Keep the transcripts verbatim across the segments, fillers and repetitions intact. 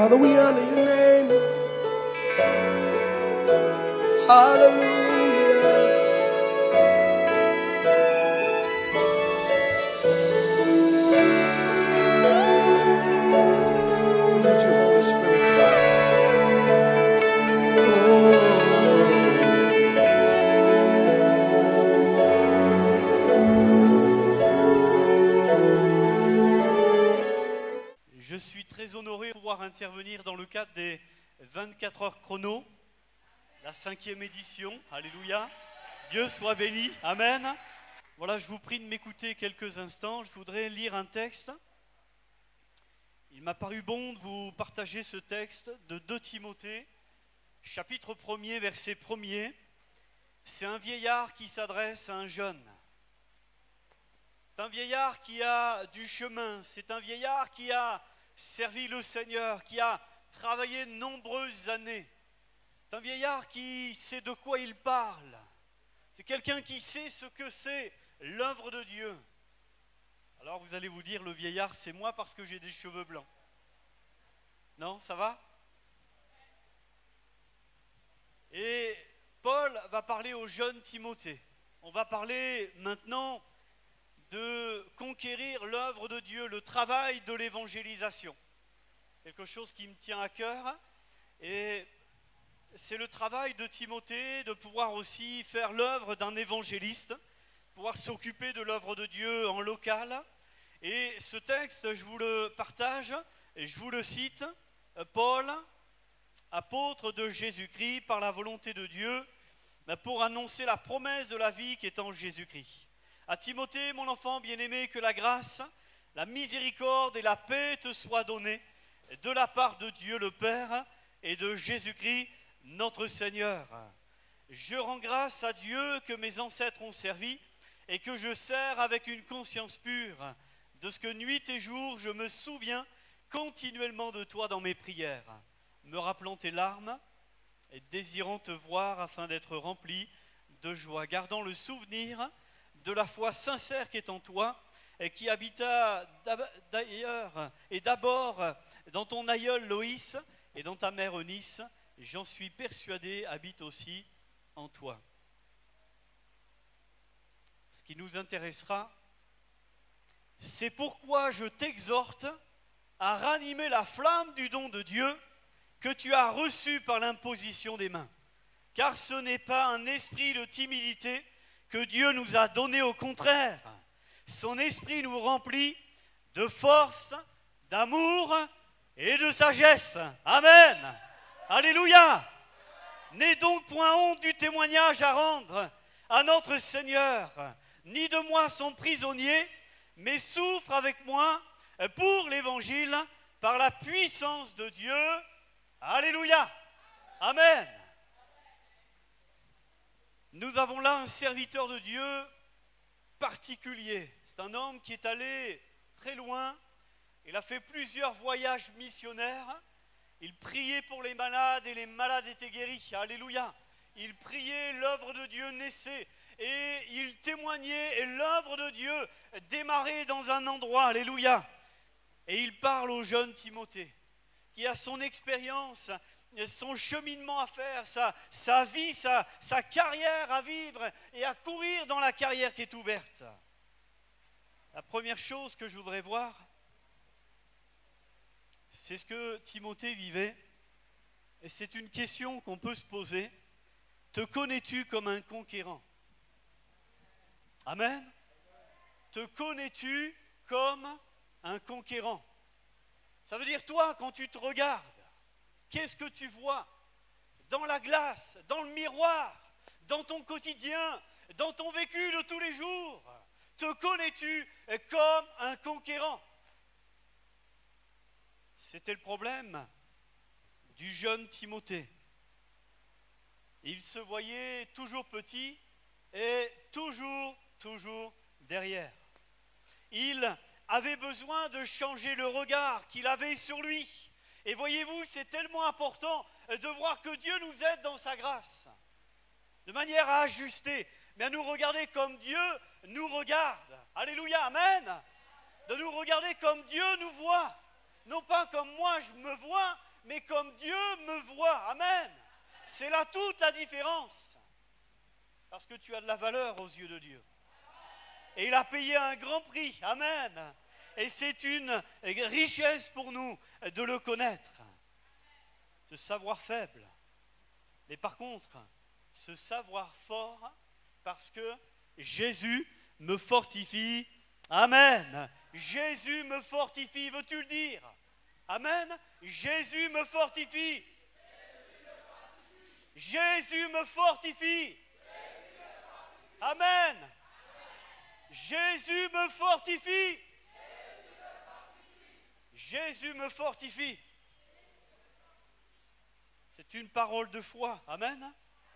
Father, we honor your name. Hallelujah. We need your Holy Spirit tonight. Je suis très honoré de pouvoir intervenir dans le cadre des vingt-quatre heures chrono, la cinquième édition. Alléluia. Dieu soit béni. Amen. Voilà, je vous prie de m'écouter quelques instants. Je voudrais lire un texte. Il m'a paru bon de vous partager ce texte de deux Timothée, chapitre premier, verset premier. C'est un vieillard qui s'adresse à un jeune. C'est un vieillard qui a du chemin. C'est un vieillard qui a servi le Seigneur, qui a travaillé de nombreuses années. C'est un vieillard qui sait de quoi il parle. C'est quelqu'un qui sait ce que c'est l'œuvre de Dieu. Alors vous allez vous dire, le vieillard c'est moi parce que j'ai des cheveux blancs. Non, ça va? Et Paul va parler au jeune Timothée. On va parler maintenant de conquérir l'œuvre de Dieu, le travail de l'évangélisation. Quelque chose qui me tient à cœur. Et c'est le travail de Timothée de pouvoir aussi faire l'œuvre d'un évangéliste, pouvoir s'occuper de l'œuvre de Dieu en local. Et ce texte, je vous le partage, et je vous le cite. Paul, apôtre de Jésus-Christ par la volonté de Dieu, pour annoncer la promesse de la vie qui est en Jésus-Christ. À Timothée, mon enfant bien-aimé, que la grâce, la miséricorde et la paix te soient données de la part de Dieu le Père et de Jésus-Christ notre Seigneur. Je rends grâce à Dieu que mes ancêtres ont servi et que je sers avec une conscience pure, de ce que nuit et jour je me souviens continuellement de toi dans mes prières, me rappelant tes larmes et désirant te voir afin d'être rempli de joie, gardant le souvenir de la foi sincère qui est en toi et qui habita d'ailleurs et d'abord dans ton aïeul Loïs et dans ta mère Eunice, j'en suis persuadé, habite aussi en toi. Ce qui nous intéressera, c'est pourquoi je t'exhorte à ranimer la flamme du don de Dieu que tu as reçu par l'imposition des mains. Car ce n'est pas un esprit de timidité que Dieu nous a donné, au contraire. Son esprit nous remplit de force, d'amour et de sagesse. Amen. Alléluia. N'aie donc point honte du témoignage à rendre à notre Seigneur, ni de moi son prisonnier, mais souffre avec moi pour l'évangile par la puissance de Dieu. Alléluia. Amen. Nous avons là un serviteur de Dieu particulier. C'est un homme qui est allé très loin. Il a fait plusieurs voyages missionnaires. Il priait pour les malades et les malades étaient guéris. Alléluia. Il priait, l'œuvre de Dieu naissait. Et il témoignait et l'œuvre de Dieu démarrait dans un endroit. Alléluia. Et il parle au jeune Timothée qui a son expérience, son cheminement à faire, sa, sa vie, sa, sa carrière à vivre et à courir dans la carrière qui est ouverte. La première chose que je voudrais voir, c'est ce que Timothée vivait, et c'est une question qu'on peut se poser. Te connais-tu comme un conquérant? Amen. Te connais-tu comme un conquérant? Ça veut dire, toi, quand tu te regardes, qu'est-ce que tu vois dans la glace, dans le miroir, dans ton quotidien, dans ton vécu de tous les jours? Te connais-tu comme un conquérant? C'était le problème du jeune Timothée. Il se voyait toujours petit et toujours, toujours derrière. Il avait besoin de changer le regard qu'il avait sur lui. Et voyez-vous, c'est tellement important de voir que Dieu nous aide dans sa grâce, de manière à ajuster, mais à nous regarder comme Dieu nous regarde. Alléluia, amen. De nous regarder comme Dieu nous voit. Non pas comme moi je me vois, mais comme Dieu me voit. Amen. C'est là toute la différence. Parce que tu as de la valeur aux yeux de Dieu. Et il a payé un grand prix. Amen. Et c'est une richesse pour nous de le connaître. Ce savoir faible. Mais par contre, ce savoir fort, parce que Jésus me fortifie. Amen. Jésus me fortifie. Veux-tu le dire? Amen. Jésus me fortifie. Jésus me fortifie. Amen. Jésus me fortifie. Jésus me fortifie. C'est une parole de foi. Amen.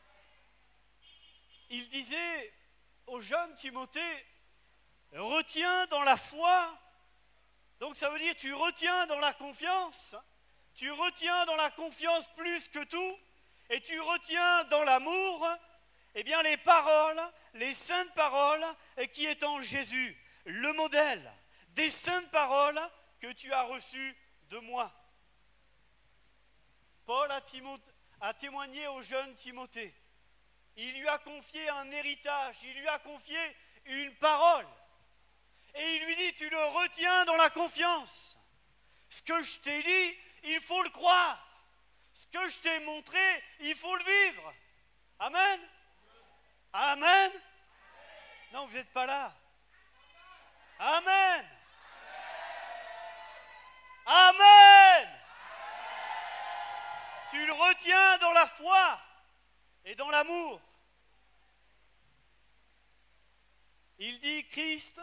Il disait au jeune Timothée, retiens dans la foi. Donc ça veut dire tu retiens dans la confiance. Tu retiens dans la confiance plus que tout. Et tu retiens dans l'amour, eh bien les paroles, les saintes paroles qui est en Jésus, le modèle des saintes paroles que tu as reçues de moi. Paul a, Timothée, a témoigné au jeune Timothée. Il lui a confié un héritage, il lui a confié une parole. Et il lui dit, tu le retiens dans la confiance. Ce que je t'ai dit, il faut le croire. Ce que je t'ai montré, il faut le vivre. Amen. Amen. Non, vous n'êtes pas là. Amen. Amen. Tu le retiens dans la foi et dans l'amour. Il dit Christ,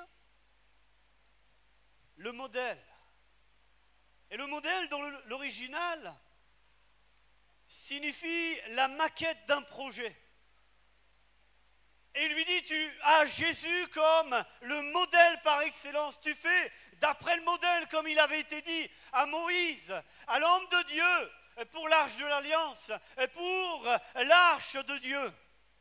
le modèle. Et le modèle dans l'original signifie la maquette d'un projet. Et il lui dit, tu as Jésus comme le modèle par excellence. Tu fais d'après le modèle comme il avait été dit à Moïse, à l'homme de Dieu, pour l'arche de l'Alliance, pour l'arche de Dieu.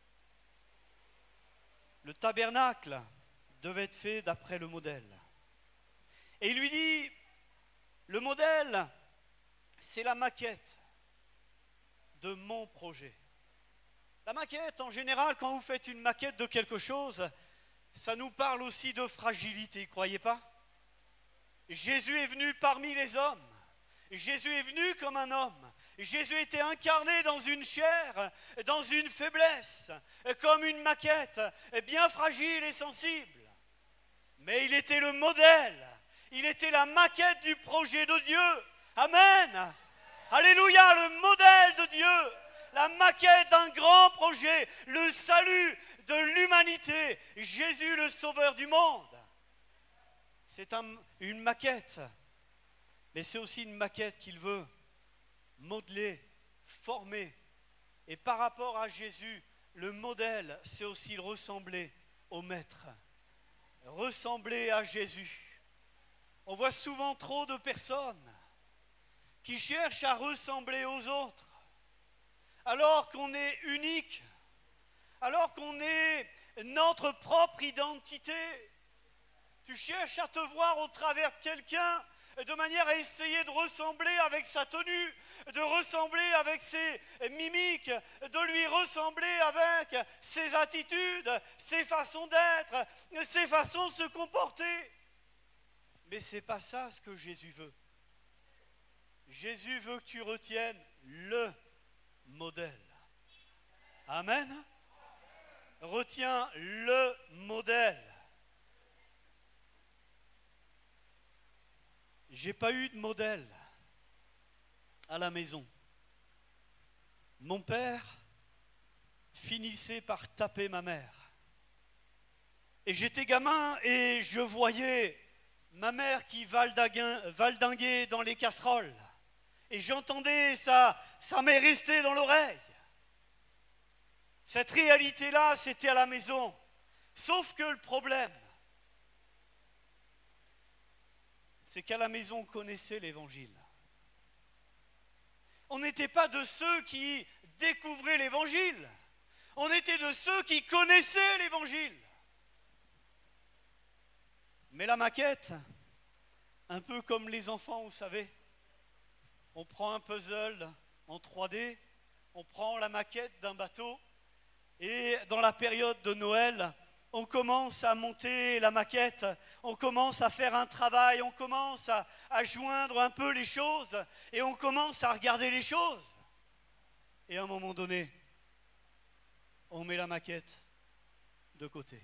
Le tabernacle devait être fait d'après le modèle. Et il lui dit, le modèle, c'est la maquette de mon projet. La maquette, en général, quand vous faites une maquette de quelque chose, ça nous parle aussi de fragilité, croyez pas? Jésus est venu parmi les hommes. Jésus est venu comme un homme. Jésus était incarné dans une chair, dans une faiblesse, comme une maquette, bien fragile et sensible. Mais il était le modèle. Il était la maquette du projet de Dieu. Amen. Alléluia, le modèle de Dieu. La maquette d'un grand projet, le salut de l'humanité, Jésus le sauveur du monde. C'est un, une maquette, mais c'est aussi une maquette qu'il veut modeler, former. Et par rapport à Jésus, le modèle, c'est aussi ressembler au Maître, ressembler à Jésus. On voit souvent trop de personnes qui cherchent à ressembler aux autres, alors qu'on est unique, alors qu'on est notre propre identité. Tu cherches à te voir au travers de quelqu'un de manière à essayer de ressembler avec sa tenue, de ressembler avec ses mimiques, de lui ressembler avec ses attitudes, ses façons d'être, ses façons de se comporter. Mais ce n'est pas ça ce que Jésus veut. Jésus veut que tu retiennes le modèle. Amen. Retiens le modèle. J'ai pas eu de modèle à la maison. Mon père finissait par taper ma mère. Et j'étais gamin et je voyais ma mère qui valdinguait dans les casseroles. Et j'entendais ça, ça m'est resté dans l'oreille. Cette réalité-là, c'était à la maison. Sauf que le problème, c'est qu'à la maison, on connaissait l'évangile. On n'était pas de ceux qui découvraient l'évangile. On était de ceux qui connaissaient l'évangile. Mais la maquette, un peu comme les enfants, vous savez, On prend un puzzle en trois D, on prend la maquette d'un bateau et dans la période de Noël, on commence à monter la maquette, on commence à faire un travail, on commence à, à joindre un peu les choses et on commence à regarder les choses. Et à un moment donné, on met la maquette de côté.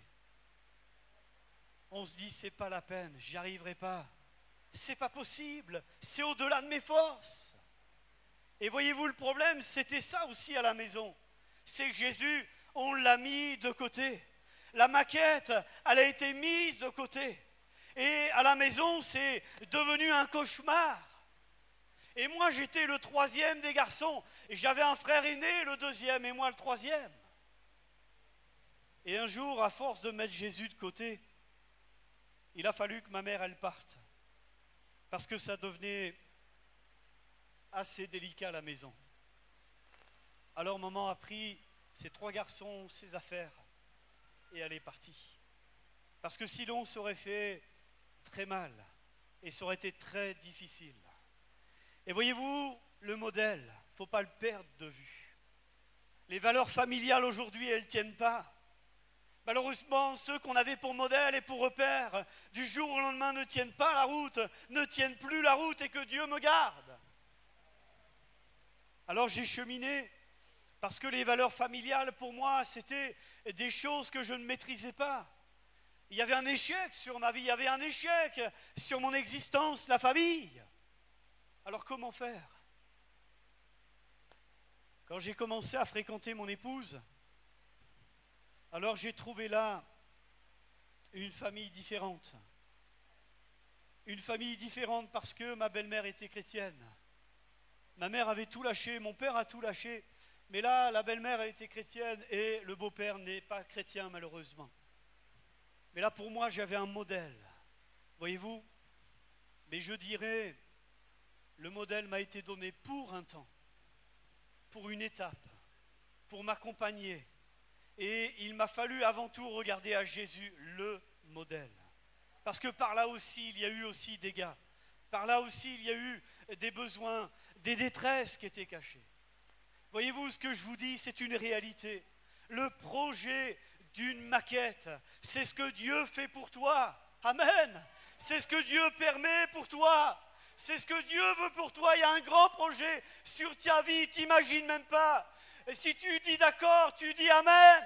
On se dit, c'est pas la peine, j'y arriverai pas. C'est pas possible, c'est au-delà de mes forces. Et voyez-vous, le problème, c'était ça aussi à la maison. C'est que Jésus, on l'a mis de côté. La maquette, elle a été mise de côté. Et à la maison, c'est devenu un cauchemar. Et moi, j'étais le troisième des garçons. Et j'avais un frère aîné, le deuxième, et moi le troisième. Et un jour, à force de mettre Jésus de côté, il a fallu que ma mère, elle parte. Parce que ça devenait assez délicat à la maison. Alors maman a pris ses trois garçons, ses affaires, et elle est partie. Parce que sinon, ça aurait fait très mal, et ça aurait été très difficile. Et voyez-vous, le modèle, il ne faut pas le perdre de vue. Les valeurs familiales aujourd'hui, elles ne tiennent pas. Malheureusement, ceux qu'on avait pour modèle et pour repère, du jour au lendemain ne tiennent pas la route, ne tiennent plus la route et que Dieu me garde. Alors j'ai cheminé, parce que les valeurs familiales pour moi, c'était des choses que je ne maîtrisais pas. Il y avait un échec sur ma vie, il y avait un échec sur mon existence, la famille. Alors comment faire? Quand j'ai commencé à fréquenter mon épouse, alors j'ai trouvé là une famille différente. Une famille différente parce que ma belle-mère était chrétienne. Ma mère avait tout lâché, mon père a tout lâché. Mais là, la belle-mère elle était chrétienne et le beau-père n'est pas chrétien malheureusement. Mais là pour moi j'avais un modèle. Voyez-vous? Mais je dirais, le modèle m'a été donné pour un temps, pour une étape, pour m'accompagner. Et il m'a fallu avant tout regarder à Jésus, le modèle. Parce que par là aussi, il y a eu aussi des gars. Par là aussi, il y a eu des besoins, des détresses qui étaient cachées. Voyez-vous, ce que je vous dis, c'est une réalité. Le projet d'une maquette, c'est ce que Dieu fait pour toi. Amen. C'est ce que Dieu permet pour toi. C'est ce que Dieu veut pour toi. Il y a un grand projet sur ta vie, tu n'imagines même pas. Et si tu dis d'accord, tu dis Amen.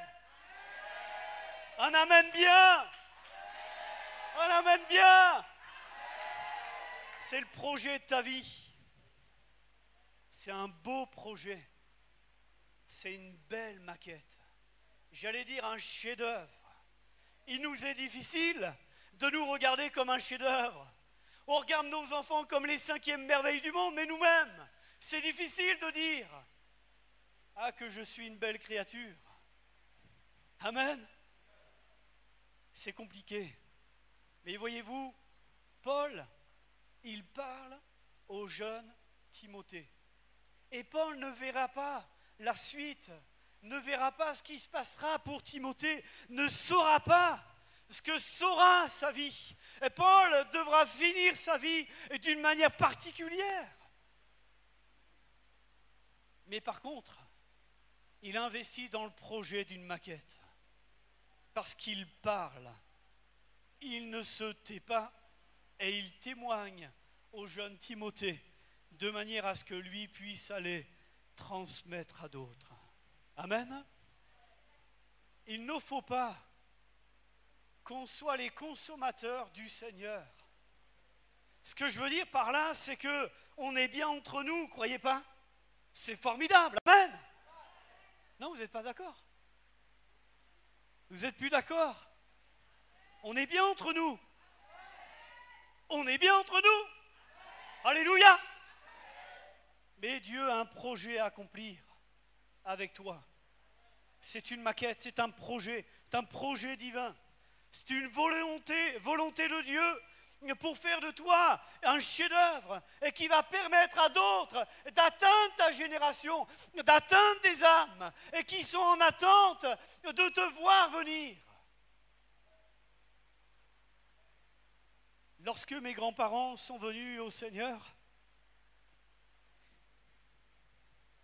Un Amen bien. Un Amen bien. C'est le projet de ta vie. C'est un beau projet. C'est une belle maquette. J'allais dire un chef-d'œuvre. Il nous est difficile de nous regarder comme un chef-d'œuvre. On regarde nos enfants comme les cinquièmes merveilles du monde, mais nous-mêmes, c'est difficile de dire ah, que je suis une belle créature. Amen. C'est compliqué. Mais voyez-vous, Paul, il parle au jeune Timothée. Et Paul ne verra pas la suite, ne verra pas ce qui se passera pour Timothée, ne saura pas ce que sera sa vie. Et Paul devra finir sa vie d'une manière particulière. Mais par contre, il investit dans le projet d'une maquette. Parce qu'il parle, il ne se tait pas et il témoigne au jeune Timothée de manière à ce que lui puisse aller transmettre à d'autres. Amen. Il ne faut pas qu'on soit les consommateurs du Seigneur. Ce que je veux dire par là, c'est que on est bien entre nous, croyez pas? C'est formidable. Amen. Non, vous n'êtes pas d'accord? Vous n'êtes plus d'accord? On est bien entre nous. On est bien entre nous. Alléluia. Mais Dieu a un projet à accomplir avec toi. C'est une maquette, c'est un projet, c'est un projet divin. C'est une volonté, volonté de Dieu pour faire de toi un chef-d'œuvre et qui va permettre à d'autres d'atteindre ta génération, d'atteindre des âmes et qui sont en attente de te voir venir. Lorsque mes grands-parents sont venus au Seigneur,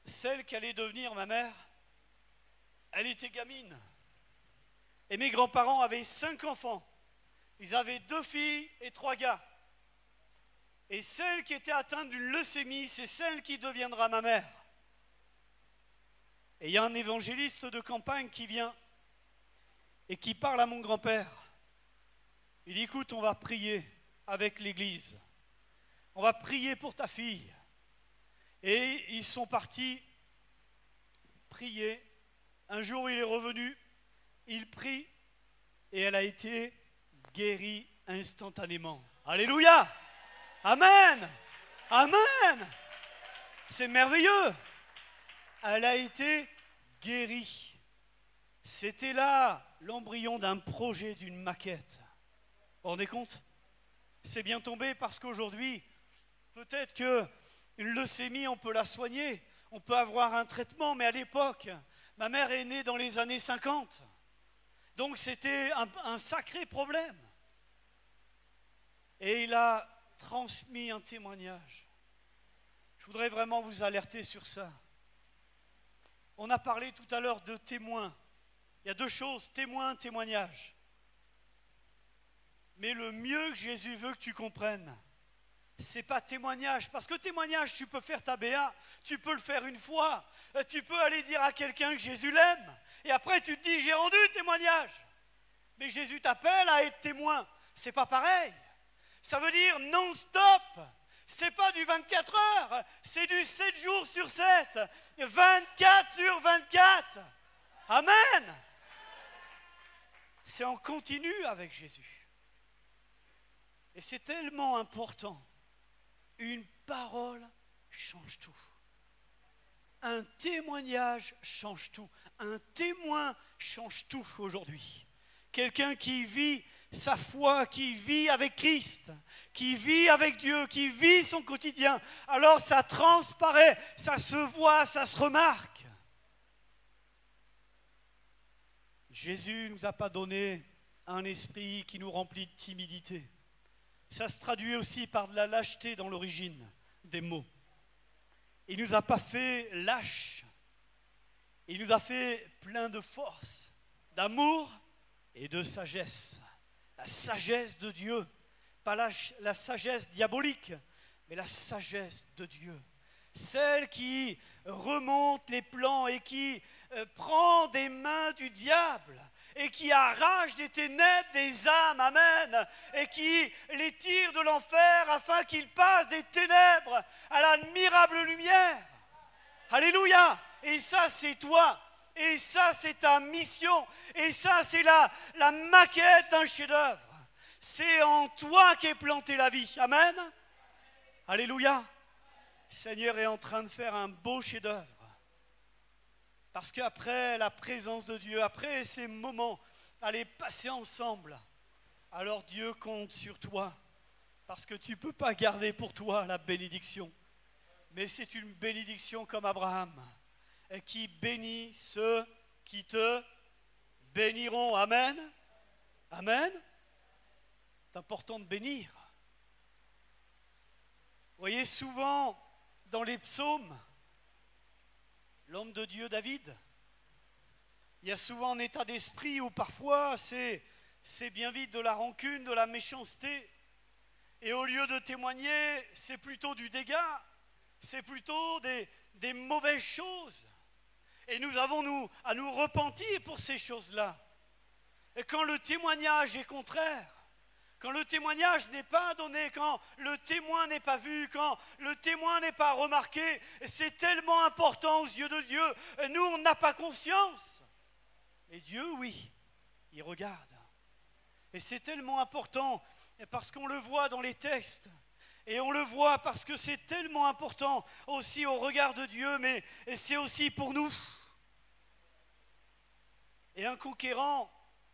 celle qui allait devenir ma mère, elle était gamine. Et mes grands-parents avaient cinq enfants. Ils avaient deux filles et trois gars. Et celle qui était atteinte d'une leucémie, c'est celle qui deviendra ma mère. Et il y a un évangéliste de campagne qui vient et qui parle à mon grand-père. Il dit, écoute, on va prier avec l'église. On va prier pour ta fille. Et ils sont partis prier. Un jour, il est revenu, il prie, et elle a été guérie instantanément. Alléluia! Amen! Amen! C'est merveilleux! Elle a été guérie. C'était là l'embryon d'un projet, d'une maquette. Vous vous rendez compte? C'est bien tombé parce qu'aujourd'hui, peut-être qu'une leucémie, on peut la soigner, on peut avoir un traitement, mais à l'époque, ma mère est née dans les années cinquante. Donc c'était un, un sacré problème. Et il a transmis un témoignage. Je voudrais vraiment vous alerter sur ça. On a parlé tout à l'heure de témoins. Il y a deux choses, témoin, témoignage. Mais le mieux que Jésus veut que tu comprennes, c'est pas témoignage. Parce que témoignage, tu peux faire ta B A, tu peux le faire une fois, tu peux aller dire à quelqu'un que Jésus l'aime, et après tu te dis, j'ai rendu témoignage. Mais Jésus t'appelle à être témoin. C'est pas pareil. Ça veut dire non-stop. C'est pas du vingt-quatre heures, c'est du sept jours sur sept, vingt-quatre sur vingt-quatre. Amen. C'est en continu avec Jésus. Et c'est tellement important. Une parole change tout. Un témoignage change tout. Un témoin change tout aujourd'hui. Quelqu'un qui vit sa foi, qui vit avec Christ, qui vit avec Dieu, qui vit son quotidien, alors ça transparaît, ça se voit, ça se remarque. Jésus ne nous a pas donné un esprit qui nous remplit de timidité. Ça se traduit aussi par de la lâcheté dans l'origine des mots. Il ne nous a pas fait lâches, il nous a fait plein de force, d'amour et de sagesse. La sagesse de Dieu, pas la, la sagesse diabolique, mais la sagesse de Dieu. Celle qui remonte les plans et qui euh, prend des mains du diable et qui arrache des ténèbres des âmes, amen, et qui les tire de l'enfer afin qu'ils passent des ténèbres à l'admirable lumière. Alléluia! Et ça, c'est toi. Et ça, c'est ta mission. Et ça, c'est la, la maquette d'un chef-d'œuvre. C'est en toi qu'est plantée la vie. Amen. Alléluia. Le Seigneur est en train de faire un beau chef-d'œuvre. Parce qu'après la présence de Dieu, après ces moments à les passer ensemble, alors Dieu compte sur toi. Parce que tu ne peux pas garder pour toi la bénédiction. Mais c'est une bénédiction comme Abraham, et qui bénit ceux qui te béniront. Amen. Amen. C'est important de bénir. Vous voyez, souvent dans les psaumes, l'homme de Dieu David, il y a souvent un état d'esprit où parfois c'est, c'est bien vite de la rancune, de la méchanceté. Et au lieu de témoigner, c'est plutôt du dégât, c'est plutôt des, des mauvaises choses. Et nous avons nous, à nous repentir pour ces choses-là. Et quand le témoignage est contraire, quand le témoignage n'est pas donné, quand le témoin n'est pas vu, quand le témoin n'est pas remarqué, c'est tellement important aux yeux de Dieu. Et nous, on n'a pas conscience. Mais Dieu, oui, il regarde. Et c'est tellement important parce qu'on le voit dans les textes. Et on le voit parce que c'est tellement important aussi au regard de Dieu, mais c'est aussi pour nous. Et un conquérant,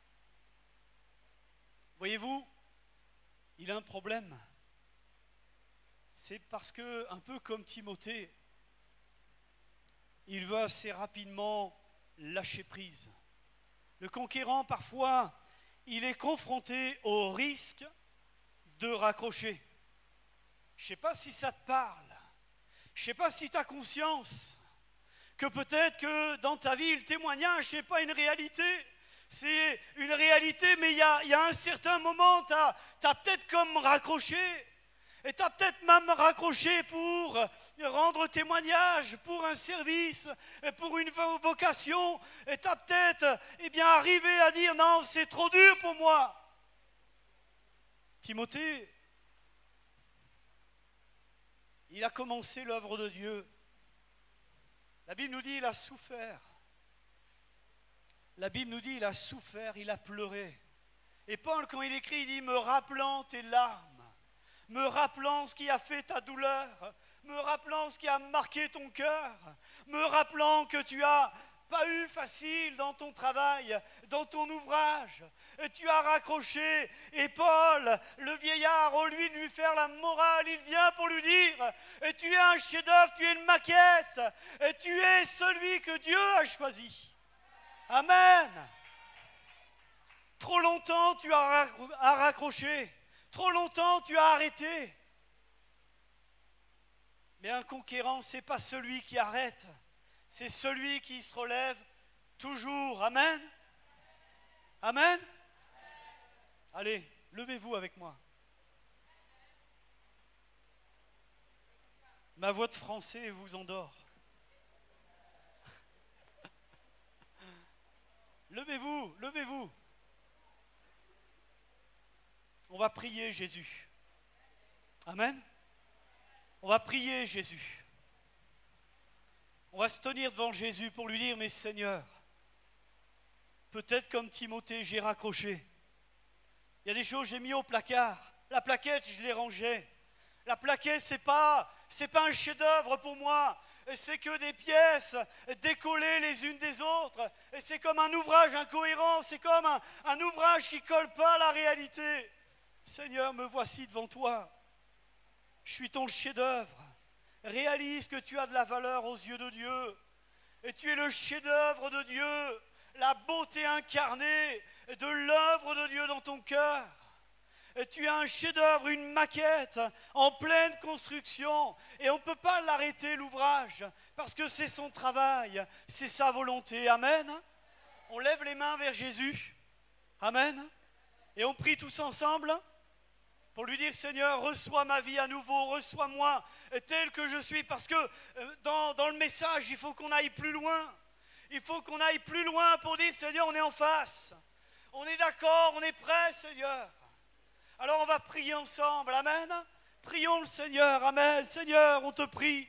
voyez-vous, il a un problème. C'est parce que, un peu comme Timothée, il veut assez rapidement lâcher prise. Le conquérant, parfois, il est confronté au risque de raccrocher. Je ne sais pas si ça te parle. Je ne sais pas si tu as conscience. que peut-être que dans ta vie, le témoignage, ce n'est pas une réalité. C'est une réalité, mais il y a, il y a un certain moment, tu as, as peut-être comme raccroché. Et tu as peut-être même raccroché pour rendre témoignage, pour un service, pour une vocation. Et tu as peut-être eh bien, arrivé à dire non, c'est trop dur pour moi. Timothée, il a commencé l'œuvre de Dieu. La Bible nous dit qu'il a souffert. La Bible nous dit qu'il a souffert, il a pleuré. Et Paul, quand il écrit, il dit, me rappelant tes larmes, me rappelant ce qui a fait ta douleur, me rappelant ce qui a marqué ton cœur, me rappelant que tu as pas eu facile dans ton travail, dans ton ouvrage, et tu as raccroché, et Paul, le vieillard, au lieu de lui faire la morale, il vient pour lui dire, et tu es un chef-d'œuvre, tu es une maquette, et tu es celui que Dieu a choisi. Amen. Trop longtemps tu as raccroché, trop longtemps tu as arrêté. Mais un conquérant, ce n'est pas celui qui arrête, c'est celui qui se relève toujours. Amen. Amen. Allez, levez-vous avec moi. Ma voix de français vous endort. Levez-vous, levez-vous. On va prier Jésus. Amen. On va prier Jésus. On va se tenir devant Jésus pour lui dire, mais Seigneur, peut-être comme Timothée, j'ai raccroché. Il y a des choses que j'ai mis au placard. La plaquette, je l'ai rangée. La plaquette, ce n'est pas, c'est pas un chef-d'œuvre pour moi. C'est que des pièces décollées les unes des autres. Et c'est comme un ouvrage incohérent. C'est comme un, un ouvrage qui ne colle pas à la réalité. Seigneur, me voici devant toi. Je suis ton chef-d'œuvre. Réalise que tu as de la valeur aux yeux de Dieu. Et tu es le chef-d'œuvre de Dieu. La beauté incarnée de l'œuvre de Dieu dans ton cœur. Et tu es un chef-d'œuvre, une maquette en pleine construction. Et on ne peut pas l'arrêter, l'ouvrage, parce que c'est son travail, c'est sa volonté. Amen. On lève les mains vers Jésus. Amen. Et on prie tous ensemble pour lui dire, Seigneur, reçois ma vie à nouveau, reçois-moi tel que je suis. Parce que dans, dans le message, il faut qu'on aille plus loin. Il faut qu'on aille plus loin pour dire, Seigneur, on est en face. On est d'accord, on est prêt, Seigneur. Alors on va prier ensemble, amen. Prions le Seigneur, amen. Seigneur, on te prie.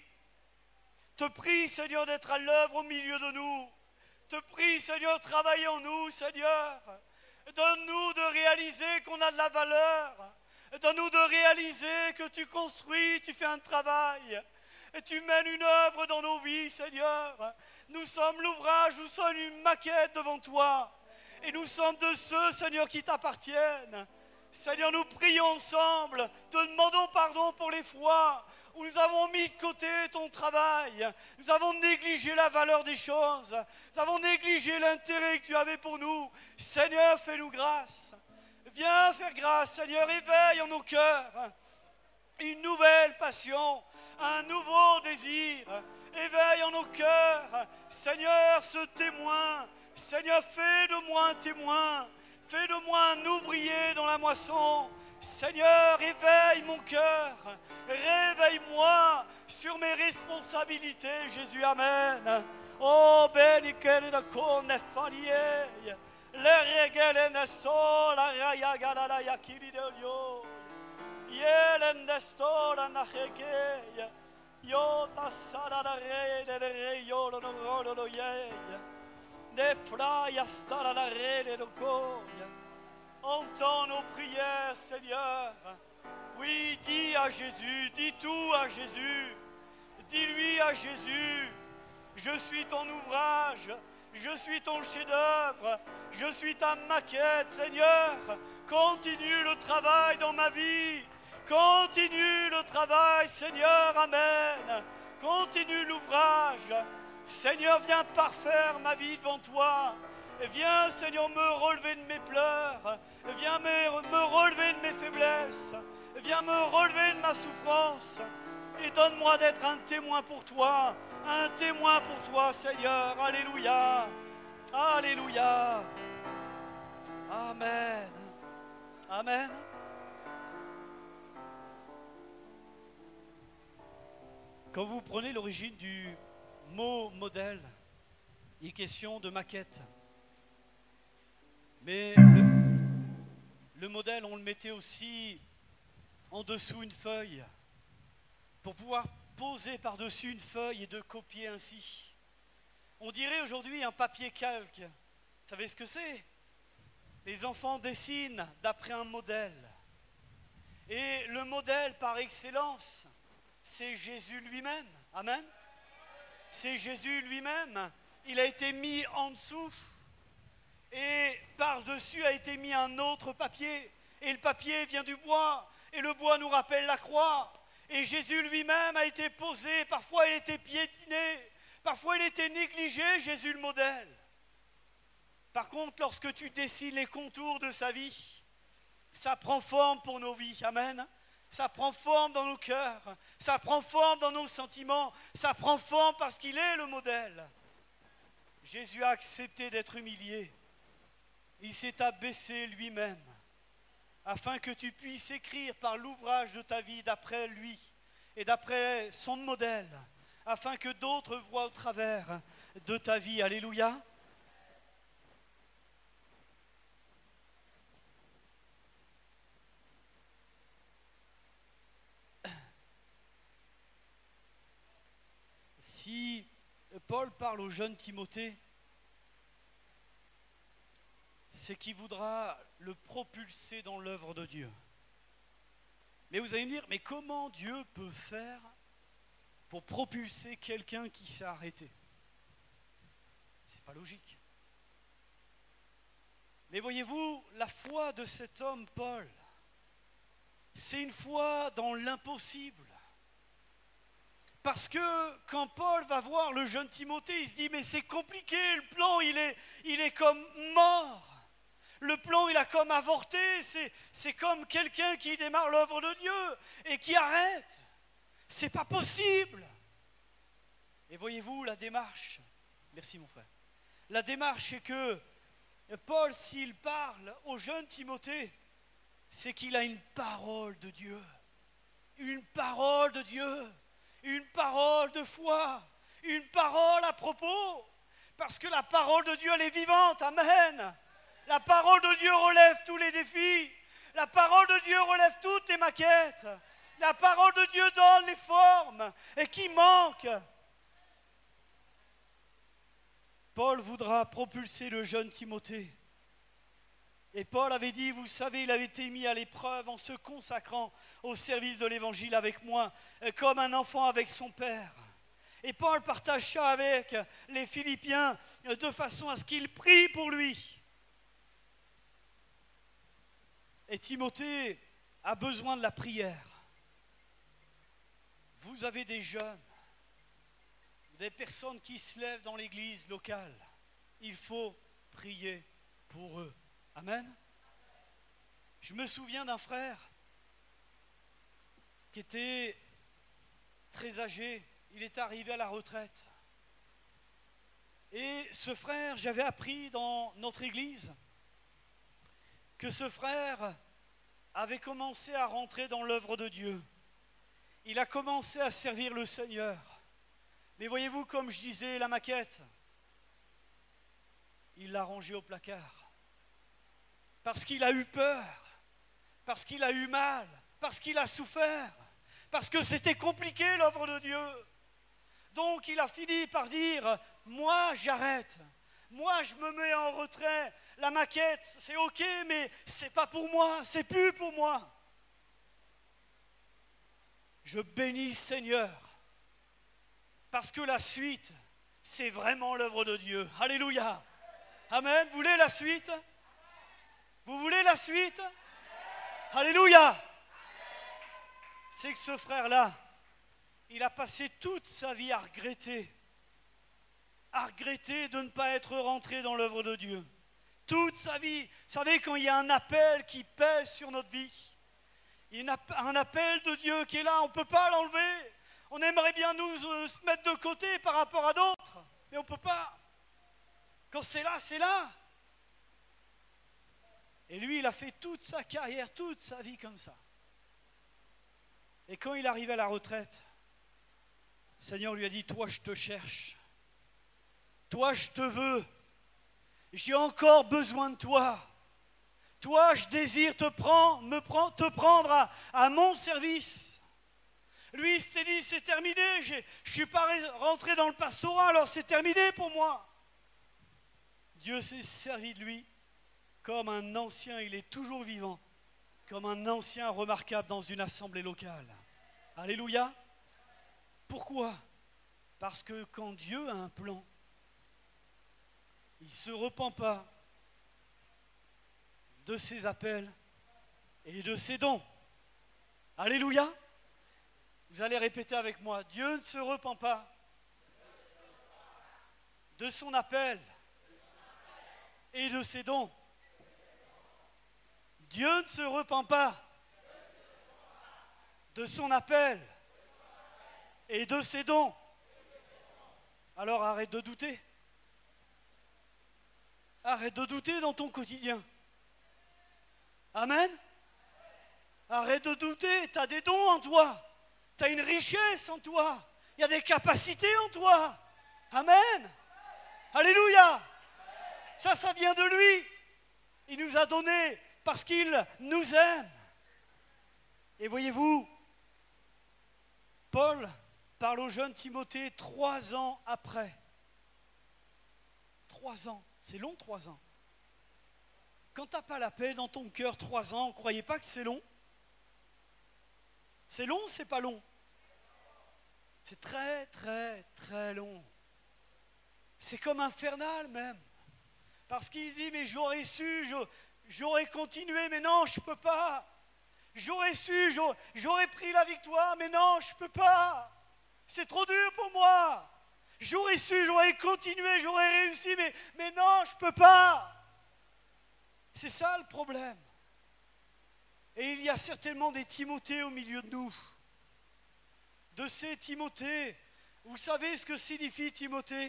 Te prie, Seigneur, d'être à l'œuvre au milieu de nous. Te prie, Seigneur, travaille en nous, Seigneur. Donne-nous de réaliser qu'on a de la valeur. Donne-nous de réaliser que tu construis, tu fais un travail. Et tu mènes une œuvre dans nos vies, Seigneur. Nous sommes l'ouvrage, nous sommes une maquette devant toi. Et nous sommes de ceux, Seigneur, qui t'appartiennent. Seigneur, nous prions ensemble, te demandons pardon pour les fois où nous avons mis de côté ton travail, nous avons négligé la valeur des choses, nous avons négligé l'intérêt que tu avais pour nous. Seigneur, fais-nous grâce. Viens faire grâce, Seigneur, éveille en nos cœurs une nouvelle passion, un nouveau désir. Éveille en nos cœurs, Seigneur, ce témoin. Seigneur, fais de moi un témoin. Fais de moi un ouvrier dans la moisson. Seigneur, éveille mon cœur. Réveille-moi sur mes responsabilités, Jésus. Amen. Oh, béni qu'elle est con ne falie. Le regale ne so la raya galala yakiri de yo. Yelen ne sto la naheke. Yo ta sara la re de re yo no ro no ye. Ne fra ya sta la re de ko. Entends nos prières, Seigneur. Oui, dis à Jésus, dis tout à Jésus. Dis-lui à Jésus, je suis ton ouvrage, je suis ton chef-d'œuvre, je suis ta maquette, Seigneur. Continue le travail dans ma vie. Continue le travail, Seigneur, amen. Continue l'ouvrage. Seigneur, viens parfaire ma vie devant toi. Viens, Seigneur, me relever de mes pleurs. Viens me, me relever de mes faiblesses. Viens me relever de ma souffrance. Et donne-moi d'être un témoin pour toi. un témoin pour toi, Seigneur. Alléluia. Alléluia. Amen. Amen. Quand vous prenez l'origine du mot modèle, il est question de maquette. Mais le, le modèle, on le mettait aussi en dessous une feuille pour pouvoir poser par-dessus une feuille et de copier ainsi. On dirait aujourd'hui un papier calque. Vous savez ce que c'est? Les enfants dessinent d'après un modèle. Et le modèle par excellence, c'est Jésus lui-même. Amen. C'est Jésus lui-même. Il a été mis en dessous. Et par-dessus a été mis un autre papier. Et le papier vient du bois. Et le bois nous rappelle la croix. Et Jésus lui-même a été posé. Parfois il était piétiné. Parfois il était négligé, Jésus le modèle. Par contre, lorsque tu dessines les contours de sa vie, ça prend forme pour nos vies. Amen. Ça prend forme dans nos cœurs. Ça prend forme dans nos sentiments. Ça prend forme parce qu'il est le modèle. Jésus a accepté d'être humilié. Il s'est abaissé lui-même afin que tu puisses écrire par l'ouvrage de ta vie d'après lui et d'après son modèle, afin que d'autres voient au travers de ta vie. Alléluia. Si Paul parle au jeune Timothée, c'est qu'il voudra le propulser dans l'œuvre de Dieu. Mais vous allez me dire, mais comment Dieu peut faire pour propulser quelqu'un qui s'est arrêté? C'est pas logique. Mais voyez-vous, la foi de cet homme, Paul, c'est une foi dans l'impossible. Parce que quand Paul va voir le jeune Timothée, il se dit, mais c'est compliqué, le plan, il est, il est comme mort. Le plan, il a comme avorté, c'est, c'est comme quelqu'un qui démarre l'œuvre de Dieu et qui arrête. C'est pas possible. Et voyez-vous, la démarche, merci mon frère, la démarche c'est que Paul, s'il parle au jeune Timothée, c'est qu'il a une parole de Dieu. Une parole de Dieu. Une parole de foi. Une parole à propos. Parce que la parole de Dieu, elle est vivante. Amen. La parole de Dieu relève tous les défis. La parole de Dieu relève toutes les maquettes. La parole de Dieu donne les formes et qui manquent. Paul voudra propulser le jeune Timothée. Et Paul avait dit, vous savez, il avait été mis à l'épreuve en se consacrant au service de l'évangile avec moi, comme un enfant avec son père. Et Paul partage ça avec les Philippiens de façon à ce qu'il prie pour lui. Et Timothée a besoin de la prière. Vous avez des jeunes, des personnes qui se lèvent dans l'église locale. Il faut prier pour eux. Amen. Je me souviens d'un frère qui était très âgé. Il est arrivé à la retraite. Et ce frère, j'avais appris dans notre église que ce frère avait commencé à rentrer dans l'œuvre de Dieu. Il a commencé à servir le Seigneur. Mais voyez-vous, comme je disais, la maquette, il l'a rangée au placard. Parce qu'il a eu peur, parce qu'il a eu mal, parce qu'il a souffert, parce que c'était compliqué l'œuvre de Dieu. Donc il a fini par dire, moi j'arrête, moi je me mets en retrait, la maquette c'est ok mais c'est pas pour moi, c'est plus pour moi. Je bénis Seigneur, parce que la suite c'est vraiment l'œuvre de Dieu. Alléluia. Amen. Vous voulez la suite? Vous voulez la suite? Alléluia. C'est que ce frère-là, il a passé toute sa vie à regretter, à regretter de ne pas être rentré dans l'œuvre de Dieu. Toute sa vie. Vous savez, quand il y a un appel qui pèse sur notre vie, il y a un appel de Dieu qui est là, on ne peut pas l'enlever. On aimerait bien nous euh, se mettre de côté par rapport à d'autres, mais on ne peut pas. Quand c'est là, c'est là. Et lui, il a fait toute sa carrière, toute sa vie comme ça. Et quand il arrive à la retraite, le Seigneur lui a dit, toi je te cherche, toi je te veux, j'ai encore besoin de toi. Toi, je désire te prendre, me prendre, te prendre à, à mon service. Lui, il s'était dit, c'est terminé, je ne suis pas rentré dans le pastorat, alors c'est terminé pour moi. Dieu s'est servi de lui comme un ancien, il est toujours vivant, comme un ancien remarquable dans une assemblée locale. Alléluia. Pourquoi? Parce que quand Dieu a un plan, il ne se repent pas de ses appels et de ses dons. Alléluia. Vous allez répéter avec moi, Dieu ne se repent pas de son appel et de ses dons. Dieu ne se repent pas de son appel et de ses dons. Alors arrête de douter. Arrête de douter dans ton quotidien. Amen. Arrête de douter, tu as des dons en toi. Tu as une richesse en toi. Il y a des capacités en toi. Amen. Alléluia. Ça, ça vient de lui. Il nous a donné parce qu'il nous aime. Et voyez-vous, Paul parle au jeune Timothée trois ans après. Trois ans. C'est long, trois ans. Quand tu n'as pas la paix dans ton cœur, trois ans, ne croyez pas que c'est long. C'est long, c'est pas long. C'est très, très, très long. C'est comme infernal même. Parce qu'il se dit, mais j'aurais su, j'aurais continué, mais non, je ne peux pas. J'aurais su, j'aurais pris la victoire, mais non, je ne peux pas. C'est trop dur pour moi. J'aurais su, j'aurais continué, j'aurais réussi, mais, mais non, je ne peux pas. C'est ça le problème. Et il y a certainement des Timothées au milieu de nous. De ces Timothées, vous savez ce que signifie Timothée?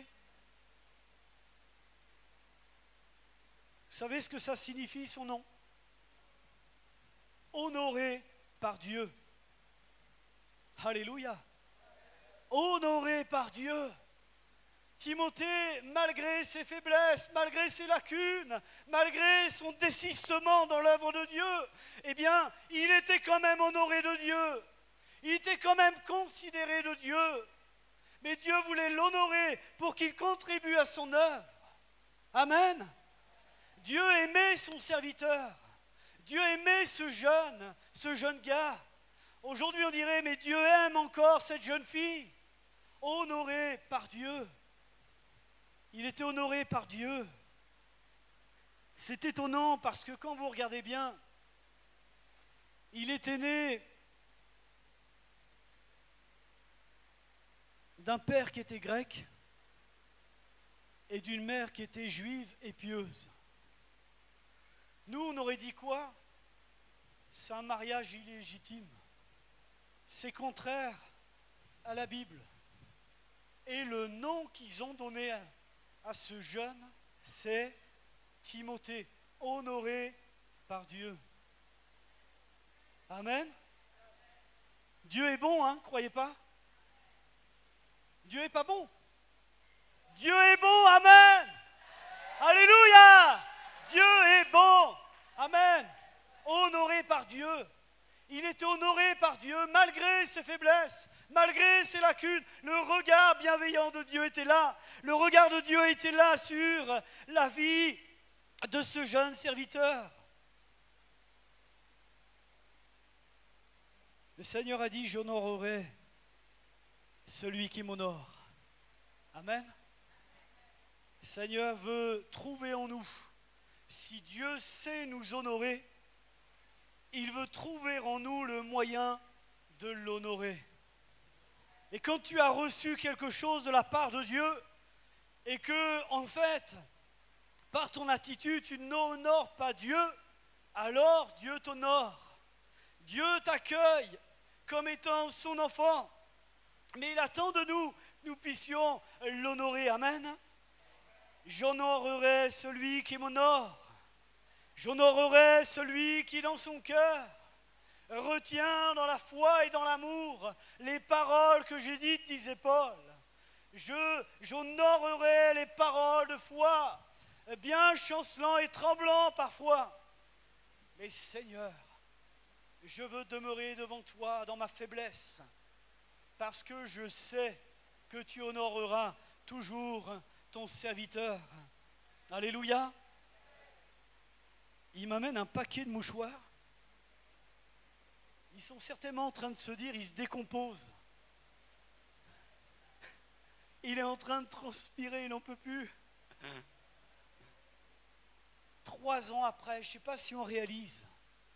Vous savez ce que ça signifie, son nom? Honoré par Dieu. Alléluia. Honoré par Dieu. Timothée, malgré ses faiblesses, malgré ses lacunes, malgré son désistement dans l'œuvre de Dieu, eh bien, il était quand même honoré de Dieu. Il était quand même considéré de Dieu. Mais Dieu voulait l'honorer pour qu'il contribue à son œuvre. Amen. Dieu aimait son serviteur. Dieu aimait ce jeune, ce jeune gars. Aujourd'hui, on dirait, mais Dieu aime encore cette jeune fille. Honorée par Dieu. Il était honoré par Dieu. C'est étonnant parce que quand vous regardez bien, il était né d'un père qui était grec et d'une mère qui était juive et pieuse. Nous, on aurait dit quoi? C'est un mariage illégitime. C'est contraire à la Bible. Et le nom qu'ils ont donné à, à ce jeune, c'est Timothée, honoré par Dieu. Amen. Dieu est bon, hein, croyez pas? Dieu est pas bon. Dieu est bon, amen. Alléluia. Dieu est bon, amen. Honoré par Dieu. Il était honoré par Dieu malgré ses faiblesses, malgré ses lacunes. Le regard bienveillant de Dieu était là. Le regard de Dieu était là sur la vie de ce jeune serviteur. Le Seigneur a dit, j'honorerai celui qui m'honore. Amen. Le Seigneur veut trouver en nous. Si Dieu sait nous honorer, il veut trouver en nous le moyen de l'honorer. Et quand tu as reçu quelque chose de la part de Dieu, et que, en fait, par ton attitude, tu n'honores pas Dieu, alors Dieu t'honore. Dieu t'accueille comme étant son enfant. Mais il attend de nous que nous puissions l'honorer. Amen. J'honorerai celui qui m'honore. J'honorerai celui qui, dans son cœur, retient dans la foi et dans l'amour les paroles que j'ai dites, disait Paul. Je, j'honorerai les paroles de foi, bien chancelant et tremblant parfois. Mais Seigneur, je veux demeurer devant toi dans ma faiblesse, parce que je sais que tu honoreras toujours ton serviteur. Alléluia. Il m'amène un paquet de mouchoirs. Ils sont certainement en train de se dire, ils se décomposent. Il est en train de transpirer, il n'en peut plus. Trois ans après, je ne sais pas si on réalise,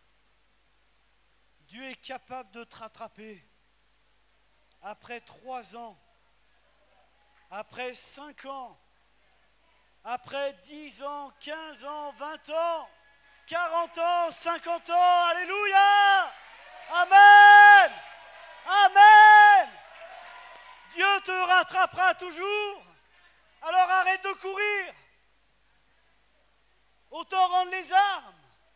Dieu est capable de te rattraper. Après trois ans, après cinq ans, après dix ans, quinze ans, vingt ans, quarante ans, cinquante ans, alléluia! Amen! Amen! Dieu te rattrapera toujours. Alors arrête de courir. Autant rendre les armes.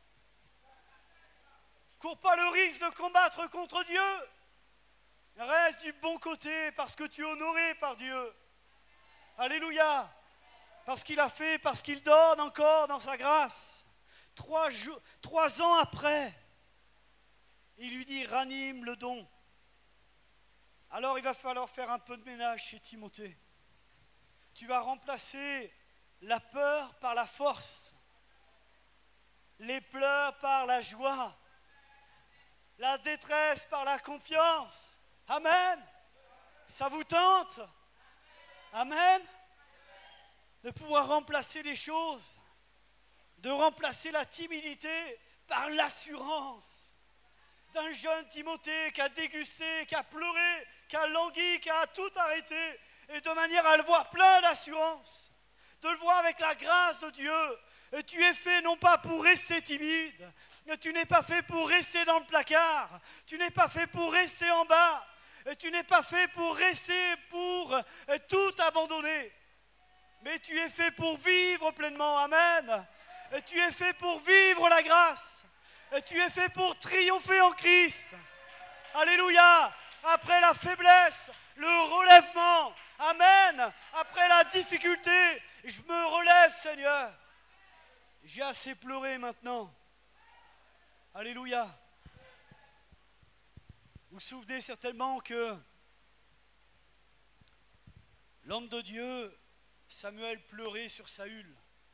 Cours pas le risque de combattre contre Dieu. Reste du bon côté parce que tu es honoré par Dieu. Alléluia. Parce qu'il a fait, parce qu'il donne encore dans sa grâce. Trois, jours, trois ans après, il lui dit, ranime le don. Alors il va falloir faire un peu de ménage chez Timothée. Tu vas remplacer la peur par la force, les pleurs par la joie, la détresse par la confiance. Amen. Ça vous tente? Amen. De pouvoir remplacer les choses, de remplacer la timidité par l'assurance d'un jeune Timothée qui a dégusté, qui a pleuré, qui a langui, qui a tout arrêté, et de manière à le voir plein d'assurance, de le voir avec la grâce de Dieu. Et tu es fait non pas pour rester timide, mais tu n'es pas fait pour rester dans le placard, tu n'es pas fait pour rester en bas, et tu n'es pas fait pour rester pour tout abandonner, mais tu es fait pour vivre pleinement. Amen. Et tu es fait pour vivre la grâce. Et tu es fait pour triompher en Christ. Alléluia. Après la faiblesse, le relèvement. Amen. Après la difficulté, je me relève, Seigneur. J'ai assez pleuré maintenant. Alléluia. Vous vous souvenez certainement que l'homme de Dieu, Samuel, pleurait sur Saül.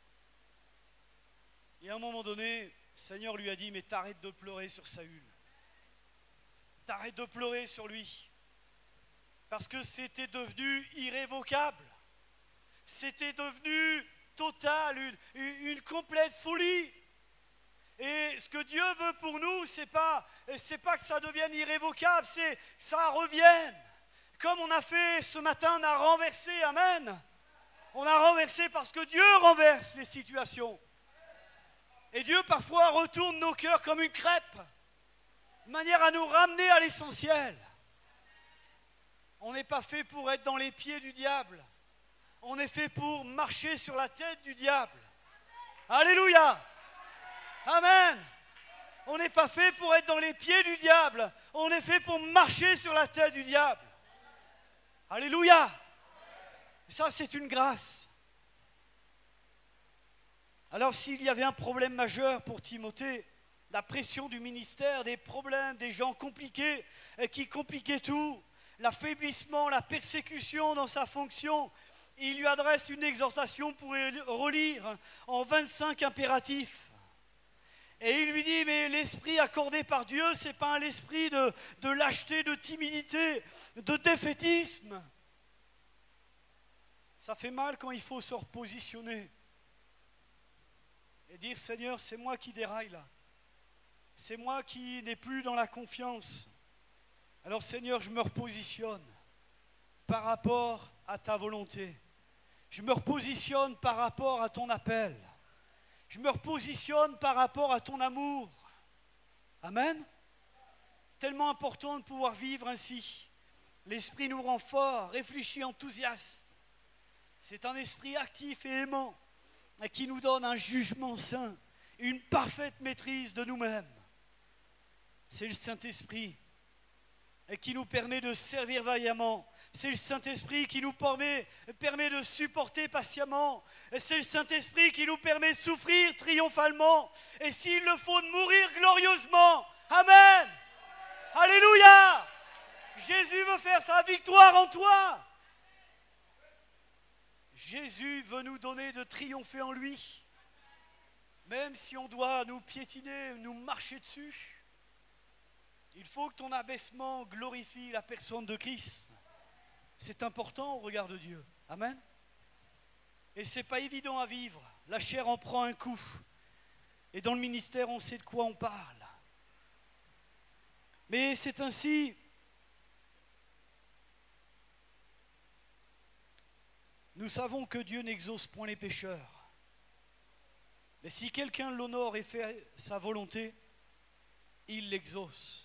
Et à un moment donné, le Seigneur lui a dit, mais t'arrêtes de pleurer sur Saül. T'arrêtes de pleurer sur lui. Parce que c'était devenu irrévocable. C'était devenu total, une, une, une complète folie. Et ce que Dieu veut pour nous, c'est pas, c'est pas que ça devienne irrévocable, c'est que ça revienne. Comme on a fait ce matin, on a renversé, amen. On a renversé parce que Dieu renverse les situations. Et Dieu parfois retourne nos cœurs comme une crêpe, de manière à nous ramener à l'essentiel. On n'est pas fait pour être dans les pieds du diable. On est fait pour marcher sur la tête du diable. Alléluia. Amen. On n'est pas fait pour être dans les pieds du diable. On est fait pour marcher sur la tête du diable. Alléluia. Et ça, c'est une grâce. Alors s'il y avait un problème majeur pour Timothée, la pression du ministère, des problèmes, des gens compliqués qui compliquaient tout, l'affaiblissement, la persécution dans sa fonction, il lui adresse une exhortation pour relire en vingt-cinq impératifs. Et il lui dit, mais l'esprit accordé par Dieu, ce n'est pas un esprit de, de lâcheté, de timidité, de défaitisme. Ça fait mal quand il faut se repositionner et dire, Seigneur, c'est moi qui déraille là. C'est moi qui n'ai plus dans la confiance. Alors Seigneur, je me repositionne par rapport à ta volonté. Je me repositionne par rapport à ton appel. Je me repositionne par rapport à ton amour. Amen. Tellement important de pouvoir vivre ainsi. L'esprit nous rend forts, réfléchis, enthousiastes. C'est un esprit actif et aimant qui nous donne un jugement saint, une parfaite maîtrise de nous-mêmes. C'est le Saint-Esprit qui nous permet de servir vaillamment. C'est le Saint-Esprit qui nous permet, permet de supporter patiemment. C'est le Saint-Esprit qui nous permet de souffrir triomphalement. Et s'il le faut, de mourir glorieusement. Amen. Alléluia. Jésus veut faire sa victoire en toi. Jésus veut nous donner de triompher en lui. Même si on doit nous piétiner, nous marcher dessus. Il faut que ton abaissement glorifie la personne de Christ. C'est important au regard de Dieu. Amen. Et ce n'est pas évident à vivre. La chair en prend un coup. Et dans le ministère, on sait de quoi on parle. Mais c'est ainsi. Nous savons que Dieu n'exauce point les pécheurs. Mais si quelqu'un l'honore et fait sa volonté, il l'exauce.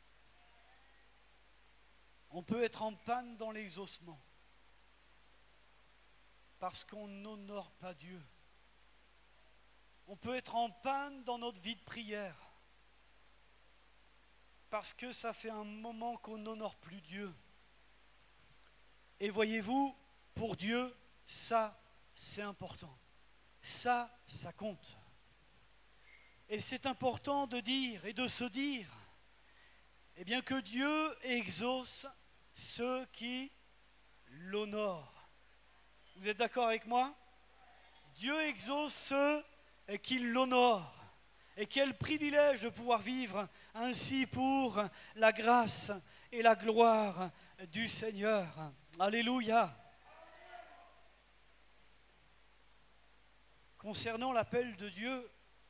On peut être en panne dans l'exaucement parce qu'on n'honore pas Dieu. On peut être en panne dans notre vie de prière parce que ça fait un moment qu'on n'honore plus Dieu. Et voyez-vous, pour Dieu, ça, c'est important. Ça, ça compte. Et c'est important de dire et de se dire, eh bien que Dieu exauce ceux qui l'honorent. Vous êtes d'accord avec moi? Dieu exauce ceux qui l'honorent. Et quel privilège de pouvoir vivre ainsi pour la grâce et la gloire du Seigneur. Alléluia. Concernant l'appel de Dieu,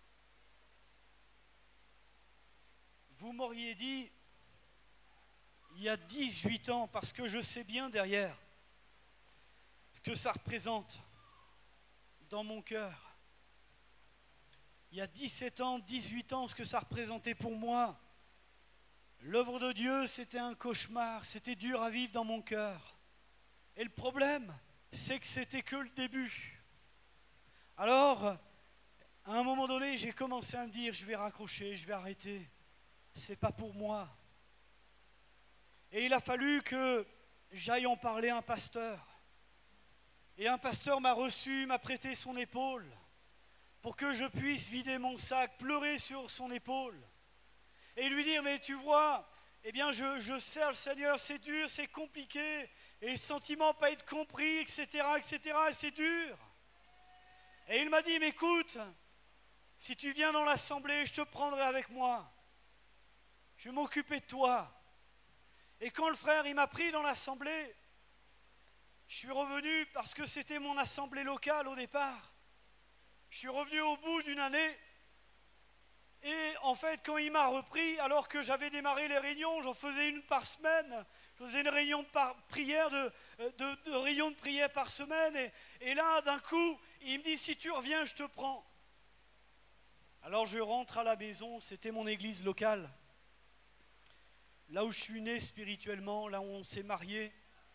vous m'auriez dit, il y a dix-huit ans, parce que je sais bien derrière ce que ça représente dans mon cœur. Il y a dix-sept ans, dix-huit ans, ce que ça représentait pour moi. L'œuvre de Dieu, c'était un cauchemar, c'était dur à vivre dans mon cœur. Et le problème, c'est que c'était que le début. Alors, à un moment donné, j'ai commencé à me dire, je vais raccrocher, je vais arrêter. C'est pas pour moi. Et il a fallu que j'aille en parler à un pasteur. Et un pasteur m'a reçu, m'a prêté son épaule pour que je puisse vider mon sac, pleurer sur son épaule et lui dire, mais tu vois, eh bien je, je sers le Seigneur, c'est dur, c'est compliqué, et le sentiment de ne pas être compris, et cetera, et cetera, et c'est dur. Et il m'a dit, mais écoute, si tu viens dans l'assemblée, je te prendrai avec moi. Je vais m'occuper de toi. Et quand le frère il m'a pris dans l'assemblée, je suis revenu parce que c'était mon assemblée locale au départ. Je suis revenu au bout d'une année. Et en fait, quand il m'a repris, alors que j'avais démarré les réunions, j'en faisais une par semaine. Je faisais une réunion de par prière, de, de, de réunion de prière par semaine. Et, et là, d'un coup, il me dit, si tu reviens, je te prends. Alors je rentre à la maison, c'était mon église locale. Là où je suis né spirituellement, là où on s'est marié,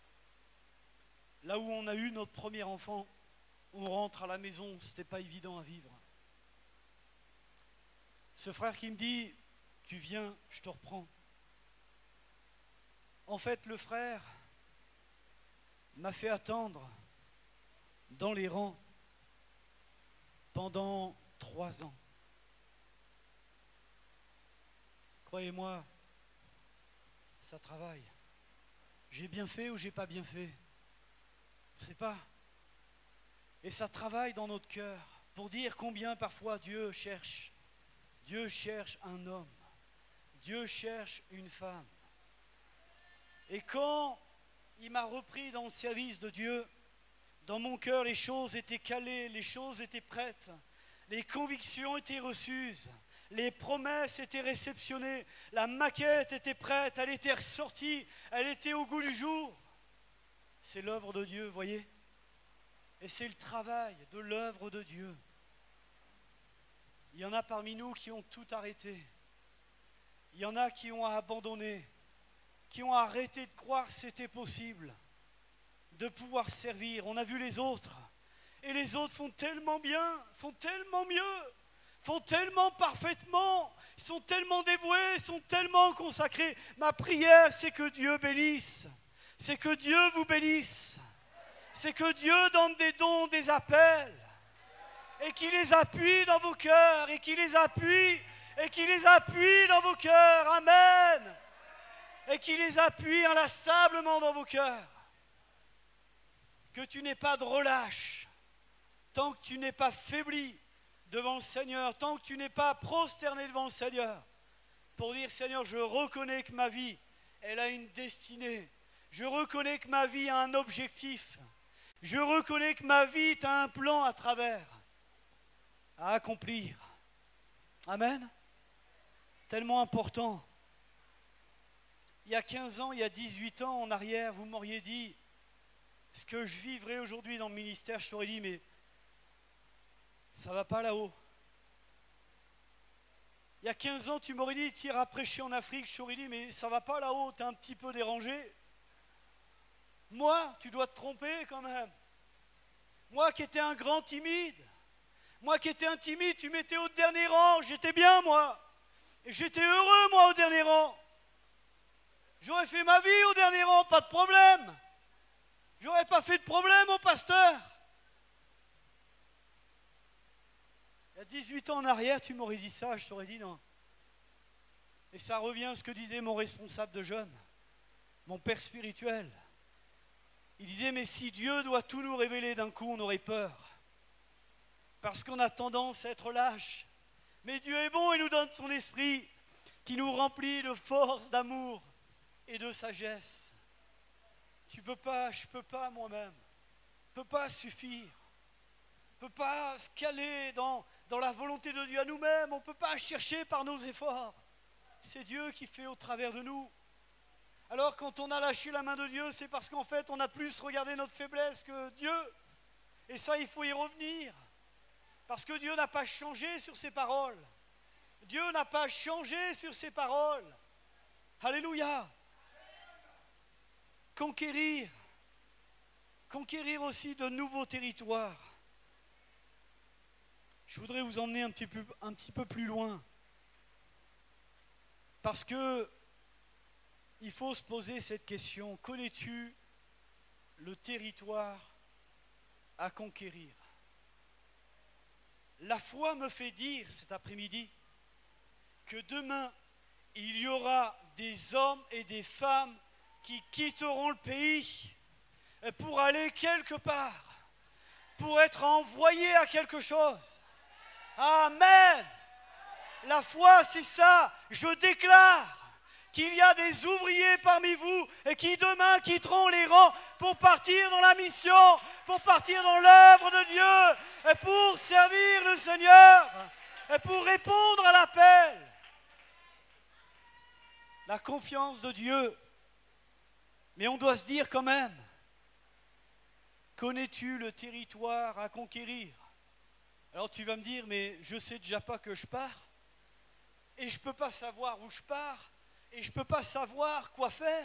là où on a eu notre premier enfant, on rentre à la maison, ce n'était pas évident à vivre. Ce frère qui me dit, tu viens, je te reprends. En fait, le frère m'a fait attendre dans les rangs pendant trois ans. Croyez-moi, ça travaille. J'ai bien fait ou j'ai pas bien fait? On ne sait pas. Et ça travaille dans notre cœur pour dire combien parfois Dieu cherche. Dieu cherche un homme. Dieu cherche une femme. Et quand il m'a repris dans le service de Dieu, dans mon cœur, les choses étaient calées, les choses étaient prêtes, les convictions étaient reçues. Les promesses étaient réceptionnées, la maquette était prête, elle était ressortie, elle était au goût du jour. C'est l'œuvre de Dieu, voyez? Et c'est le travail de l'œuvre de Dieu. Il y en a parmi nous qui ont tout arrêté. Il y en a qui ont abandonné. qui ont arrêté de croire que c'était possible de pouvoir servir. On a vu les autres. Et les autres font tellement bien, font tellement mieux, font tellement parfaitement, ils sont tellement dévoués, sont tellement consacrés. Ma prière, c'est que Dieu bénisse, c'est que Dieu vous bénisse, c'est que Dieu donne des dons, des appels, et qu'il les appuie dans vos cœurs, et qu'il les appuie, et qu'il les appuie dans vos cœurs. Amen. Et qu'il les appuie inlassablement dans vos cœurs. Que tu n'aies pas de relâche, tant que tu n'es pas faibli devant le Seigneur, tant que tu n'es pas prosterné devant le Seigneur, pour dire, Seigneur, je reconnais que ma vie, elle a une destinée. Je reconnais que ma vie a un objectif. Je reconnais que ma vie a un plan à travers, à accomplir. Amen. Tellement important. Il y a quinze ans, il y a dix-huit ans en arrière, vous m'auriez dit, ce que je vivrais aujourd'hui dans le ministère, je t'aurais dit, mais ça ne va pas là-haut. Il y a quinze ans, tu m'aurais dit, tu iras prêcher en Afrique, je t'aurais dit, mais ça ne va pas là-haut, tu es un petit peu dérangé. Moi, tu dois te tromper quand même. Moi qui étais un grand timide, moi qui étais un timide, tu m'étais au dernier rang, j'étais bien moi. Et j'étais heureux moi au dernier rang. J'aurais fait ma vie au dernier rang, pas de problème. J'aurais pas fait de problème au pasteur. Il y a dix-huit ans en arrière, tu m'aurais dit ça, je t'aurais dit non. Et ça revient à ce que disait mon responsable de jeunes, mon père spirituel. Il disait, mais si Dieu doit tout nous révéler d'un coup, on aurait peur. Parce qu'on a tendance à être lâche. Mais Dieu est bon et nous donne son esprit qui nous remplit de force, d'amour et de sagesse. Tu peux pas, je peux pas moi-même. Je peux pas suffire. On ne peut pas se caler dans, dans la volonté de Dieu à nous-mêmes. On ne peut pas chercher par nos efforts. C'est Dieu qui fait au travers de nous. Alors quand on a lâché la main de Dieu, c'est parce qu'en fait on a plus regardé notre faiblesse que Dieu. Et ça, il faut y revenir. Parce que Dieu n'a pas changé sur ses paroles. Dieu n'a pas changé sur ses paroles. Alléluia. Conquérir. Conquérir aussi de nouveaux territoires. Je voudrais vous emmener un petit peu, un petit peu plus loin. Parce que il faut se poser cette question. Connais-tu le territoire à conquérir? La foi me fait dire cet après-midi que demain, il y aura des hommes et des femmes qui quitteront le pays pour aller quelque part, pour être envoyés à quelque chose. Amen. La foi, c'est ça. Je déclare qu'il y a des ouvriers parmi vous et qui demain quitteront les rangs pour partir dans la mission, pour partir dans l'œuvre de Dieu, et pour servir le Seigneur, et pour répondre à l'appel. La confiance de Dieu. Mais on doit se dire quand même, connais-tu le territoire à conquérir? Alors tu vas me dire, mais je ne sais déjà pas que je pars, et je ne peux pas savoir où je pars, et je ne peux pas savoir quoi faire.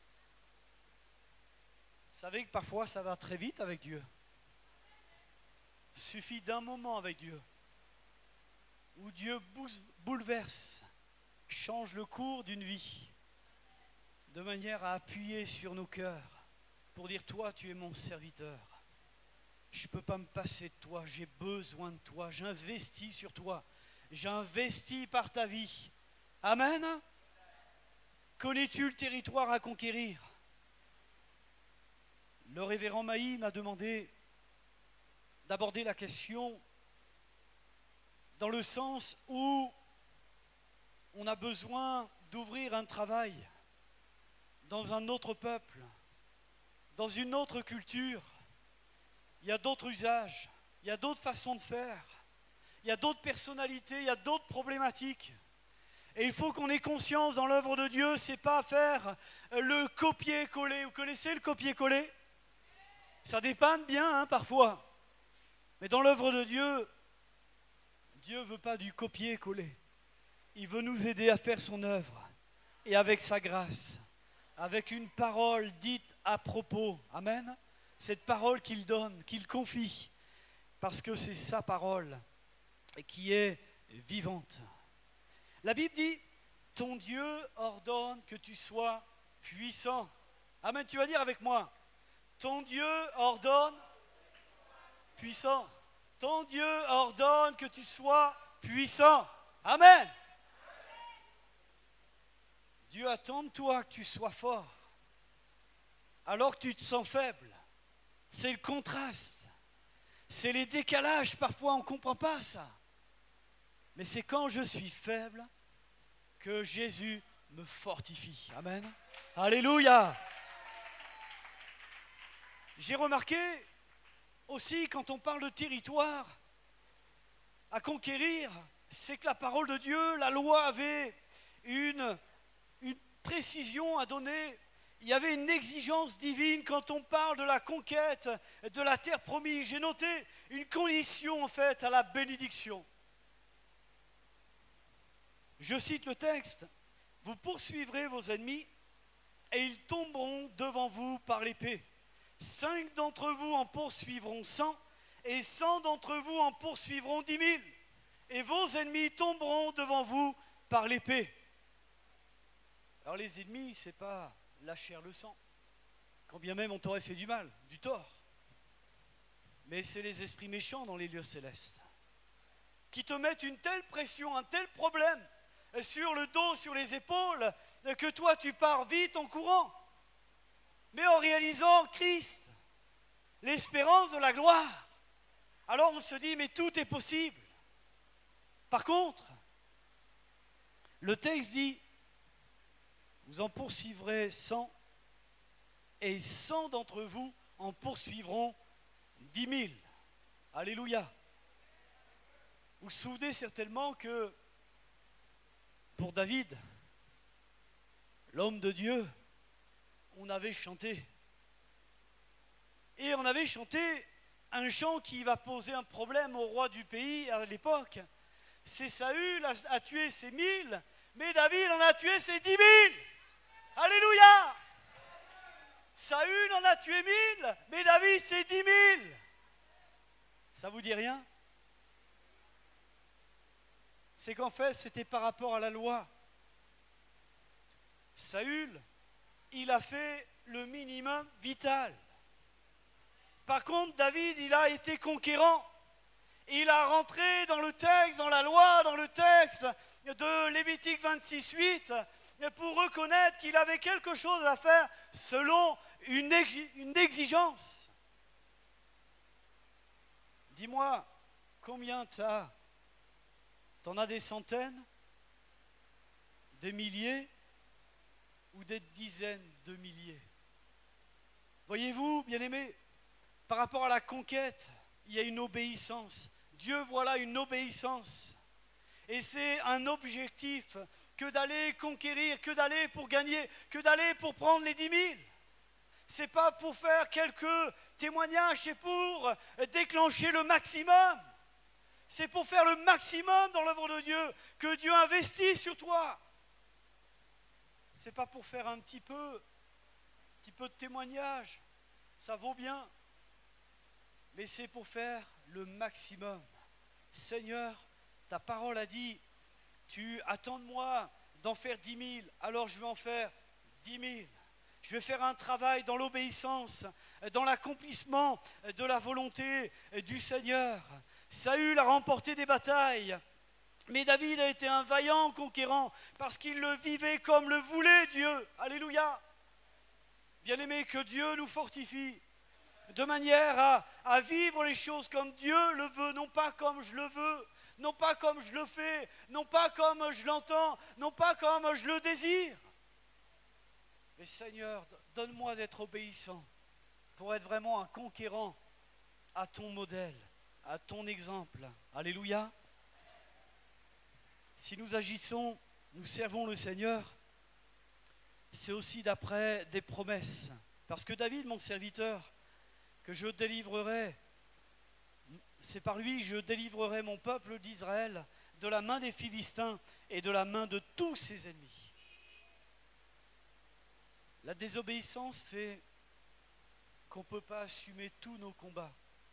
Vous savez que parfois ça va très vite avec Dieu. Il suffit d'un moment avec Dieu, où Dieu bouleverse, change le cours d'une vie, de manière à appuyer sur nos cœurs, pour dire, toi tu es mon serviteur. Je ne peux pas me passer de toi, j'ai besoin de toi, j'investis sur toi, j'investis par ta vie. Amen. Connais-tu le territoire à conquérir? Le révérend Maï m'a demandé d'aborder la question dans le sens où on a besoin d'ouvrir un travail dans un autre peuple, dans une autre culture. Il y a d'autres usages, il y a d'autres façons de faire, il y a d'autres personnalités, il y a d'autres problématiques. Et il faut qu'on ait conscience dans l'œuvre de Dieu, c'est pas faire le copier-coller. Vous connaissez le copier-coller? Ça dépanne bien hein, parfois. Mais dans l'œuvre de Dieu, Dieu ne veut pas du copier-coller. Il veut nous aider à faire son œuvre. Et avec sa grâce, avec une parole dite à propos. Amen. Cette parole qu'il donne, qu'il confie, parce que c'est sa parole qui est vivante. La Bible dit, ton Dieu ordonne que tu sois puissant. Amen, tu vas dire avec moi, ton Dieu ordonne puissant. Ton Dieu ordonne que tu sois puissant. Amen. Dieu attend de toi que tu sois fort, alors que tu te sens faible. C'est le contraste. C'est les décalages, parfois on ne comprend pas ça. Mais c'est quand je suis faible que Jésus me fortifie. Amen. Alléluia. J'ai remarqué aussi, quand on parle de territoire à conquérir, c'est que la parole de Dieu, la loi avait une, une précision à donner. Il y avait une exigence divine quand on parle de la conquête de la terre promise. J'ai noté une condition en fait à la bénédiction. Je cite le texte, vous poursuivrez vos ennemis et ils tomberont devant vous par l'épée. Cinq d'entre vous en poursuivront cent et cent d'entre vous en poursuivront dix mille. Et vos ennemis tomberont devant vous par l'épée. Alors les ennemis, ce n'est pas la chair, le sang. Quand bien même on t'aurait fait du mal, du tort. Mais c'est les esprits méchants dans les lieux célestes qui te mettent une telle pression, un tel problème sur le dos, sur les épaules, que toi tu pars vite en courant. Mais en réalisant Christ, l'espérance de la gloire, alors on se dit mais tout est possible. Par contre, le texte dit, vous en poursuivrez cent et cent d'entre vous en poursuivront dix mille. Alléluia. Vous vous souvenez certainement que pour David, l'homme de Dieu, on avait chanté. Et on avait chanté un chant qui va poser un problème au roi du pays à l'époque. C'est Saül a, a tué ses mille, mais David en a tué ses dix mille. Alléluia. Saül en a tué mille, mais David c'est dix mille. Ça vous dit rien? C'est qu'en fait, c'était par rapport à la loi. Saül, il a fait le minimum vital. Par contre, David, il a été conquérant. Il a rentré dans le texte, dans la loi, dans le texte de Lévitique vingt-six, huit, pour reconnaître qu'il avait quelque chose à faire selon une, exi- une exigence. Dis-moi, combien t'as? T'en as des centaines, des milliers ou des dizaines de milliers? Voyez-vous, bien-aimés, par rapport à la conquête, il y a une obéissance. Dieu voit là une obéissance. Et c'est un objectif que d'aller conquérir, que d'aller pour gagner, que d'aller pour prendre les dix mille. Ce n'est pas pour faire quelques témoignages, c'est pour déclencher le maximum. C'est pour faire le maximum dans l'œuvre de Dieu, que Dieu investit sur toi. Ce n'est pas pour faire un petit peu, un petit peu de témoignage, ça vaut bien. Mais c'est pour faire le maximum. Seigneur, ta parole a dit, tu attends de moi d'en faire dix mille, alors je vais en faire dix mille. Je vais faire un travail dans l'obéissance, dans l'accomplissement de la volonté du Seigneur. Saül a remporté des batailles, mais David a été un vaillant conquérant parce qu'il le vivait comme le voulait Dieu. Alléluia. Bien-aimés, que Dieu nous fortifie de manière à, à vivre les choses comme Dieu le veut, non pas comme je le veux, non pas comme je le fais, non pas comme je l'entends, non pas comme je le désire. Mais Seigneur, donne-moi d'être obéissant pour être vraiment un conquérant à ton modèle, à ton exemple. Alléluia. Si nous agissons, nous servons le Seigneur, c'est aussi d'après des promesses. Parce que David, mon serviteur, que je délivrerai, c'est par lui que je délivrerai mon peuple d'Israël de la main des Philistins et de la main de tous ses ennemis. La désobéissance fait qu'on ne peut pas assumer tous nos combats.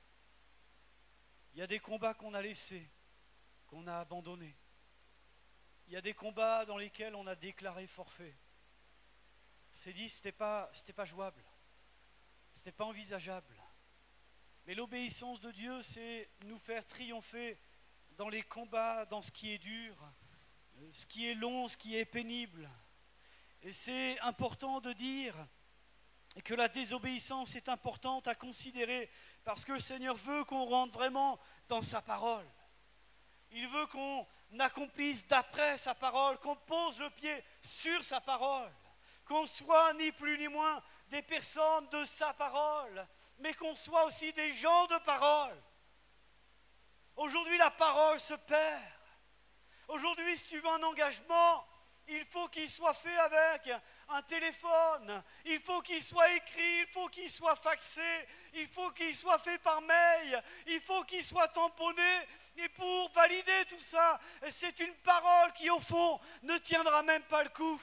Il y a des combats qu'on a laissés, qu'on a abandonnés. Il y a des combats dans lesquels on a déclaré forfait. C'est dit, ce n'était pas, c'était pas jouable, ce n'était pas envisageable. Mais l'obéissance de Dieu, c'est nous faire triompher dans les combats, dans ce qui est dur, ce qui est long, ce qui est pénible. Et c'est important de dire que la désobéissance est importante à considérer parce que le Seigneur veut qu'on rentre vraiment dans sa parole. Il veut qu'on accomplisse d'après sa parole, qu'on pose le pied sur sa parole, qu'on soit ni plus ni moins des personnes de sa parole, mais qu'on soit aussi des gens de parole. Aujourd'hui, la parole se perd. Aujourd'hui, si tu veux un engagement, il faut qu'il soit fait avec un téléphone, il faut qu'il soit écrit, il faut qu'il soit faxé, il faut qu'il soit fait par mail, il faut qu'il soit tamponné. Et pour valider tout ça, c'est une parole qui, au fond, ne tiendra même pas le coup.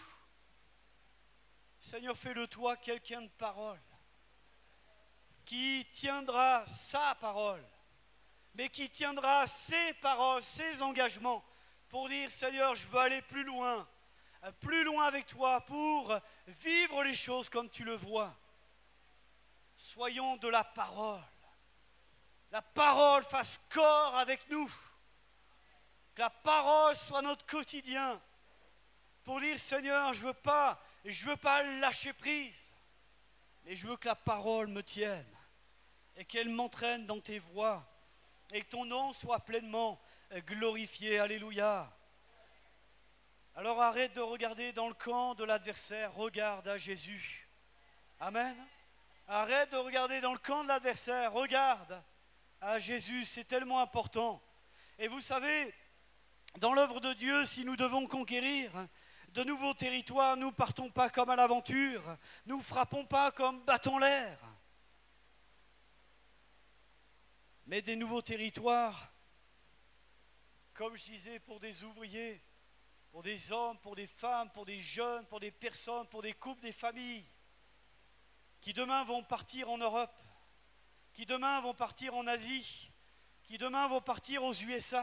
Seigneur, fais de toi quelqu'un de parole, qui tiendra sa parole, mais qui tiendra ses paroles, ses engagements, pour dire, Seigneur, je veux aller plus loin, plus loin avec toi, pour vivre les choses comme tu le vois. Soyons de la parole. La parole fasse corps avec nous. Que la parole soit notre quotidien. Pour dire, Seigneur, je veux pas, je veux pas lâcher prise, mais je veux que la parole me tienne et qu'elle m'entraîne dans tes voies et que ton nom soit pleinement glorifié. Alléluia. Alors arrête de regarder dans le camp de l'adversaire, regarde à Jésus. Amen. Arrête de regarder dans le camp de l'adversaire, regarde à Jésus, c'est tellement important. Et vous savez, dans l'œuvre de Dieu, si nous devons conquérir de nouveaux territoires, nous ne partons pas comme à l'aventure, nous ne frappons pas comme battons l'air. Mais des nouveaux territoires, comme je disais, pour des ouvriers, pour des hommes, pour des femmes, pour des jeunes, pour des personnes, pour des couples, des familles, qui demain vont partir en Europe, qui demain vont partir en Asie, qui demain vont partir aux U S A.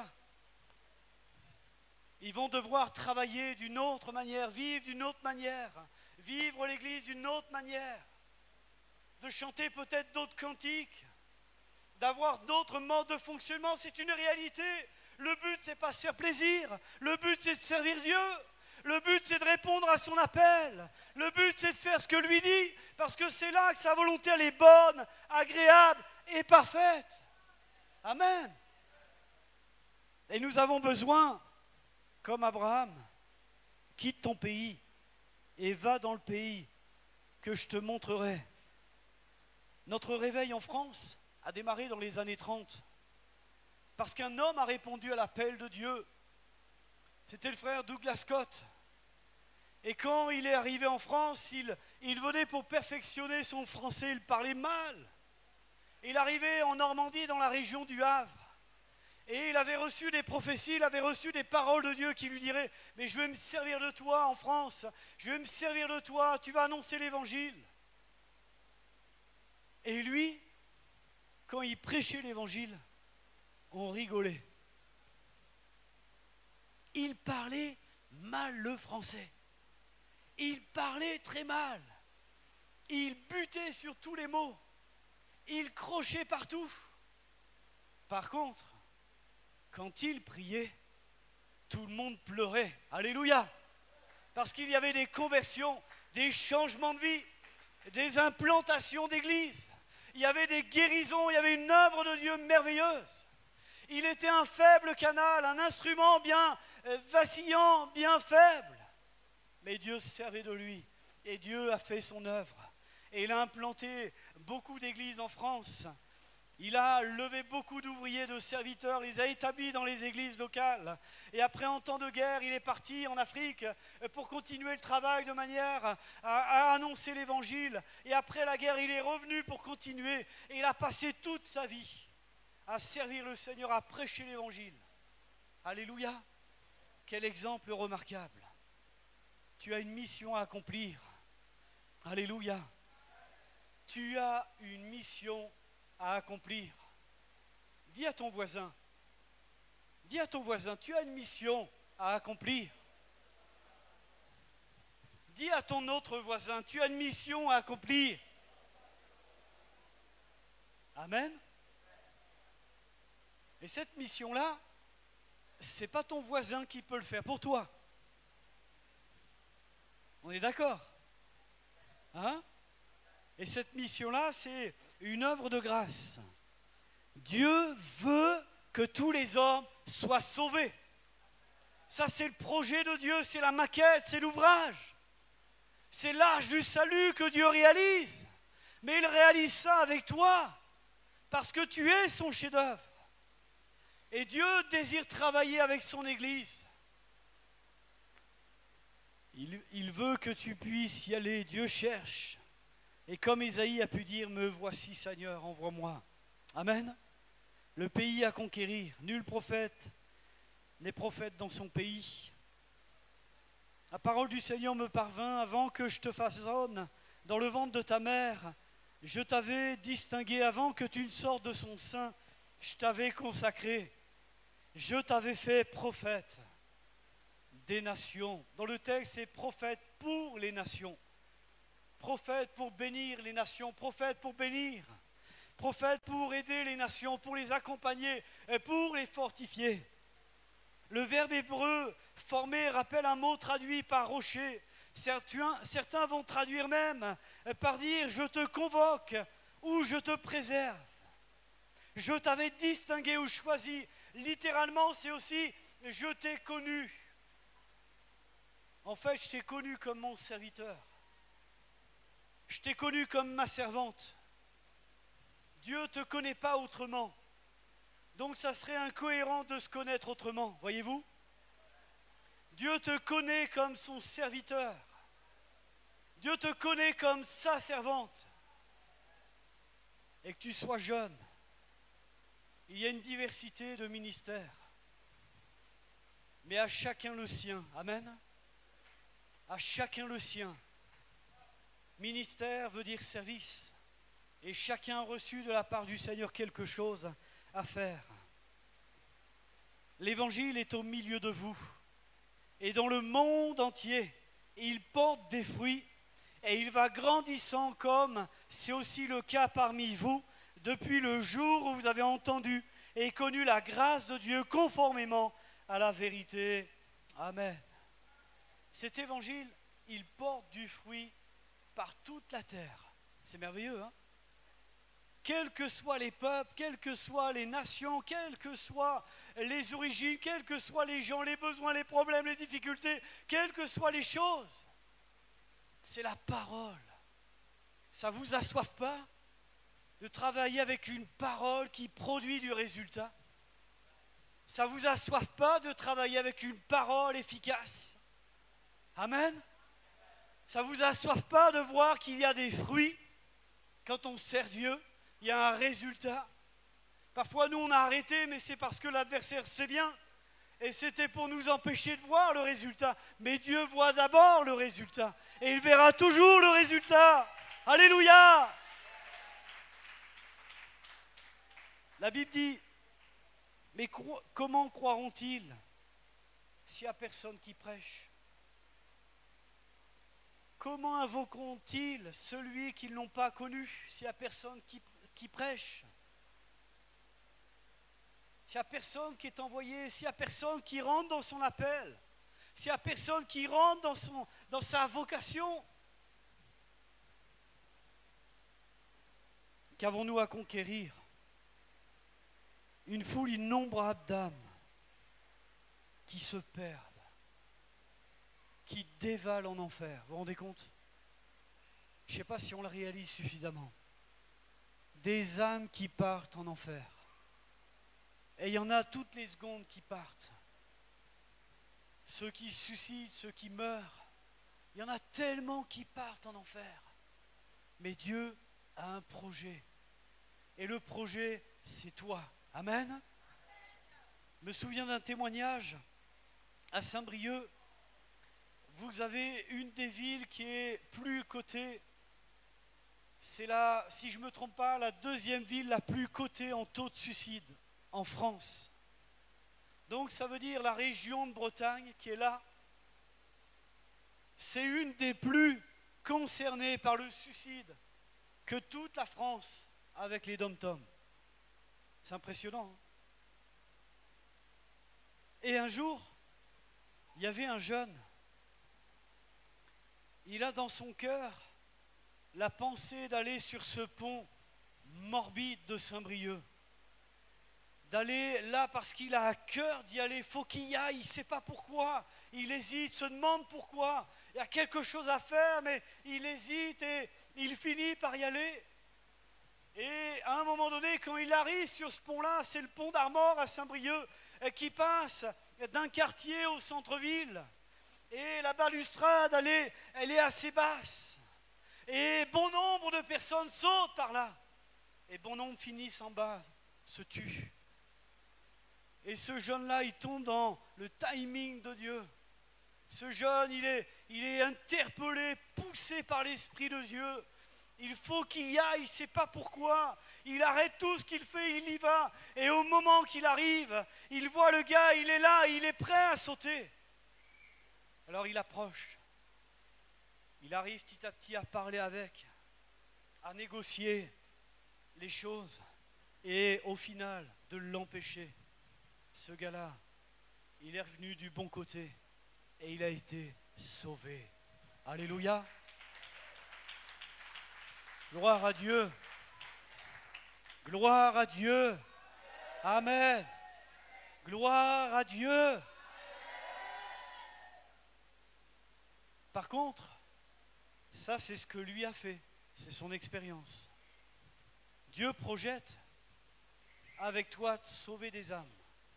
Ils vont devoir travailler d'une autre manière, vivre d'une autre manière, vivre l'Église d'une autre manière, de chanter peut-être d'autres cantiques, d'avoir d'autres modes de fonctionnement. C'est une réalité. Le but, c'est pas se faire plaisir. Le but, c'est de servir Dieu. Le but, c'est de répondre à son appel. Le but, c'est de faire ce que lui dit, parce que c'est là que sa volonté, elle est bonne, agréable et parfaite. Amen. Et nous avons besoin, comme Abraham, quitte ton pays et va dans le pays que je te montrerai. Notre réveil en France a démarré dans les années trente, parce qu'un homme a répondu à l'appel de Dieu. C'était le frère Douglas Scott. Et quand il est arrivé en France, il, il venait pour perfectionner son français, il parlait mal. Il arrivait en Normandie, dans la région du Havre. Et il avait reçu des prophéties, il avait reçu des paroles de Dieu qui lui diraient « Mais je vais me servir de toi en France, je vais me servir de toi, tu vas annoncer l'évangile. » Et lui, quand il prêchait l'évangile, on rigolait. Il parlait mal le français. Il parlait très mal. Il butait sur tous les mots. Il crochait partout. Par contre, quand il priait, tout le monde pleurait. Alléluia! Parce qu'il y avait des conversions, des changements de vie, des implantations d'église. Il y avait des guérisons, il y avait une œuvre de Dieu merveilleuse. Il était un faible canal, un instrument bien vacillant, bien faible. Mais Dieu se servait de lui et Dieu a fait son œuvre. Et il a implanté beaucoup d'églises en France. Il a levé beaucoup d'ouvriers, de serviteurs, il les a établis dans les églises locales. Et après, en temps de guerre, il est parti en Afrique pour continuer le travail de manière à, à annoncer l'évangile. Et après la guerre, il est revenu pour continuer. Et il a passé toute sa vie à servir le Seigneur, à prêcher l'évangile. Alléluia! Quel exemple remarquable! Tu as une mission à accomplir. Alléluia. Tu as une mission à accomplir. Dis à ton voisin, dis à ton voisin, tu as une mission à accomplir. Dis à ton autre voisin, tu as une mission à accomplir. Amen. Et cette mission-là, ce n'est pas ton voisin qui peut le faire pour toi. On est d'accord? Hein? Et cette mission-là, c'est une œuvre de grâce. Dieu veut que tous les hommes soient sauvés. Ça, c'est le projet de Dieu, c'est la maquette, c'est l'ouvrage. C'est l'arche du salut que Dieu réalise. Mais il réalise ça avec toi, parce que tu es son chef-d'œuvre. Et Dieu désire travailler avec son Église. Il, il veut que tu puisses y aller. Dieu cherche. Et comme Ésaïe a pu dire, me voici Seigneur, envoie-moi. Amen. Le pays à conquérir. Nul prophète n'est prophète dans son pays. La parole du Seigneur me parvint avant que je te façonne dans le ventre de ta mère. Je t'avais distingué avant que tu ne sortes de son sein. Je t'avais consacré. Je t'avais fait prophète des nations. Dans le texte, c'est prophète pour les nations. Prophète pour bénir les nations. Prophète pour bénir. Prophète pour aider les nations, pour les accompagner et pour les fortifier. Le verbe hébreu formé rappelle un mot traduit par rocher. Certains, certains vont traduire même par dire « je te convoque » ou « je te préserve ». Je t'avais distingué ou choisi. Littéralement, c'est aussi « je t'ai connu ». En fait, je t'ai connu comme mon serviteur. Je t'ai connu comme ma servante. Dieu ne te connaît pas autrement. Donc ça serait incohérent de se connaître autrement, voyez-vous? Dieu te connaît comme son serviteur. Dieu te connaît comme sa servante. Et que tu sois jeune, il y a une diversité de ministères. Mais à chacun le sien. Amen. À chacun le sien. Ministère veut dire service. Et chacun a reçu de la part du Seigneur quelque chose à faire. L'Évangile est au milieu de vous et dans le monde entier. Il porte des fruits et il va grandissant comme c'est aussi le cas parmi vous depuis le jour où vous avez entendu et connu la grâce de Dieu conformément à la vérité. Amen. Cet Évangile, il porte du fruit par toute la terre. C'est merveilleux, hein? Quels que soient les peuples, quelles que soient les nations, quelles que soient les origines, quels que soient les gens, les besoins, les problèmes, les difficultés, quelles que soient les choses, c'est la parole. Ça ne vous assoiffe pas de travailler avec une parole qui produit du résultat? Ça ne vous assoiffe pas de travailler avec une parole efficace? Amen. Ça ne vous assoiffe pas de voir qu'il y a des fruits quand on sert Dieu? Il y a un résultat. Parfois, nous, on a arrêté, mais c'est parce que l'adversaire sait bien. Et c'était pour nous empêcher de voir le résultat. Mais Dieu voit d'abord le résultat. Et il verra toujours le résultat. Alléluia! La Bible dit, mais cro- comment croiront-ils s'il n'y a personne qui prêche? Comment invoqueront-ils celui qu'ils n'ont pas connu s'il n'y a personne qui, qui prêche? S'il n'y a personne qui est envoyé, s'il n'y a personne qui rentre dans son appel, s'il n'y a personne qui rentre dans, son, dans sa vocation, qu'avons-nous à conquérir? Une foule innombrable d'âmes qui se perdent, qui dévalent en enfer. Vous vous rendez compte? Je ne sais pas si on le réalise suffisamment. Des âmes qui partent en enfer. Et il y en a toutes les secondes qui partent. Ceux qui se suicident, ceux qui meurent. Il y en a tellement qui partent en enfer. Mais Dieu a un projet. Et le projet, c'est toi. Amen. Je me souviens d'un témoignage à Saint-Brieuc. Vous avez une des villes qui est plus cotée c'est la, si je ne me trompe pas, la deuxième ville la plus cotée en taux de suicide en France. Donc ça veut dire la région de Bretagne qui est là, c'est une des plus concernées par le suicide que toute la France avec les dom-toms. C'est impressionnant. Hein? Et un jour, il y avait un jeune, il a dans son cœur la pensée d'aller sur ce pont morbide de Saint-Brieuc, d'aller là parce qu'il a à cœur d'y aller, il faut qu'il y aille, il ne sait pas pourquoi, il hésite, se demande pourquoi, il y a quelque chose à faire, mais il hésite et il finit par y aller. Et à un moment donné, quand il arrive sur ce pont-là, c'est le pont d'Armor à Saint-Brieuc, qui passe d'un quartier au centre-ville. Et la balustrade, elle est, elle est assez basse. Et bon nombre de personnes sautent par là. Et bon nombre finissent en bas, se tuent. Et ce jeune-là, il tombe dans le timing de Dieu. Ce jeune, il est, il est interpellé, poussé par l'Esprit de Dieu. Il faut qu'il y aille, il ne sait pas pourquoi. Il arrête tout ce qu'il fait, il y va. Et au moment qu'il arrive, il voit le gars, il est là, il est prêt à sauter. Alors il approche. Il arrive petit à petit à parler avec, à négocier les choses. Et au final, de l'empêcher. Ce gars-là, il est revenu du bon côté et il a été sauvé. Alléluia. Gloire à Dieu. Gloire à Dieu. Amen. Gloire à Dieu. Par contre, ça c'est ce que lui a fait. C'est son expérience. Dieu projette avec toi de sauver des âmes.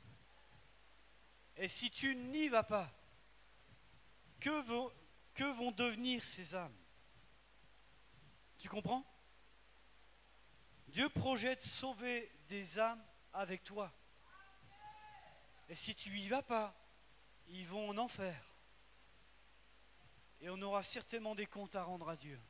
Et si tu n'y vas pas, que vont, que vont devenir ces âmes? Tu comprends? Dieu projette sauver des âmes avec toi. Et si tu n'y vas pas, ils vont en enfer. Et on aura certainement des comptes à rendre à Dieu.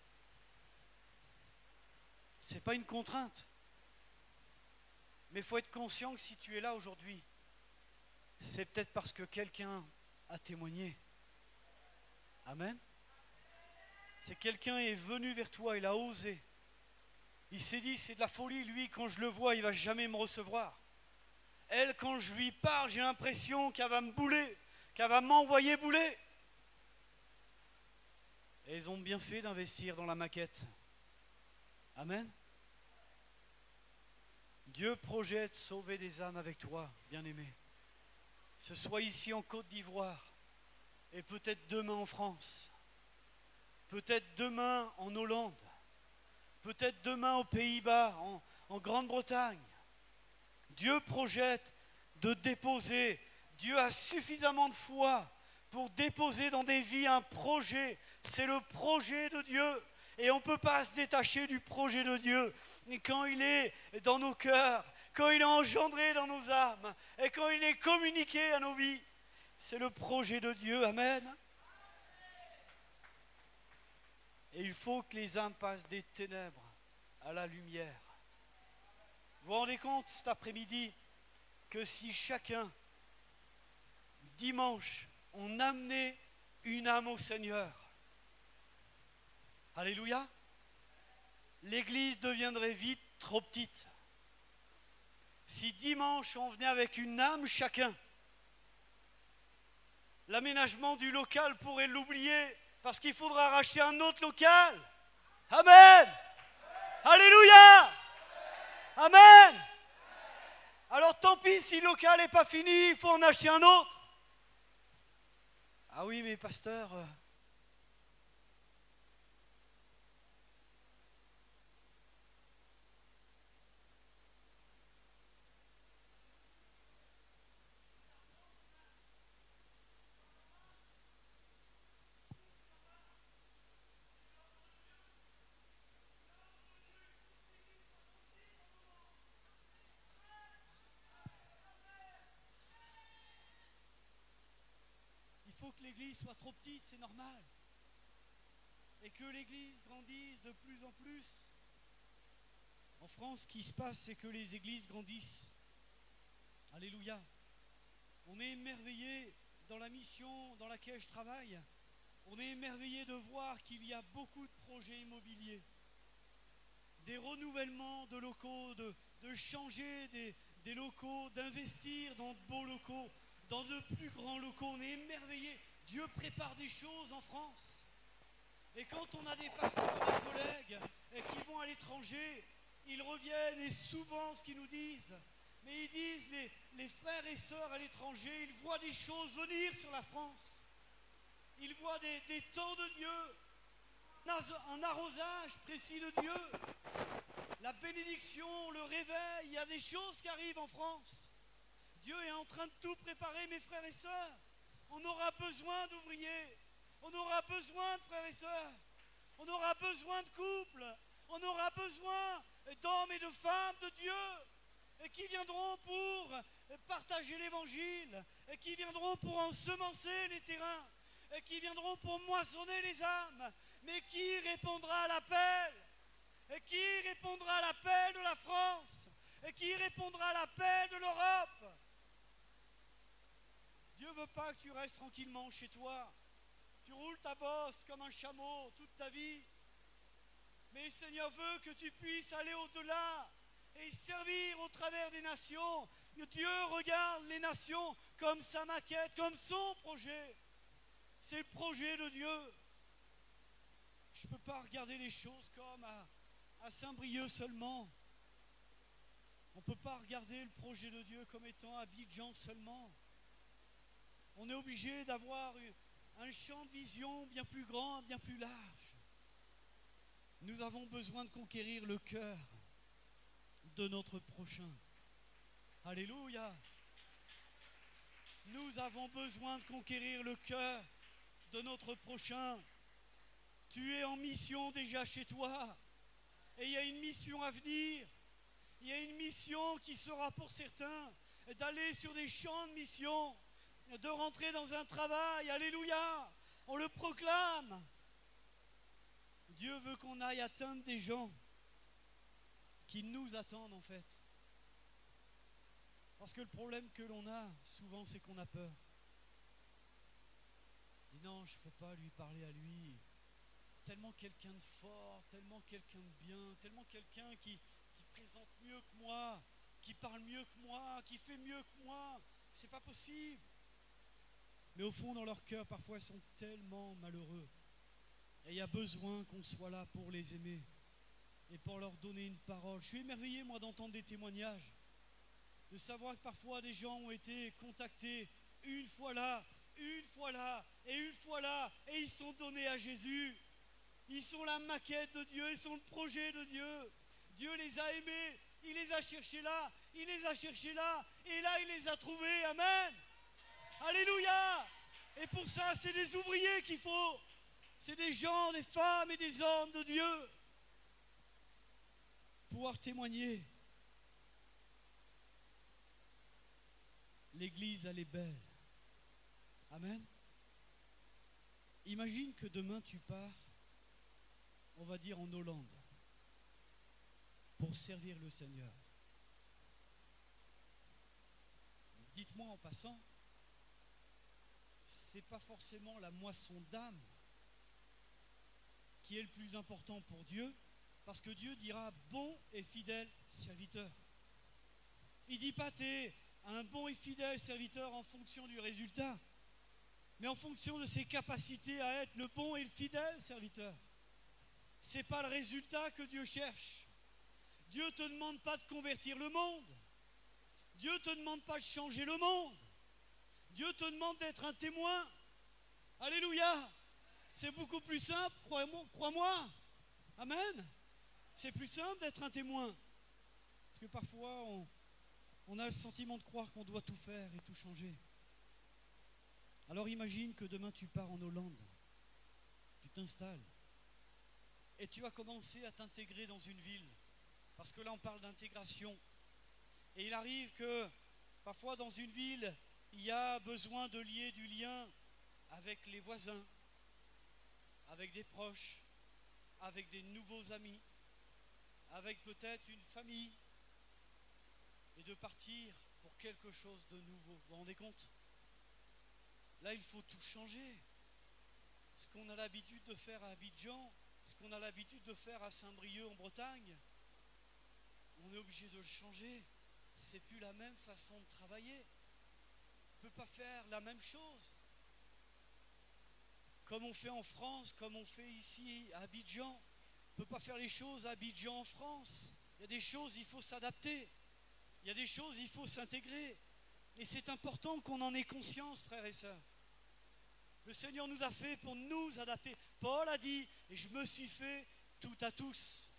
Ce n'est pas une contrainte. Mais il faut être conscient que si tu es là aujourd'hui, c'est peut-être parce que quelqu'un a témoigné. Amen. C'est quelqu'un est venu vers toi, il a osé. Il s'est dit, c'est de la folie, lui, quand je le vois, il ne va jamais me recevoir. Elle, quand je lui parle, j'ai l'impression qu'elle va me bouler, qu'elle va m'envoyer bouler. Et ils ont bien fait d'investir dans la maquette. Amen. Dieu projette sauver des âmes avec toi, bien-aimé. Ce soit ici en Côte d'Ivoire, et peut-être demain en France, peut-être demain en Hollande, peut-être demain aux Pays-Bas, en, en Grande-Bretagne. Dieu projette de déposer, Dieu a suffisamment de foi pour déposer dans des vies un projet. C'est le projet de Dieu. Et on ne peut pas se détacher du projet de Dieu. Et quand il est dans nos cœurs, quand il est engendré dans nos âmes, et quand il est communiqué à nos vies, c'est le projet de Dieu. Amen. Et il faut que les âmes passent des ténèbres à la lumière. Vous vous rendez compte cet après-midi que si chacun, dimanche, on amenait une âme au Seigneur, alléluia, l'église deviendrait vite trop petite. Si dimanche on venait avec une âme chacun, l'aménagement du local pourrait l'oublier parce qu'il faudra racheter un autre local. Amen. Alléluia. Amen. Alors tant pis si le local n'est pas fini, il faut en acheter un autre. Ah oui, mais pasteur... Euh... Il faut que l'église soit trop petite, c'est normal. Et que l'église grandisse de plus en plus, En France, ce qui se passe, c'est que les églises grandissent. Alléluia. On est émerveillé dans la mission dans laquelle je travaille. On est émerveillé de voir qu'il y a beaucoup de projets immobiliers, des renouvellements de locaux, de, de changer des, des locaux, d'investir dans de beaux locaux, dans de plus grands locaux. On est émerveillé. Dieu prépare des choses en France. Et quand on a des pasteurs, des collègues qui vont à l'étranger, ils reviennent et souvent ce qu'ils nous disent, mais ils disent, les, les frères et sœurs à l'étranger, ils voient des choses venir sur la France. Ils voient des, des temps de Dieu, un arrosage précis de Dieu, la bénédiction, le réveil, il y a des choses qui arrivent en France. Dieu est en train de tout préparer, mes frères et sœurs. On aura besoin d'ouvriers, on aura besoin de frères et sœurs, on aura besoin de couples, on aura besoin d'hommes et de femmes de Dieu et qui viendront pour partager l'évangile, et qui viendront pour ensemencer les terrains, et qui viendront pour moissonner les âmes, mais qui répondra à l'appel, et qui répondra à l'appel de la France, et qui répondra à l'appel de l'Europe. Dieu ne veut pas que tu restes tranquillement chez toi. Tu roules ta bosse comme un chameau toute ta vie. Mais le Seigneur veut que tu puisses aller au-delà et servir au travers des nations. Dieu regarde les nations comme sa maquette, comme son projet. C'est le projet de Dieu. Je ne peux pas regarder les choses comme à, à Saint-Brieuc seulement. On ne peut pas regarder le projet de Dieu comme étant à Abidjan seulement. On est obligé d'avoir un champ de vision bien plus grand, bien plus large. Nous avons besoin de conquérir le cœur de notre prochain. Alléluia. Nous avons besoin de conquérir le cœur de notre prochain. Tu es en mission déjà chez toi. Et il y a une mission à venir. Il y a une mission qui sera pour certains d'aller sur des champs de mission, de rentrer dans un travail. Alléluia. On le proclame. Dieu veut qu'on aille atteindre des gens qui nous attendent en fait. Parce que le problème que l'on a souvent, c'est qu'on a peur. On dit non, je ne peux pas lui parler à lui. C'est tellement quelqu'un de fort, tellement quelqu'un de bien, tellement quelqu'un qui, qui présente mieux que moi, qui parle mieux que moi, qui fait mieux que moi. C'est pas possible. Mais au fond, dans leur cœur, parfois, ils sont tellement malheureux. Et il y a besoin qu'on soit là pour les aimer et pour leur donner une parole. Je suis émerveillé, moi, d'entendre des témoignages, de savoir que parfois des gens ont été contactés une fois là, une fois là et une fois là, et ils sont donnés à Jésus. Ils sont la maquette de Dieu, ils sont le projet de Dieu. Dieu les a aimés, il les a cherchés là, il les a cherchés là, et là il les a trouvés. Amen. Alléluia. Et pour ça, c'est des ouvriers qu'il faut. C'est des gens, des femmes et des hommes de Dieu. Pouvoir témoigner. L'église, elle est belle. Amen. Imagine que demain tu pars, on va dire en Hollande, pour servir le Seigneur. Dites-moi en passant, c'est pas forcément la moisson d'âme qui est le plus important pour Dieu, parce que Dieu dira bon et fidèle serviteur. Il ne dit pas t'es un bon et fidèle serviteur en fonction du résultat, mais en fonction de ses capacités à être le bon et le fidèle serviteur. Ce n'est pas le résultat que Dieu cherche. Dieu ne te demande pas de convertir le monde. Dieu ne te demande pas de changer le monde. Dieu te demande d'être un témoin. Alléluia. C'est beaucoup plus simple, crois-moi. crois-moi. Amen. C'est plus simple d'être un témoin. Parce que parfois, on, on a le sentiment de croire qu'on doit tout faire et tout changer. Alors imagine que demain tu pars en Hollande. Tu t'installes. Et tu vas commencer à t'intégrer dans une ville. Parce que là, on parle d'intégration. Et il arrive que, parfois, dans une ville, il y a besoin de lier du lien avec les voisins, avec des proches, avec des nouveaux amis. avec peut-être une famille, et de partir pour quelque chose de nouveau. Vous vous rendez compte? Là, il faut tout changer. Ce qu'on a l'habitude de faire à Abidjan, ce qu'on a l'habitude de faire à Saint-Brieuc en Bretagne, on est obligé de le changer. C'est plus la même façon de travailler. On ne peut pas faire la même chose. Comme on fait en France, comme on fait ici à Abidjan. On ne peut pas faire les choses à Abidjan en France. Il y a des choses, il faut s'adapter. Il y a des choses, il faut s'intégrer. Et c'est important qu'on en ait conscience, frères et sœurs. Le Seigneur nous a fait pour nous adapter. Paul a dit, et je me suis fait tout à tous.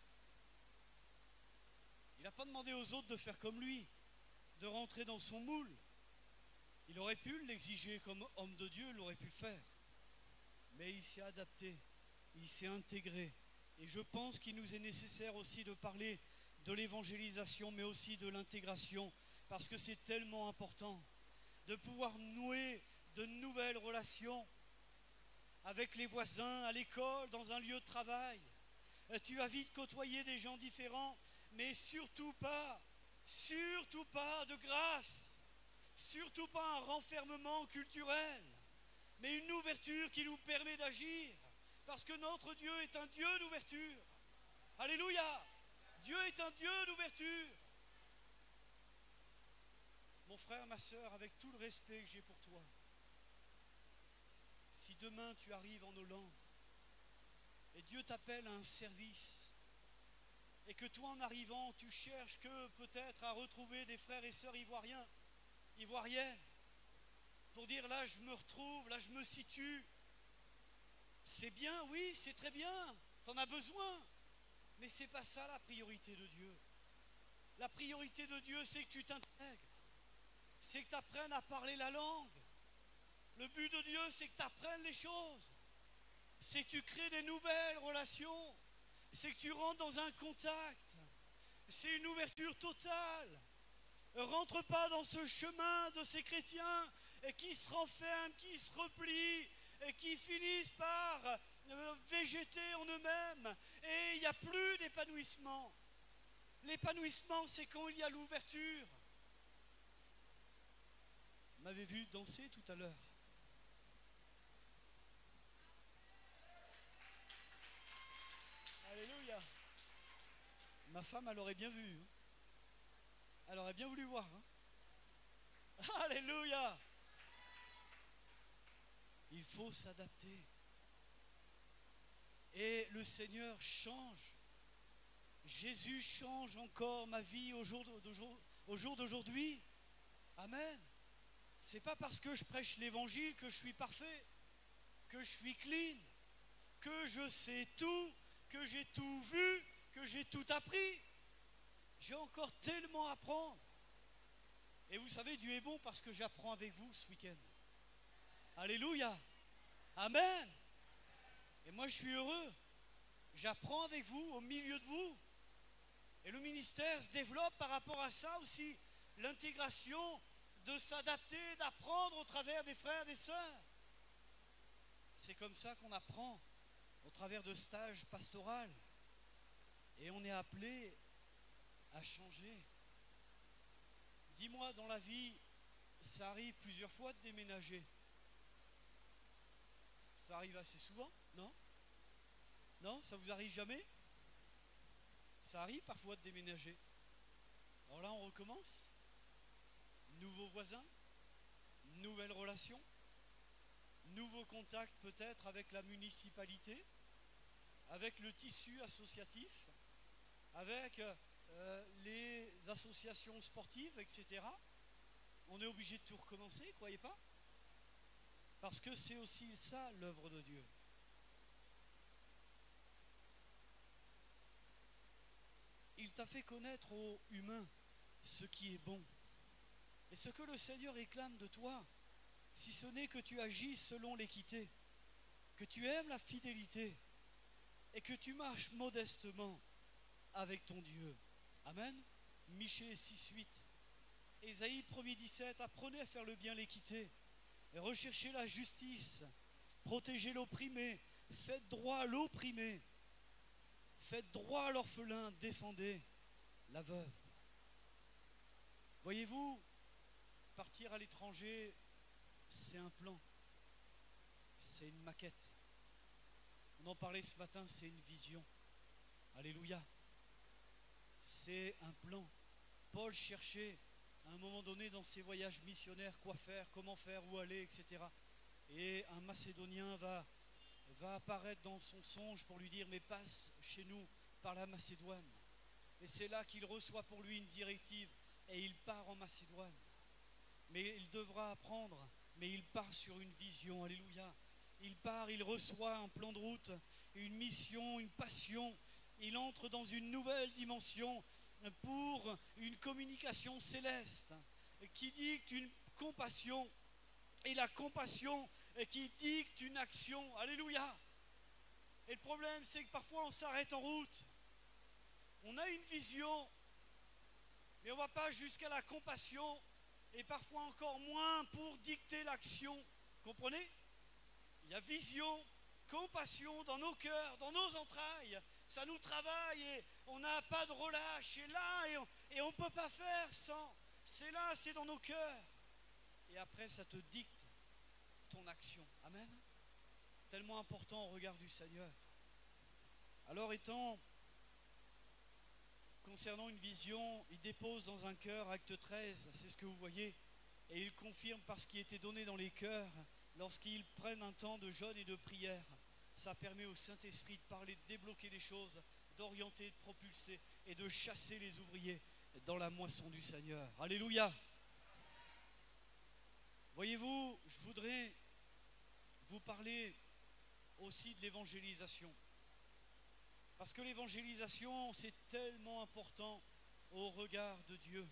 Il n'a pas demandé aux autres de faire comme lui, de rentrer dans son moule. Il aurait pu l'exiger comme homme de Dieu, il aurait pu le faire. Mais il s'est adapté, il s'est intégré. Et je pense qu'il nous est nécessaire aussi de parler de l'évangélisation, mais aussi de l'intégration, parce que c'est tellement important de pouvoir nouer de nouvelles relations avec les voisins, à l'école, dans un lieu de travail. Tu vas vite côtoyer des gens différents, mais surtout pas, surtout pas de grâce, surtout pas un renfermement culturel, mais une ouverture qui nous permet d'agir, parce que notre Dieu est un Dieu d'ouverture. Alléluia! Dieu est un Dieu d'ouverture. Mon frère, ma soeur, avec tout le respect que j'ai pour toi, si demain tu arrives en Hollande et Dieu t'appelle à un service et que toi en arrivant tu cherches que peut-être à retrouver des frères et sœurs ivoiriens, ivoiriennes, pour dire là je me retrouve, là je me situe, c'est bien, oui, c'est très bien, t'en as besoin, mais c'est pas ça la priorité de Dieu. La priorité de Dieu, c'est que tu t'intègres, c'est que tu apprennes à parler la langue. Le but de Dieu, c'est que tu apprennes les choses, c'est que tu crées des nouvelles relations, c'est que tu rentres dans un contact, c'est une ouverture totale. Rentre pas dans ce chemin de ces chrétiens et qui se renferment, qui se replient et qui finissent par végéter en eux-mêmes et il n'y a plus d'épanouissement. L'épanouissement, c'est quand il y a l'ouverture. Vous m'avez vu danser tout à l'heure. Alléluia. Ma femme, elle aurait bien vu. Elle aurait bien voulu voir. Hein. Alléluia. Il faut s'adapter. Et le Seigneur change. Jésus change encore ma vie au jour d'aujourd'hui. Amen. C'est pas parce que je prêche l'évangile que je suis parfait, que je suis clean, que je sais tout, que j'ai tout vu, que j'ai tout appris. J'ai encore tellement à apprendre. Et vous savez, Dieu est bon parce que j'apprends avec vous ce week-end. Alléluia. Amen. Et moi, je suis heureux. J'apprends avec vous, au milieu de vous. Et le ministère se développe par rapport à ça aussi. L'intégration, de s'adapter, d'apprendre au travers des frères et des sœurs. C'est comme ça qu'on apprend, au travers de stages pastoraux. Et on est appelé à changer. Dis-moi, dans la vie, ça arrive plusieurs fois de déménager. Ça arrive assez souvent, non? Non, ça vous arrive jamais? Ça arrive parfois de déménager. Alors là, on recommence. Nouveaux voisins, nouvelles relations, nouveaux contacts peut-être avec la municipalité, avec le tissu associatif, avec euh, les associations sportives, et cetera. On est obligé de tout recommencer, croyez pas? Parce que c'est aussi ça l'œuvre de Dieu. Il t'a fait connaître aux humains ce qui est bon. Et ce que le Seigneur réclame de toi, si ce n'est que tu agis selon l'équité, que tu aimes la fidélité et que tu marches modestement avec ton Dieu. Amen. Michée six huit. Ésaïe premier dix-sept. Apprenez à faire le bien, l'équité, et recherchez la justice, protégez l'opprimé, faites droit à l'opprimé. Faites droit à l'orphelin, défendez la veuve. Voyez-vous, partir à l'étranger, c'est un plan, c'est une maquette. On en parlait ce matin, c'est une vision. Alléluia. C'est un plan. Paul cherchait à un moment donné dans ses voyages missionnaires quoi faire, comment faire, où aller, et cetera. Et un Macédonien va, va apparaître dans son songe pour lui dire mais passe chez nous par la Macédoine. Et c'est là qu'il reçoit pour lui une directive et il part en Macédoine. Mais il devra apprendre, mais il part sur une vision, alléluia. Il part, il reçoit un plan de route, une mission, une passion. Il entre dans une nouvelle dimension pour une communication céleste qui dicte une compassion et la compassion qui dicte une action. Alléluia. Et le problème, c'est que parfois on s'arrête en route. On a une vision, mais on ne va pas jusqu'à la compassion et parfois encore moins pour dicter l'action. Comprenez? Il y a vision, compassion dans nos cœurs, dans nos entrailles. Ça nous travaille et on n'a pas de relâche. Et là, et on ne peut pas faire sans. C'est là, c'est dans nos cœurs. Et après, ça te dicte ton action. Amen. Tellement important au regard du Seigneur. Alors étant, concernant une vision, il dépose dans un cœur, acte treize, c'est ce que vous voyez, et il confirme par ce qui était donné dans les cœurs, lorsqu'ils prennent un temps de jeûne et de prière. Ça permet au Saint-Esprit de parler, de débloquer les choses, d'orienter, de propulser et de chasser les ouvriers dans la moisson du Seigneur. Alléluia. Voyez-vous, je voudrais vous parler aussi de l'évangélisation. Parce que l'évangélisation, c'est tellement important au regard de Dieu.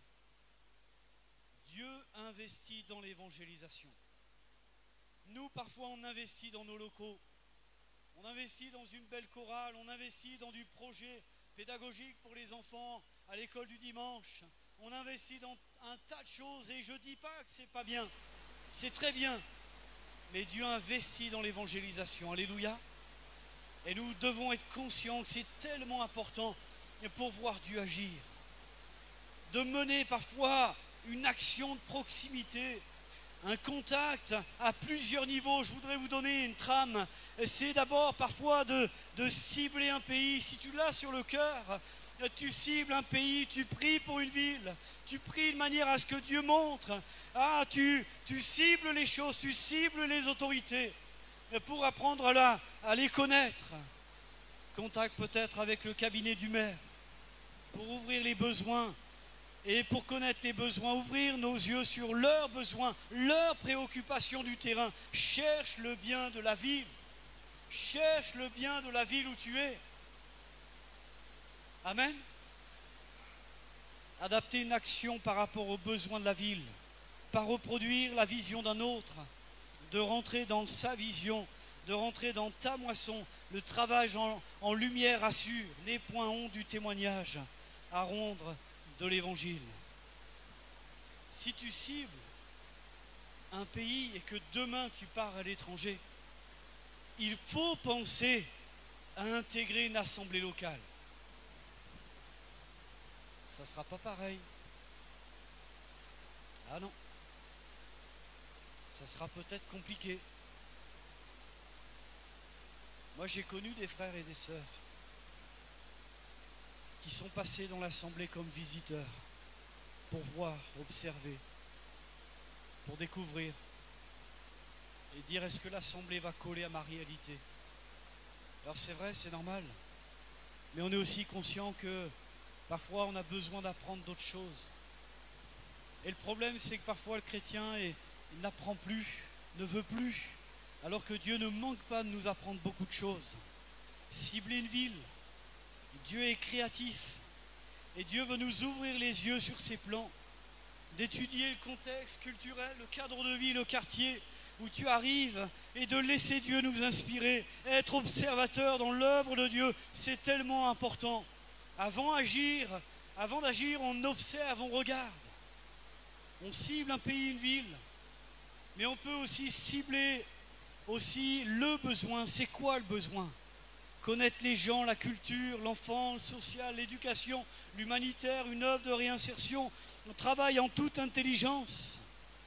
Dieu investit dans l'évangélisation. Nous, parfois, on investit dans nos locaux. On investit dans une belle chorale, on investit dans du projet pédagogique pour les enfants à l'école du dimanche. On investit dans un tas de choses et je ne dis pas que c'est pas bien, c'est très bien. Mais Dieu investit dans l'évangélisation, alléluia. Et nous devons être conscients que c'est tellement important pour voir Dieu agir. De mener parfois une action de proximité, un contact à plusieurs niveaux. Je voudrais vous donner une trame. C'est d'abord parfois de, de cibler un pays. Si tu l'as sur le cœur, tu cibles un pays, tu pries pour une ville, tu pries de manière à ce que Dieu montre. Ah, tu, tu cibles les choses, tu cibles les autorités pour apprendre à, la, à les connaître. Contact peut-être avec le cabinet du maire pour ouvrir les besoins. Et pour connaître les besoins, ouvrir nos yeux sur leurs besoins, leurs préoccupations du terrain. Cherche le bien de la ville. Cherche le bien de la ville où tu es. Amen. Adapter une action par rapport aux besoins de la ville. Pas reproduire la vision d'un autre. De rentrer dans sa vision. De rentrer dans ta moisson. Le travail en, en lumière assure. N'aie point honte du témoignage à rendre de l'évangile. Si tu cibles un pays et que demain tu pars à l'étranger, il faut penser à intégrer une assemblée locale. Ça ne sera pas pareil. Ah non. Ça sera peut-être compliqué. Moi j'ai connu des frères et des sœurs qui sont passés dans l'assemblée comme visiteurs pour voir, observer, pour découvrir et dire est-ce que l'assemblée va coller à ma réalité. Alors c'est vrai, c'est normal, mais on est aussi conscient que parfois on a besoin d'apprendre d'autres choses. Et le problème c'est que parfois le chrétien est, il n'apprend plus, ne veut plus, alors que Dieu ne manque pas de nous apprendre beaucoup de choses. Cibler une ville, Dieu est créatif et Dieu veut nous ouvrir les yeux sur ses plans, d'étudier le contexte culturel, le cadre de vie, le quartier où tu arrives et de laisser Dieu nous inspirer, être observateur dans l'œuvre de Dieu, c'est tellement important. Avant d'agir, avant d'agir, on observe, on regarde, on cible un pays, une ville, mais on peut aussi cibler aussi le besoin. C'est quoi le besoin ? connaître les gens, la culture, l'enfant, le social, l'éducation, l'humanitaire, une œuvre de réinsertion. On travaille en toute intelligence.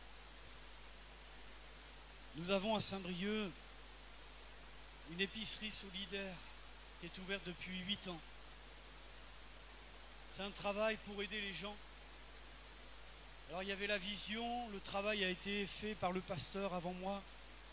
Nous avons à Saint-Brieuc une épicerie solidaire qui est ouverte depuis huit ans. C'est un travail pour aider les gens. Alors il y avait la vision, le travail a été fait par le pasteur avant moi.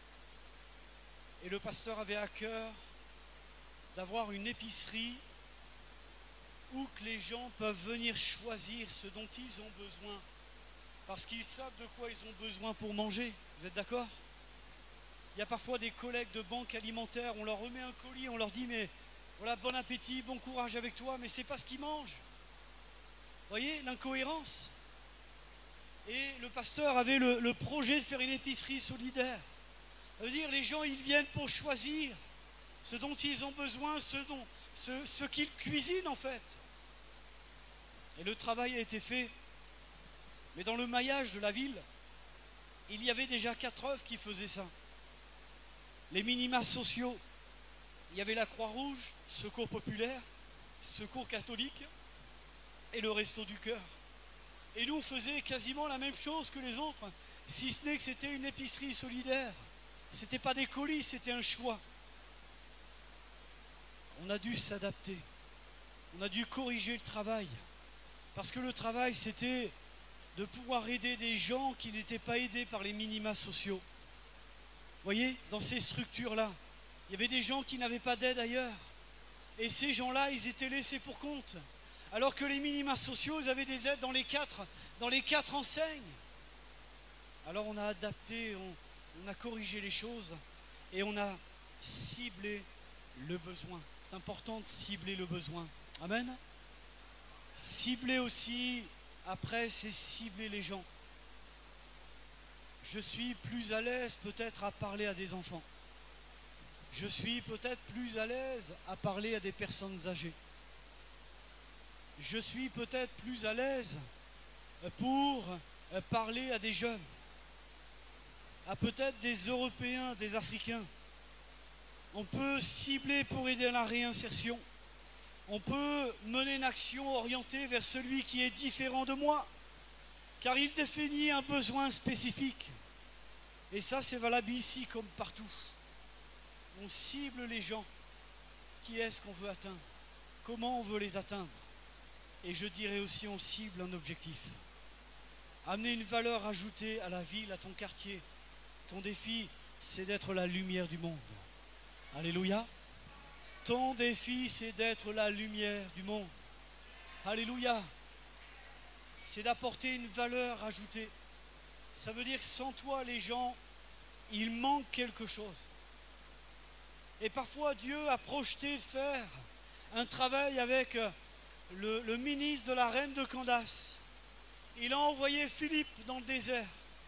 Et le pasteur avait à cœur d'avoir une épicerie où que les gens peuvent venir choisir ce dont ils ont besoin. Parce qu'ils savent de quoi ils ont besoin pour manger. Vous êtes d'accord ? Il y a parfois des collègues de banque alimentaire, on leur remet un colis, on leur dit mais voilà, bon appétit, bon courage avec toi, mais c'est pas ce qu'ils mangent. Vous voyez l'incohérence? Et le pasteur avait le, le projet de faire une épicerie solidaire. Ça veut dire les gens ils viennent pour choisir ce dont ils ont besoin, ce, dont, ce, ce qu'ils cuisinent en fait. Et le travail a été fait. Mais dans le maillage de la ville, il y avait déjà quatre œuvres qui faisaient ça. Les minima sociaux, il y avait la Croix-Rouge, Secours populaire, Secours catholique et le Resto du Cœur. Et nous, on faisait quasiment la même chose que les autres, si ce n'est que c'était une épicerie solidaire. Ce n'était pas des colis, c'était un choix. On a dû s'adapter. On a dû corriger le travail. Parce que le travail, c'était de pouvoir aider des gens qui n'étaient pas aidés par les minima sociaux. Vous voyez, dans ces structures-là, il y avait des gens qui n'avaient pas d'aide ailleurs. Et ces gens-là, ils étaient laissés pour compte. Alors que les minima sociaux, ils avaient des aides dans les quatre, dans les quatre enseignes. Alors on a adapté, on, on a corrigé les choses et on a ciblé le besoin. C'est important de cibler le besoin. Amen. Cibler aussi, après, c'est cibler les gens. Je suis plus à l'aise peut-être à parler à des enfants. Je suis peut-être plus à l'aise à parler à des personnes âgées. Je suis peut-être plus à l'aise pour parler à des jeunes, à peut-être des Européens, des Africains. On peut cibler pour aider à la réinsertion. On peut mener une action orientée vers celui qui est différent de moi, car il définit un besoin spécifique. Et ça, c'est valable ici comme partout. On cible les gens. Qui est-ce qu'on veut atteindre? Comment on veut les atteindre? Et je dirais aussi, on cible un objectif. Amener une valeur ajoutée à la ville, à ton quartier. Ton défi, c'est d'être la lumière du monde. Alléluia. Ton défi, c'est d'être la lumière du monde. Alléluia. C'est d'apporter une valeur ajoutée. Ça veut dire que sans toi, les gens, il manque quelque chose. Et parfois, Dieu a projeté de faire un travail avec le, le ministre de la reine de Candace. Il a envoyé Philippe dans le désert.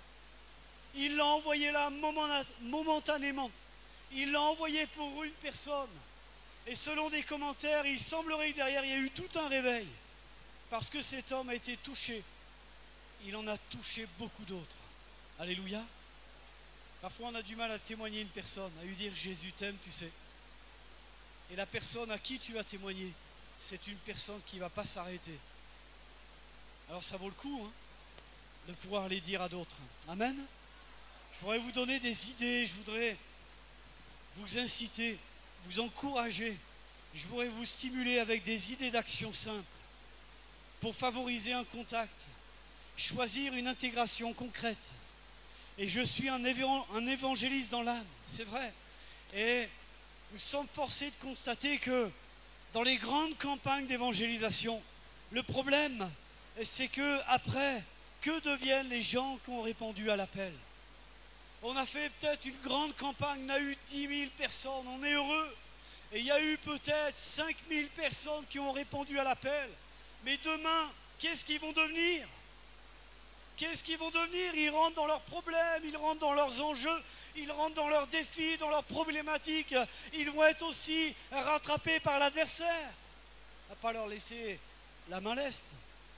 Il l'a envoyé là momentanément. Il l'a envoyé pour une personne. Et selon des commentaires, il semblerait que derrière, il y a eu tout un réveil. Parce que cet homme a été touché. Il en a touché beaucoup d'autres. Alléluia. Parfois, on a du mal à témoigner à une personne, à lui dire « Jésus t'aime, tu sais ». Et la personne à qui tu vas témoigner, c'est une personne qui ne va pas s'arrêter. Alors ça vaut le coup hein, de pouvoir les dire à d'autres. Amen. Je voudrais vous donner des idées, je voudrais vous inciter, vous encourager. Je voudrais vous stimuler avec des idées d'action simples pour favoriser un contact, choisir une intégration concrète. Et je suis un, évang- un évangéliste dans l'âme, c'est vrai. Et nous sommes forcés de constater que dans les grandes campagnes d'évangélisation, le problème, c'est que après, que deviennent les gens qui ont répondu à l'appel? On a fait peut-être une grande campagne, on a eu dix mille personnes, on est heureux. Et il y a eu peut-être cinq mille personnes qui ont répondu à l'appel. Mais demain, qu'est-ce qu'ils vont devenir? Qu'est-ce qu'ils vont devenir? Ils rentrent dans leurs problèmes, ils rentrent dans leurs enjeux, ils rentrent dans leurs défis, dans leurs problématiques. Ils vont être aussi rattrapés par l'adversaire. À ne pas leur laisser la main leste.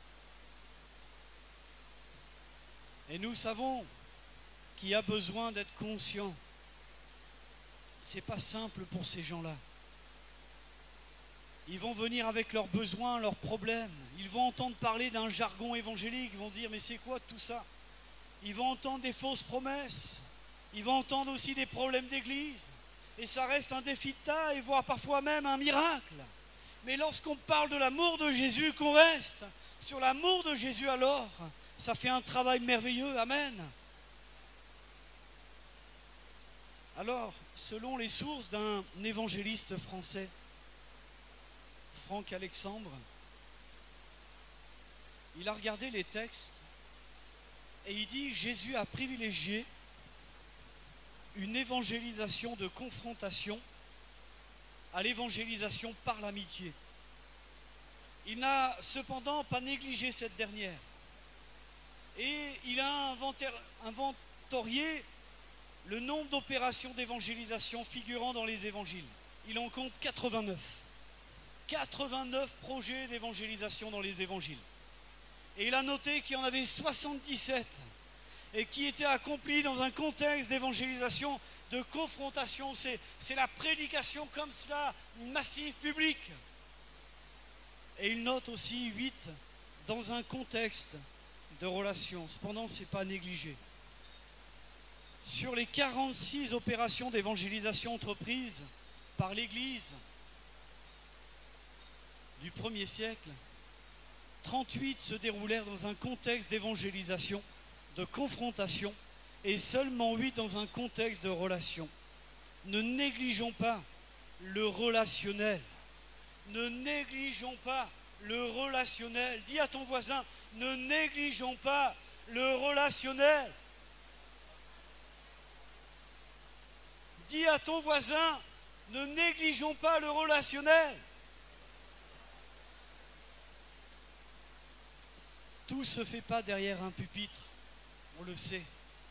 Et nous savons qu'il y a besoin d'être conscient. Ce n'est pas simple pour ces gens-là. Ils vont venir avec leurs besoins, leurs problèmes. Ils vont entendre parler d'un jargon évangélique. Ils vont se dire, mais c'est quoi tout ça? Ils vont entendre des fausses promesses. Ils vont entendre aussi des problèmes d'église. Et ça reste un défi de taille, voire parfois même un miracle. Mais lorsqu'on parle de l'amour de Jésus, qu'on reste sur l'amour de Jésus, alors, ça fait un travail merveilleux. Amen. Alors, selon les sources d'un évangéliste français, Franck Alexandre, il a regardé les textes et il dit « Jésus a privilégié une évangélisation de confrontation à l'évangélisation par l'amitié. Il n'a cependant pas négligé cette dernière. Et il a inventorié le nombre d'opérations d'évangélisation figurant dans les évangiles. Il en compte quatre-vingt-neuf. quatre-vingt-neuf projets d'évangélisation dans les évangiles. Et il a noté qu'il y en avait soixante-dix-sept et qui étaient accomplis dans un contexte d'évangélisation, de confrontation. C'est, c'est la prédication comme cela, massive, publique. Et il note aussi huit dans un contexte de relation. Cependant, ce n'est pas négligé. Sur les quarante-six opérations d'évangélisation entreprises par l'Église du premier siècle, trente-huit se déroulèrent dans un contexte d'évangélisation, de confrontation, et seulement huit dans un contexte de relation. Ne négligeons pas le relationnel. Ne négligeons pas le relationnel. Dis à ton voisin, ne négligeons pas le relationnel. Dis à ton voisin, ne négligeons pas le relationnel. Tout ne se fait pas derrière un pupitre, on le sait.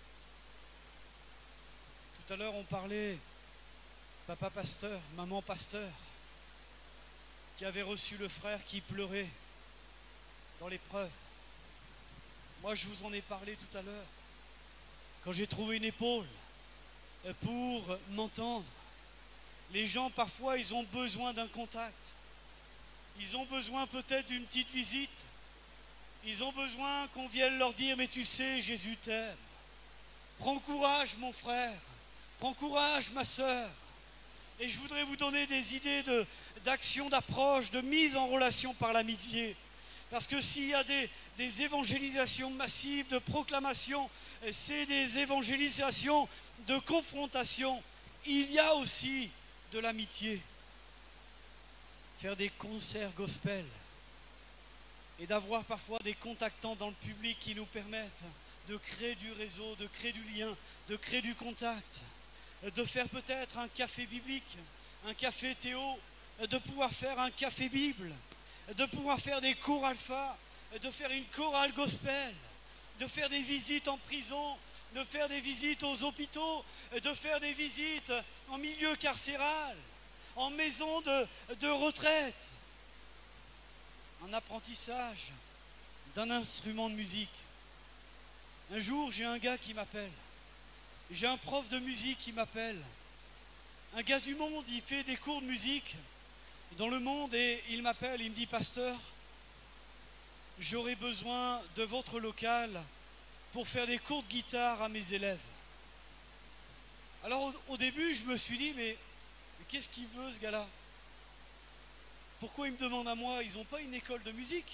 Tout à l'heure, on parlait papa pasteur, maman pasteur, qui avait reçu le frère qui pleurait dans l'épreuve. Moi, je vous en ai parlé tout à l'heure, quand j'ai trouvé une épaule pour m'entendre. Les gens, parfois, ils ont besoin d'un contact. Ils ont besoin peut-être d'une petite visite. Ils ont besoin qu'on vienne leur dire, mais tu sais, Jésus t'aime. Prends courage, mon frère. Prends courage, ma sœur. Et je voudrais vous donner des idées de, d'action, d'approche, de mise en relation par l'amitié. Parce que s'il y a des, des évangélisations massives, de proclamation, c'est des évangélisations de confrontation. Il y a aussi de l'amitié. Faire des concerts gospel et d'avoir parfois des contactants dans le public qui nous permettent de créer du réseau, de créer du lien, de créer du contact, de faire peut-être un café biblique, un café théo, de pouvoir faire un café Bible, de pouvoir faire des cours alpha, de faire une chorale gospel, de faire des visites en prison, de faire des visites aux hôpitaux, de faire des visites en milieu carcéral, en maison de, de retraite. Un apprentissage d'un instrument de musique. Un jour, j'ai un gars qui m'appelle. J'ai un prof de musique qui m'appelle. Un gars du monde, il fait des cours de musique dans le monde et il m'appelle, il me dit, pasteur, j'aurais besoin de votre local pour faire des cours de guitare à mes élèves. Alors au, au début, je me suis dit, mais, mais qu'est-ce qu'il veut ce gars-là? Pourquoi il me demande à moi? Ils n'ont pas une école de musique?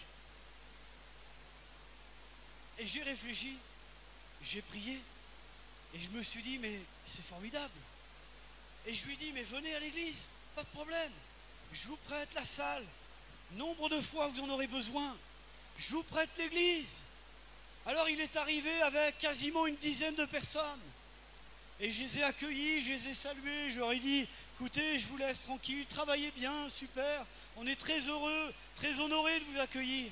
Et j'ai réfléchi, j'ai prié, et je me suis dit, mais c'est formidable. Et je lui ai dit, mais venez à l'église, pas de problème. Je vous prête la salle. Nombre de fois vous en aurez besoin. Je vous prête l'église. Alors il est arrivé avec quasiment une dizaine de personnes. Et je les ai accueillis, je les ai salués, je leur ai dit, écoutez, je vous laisse tranquille, travaillez bien, super, on est très heureux, très honorés de vous accueillir.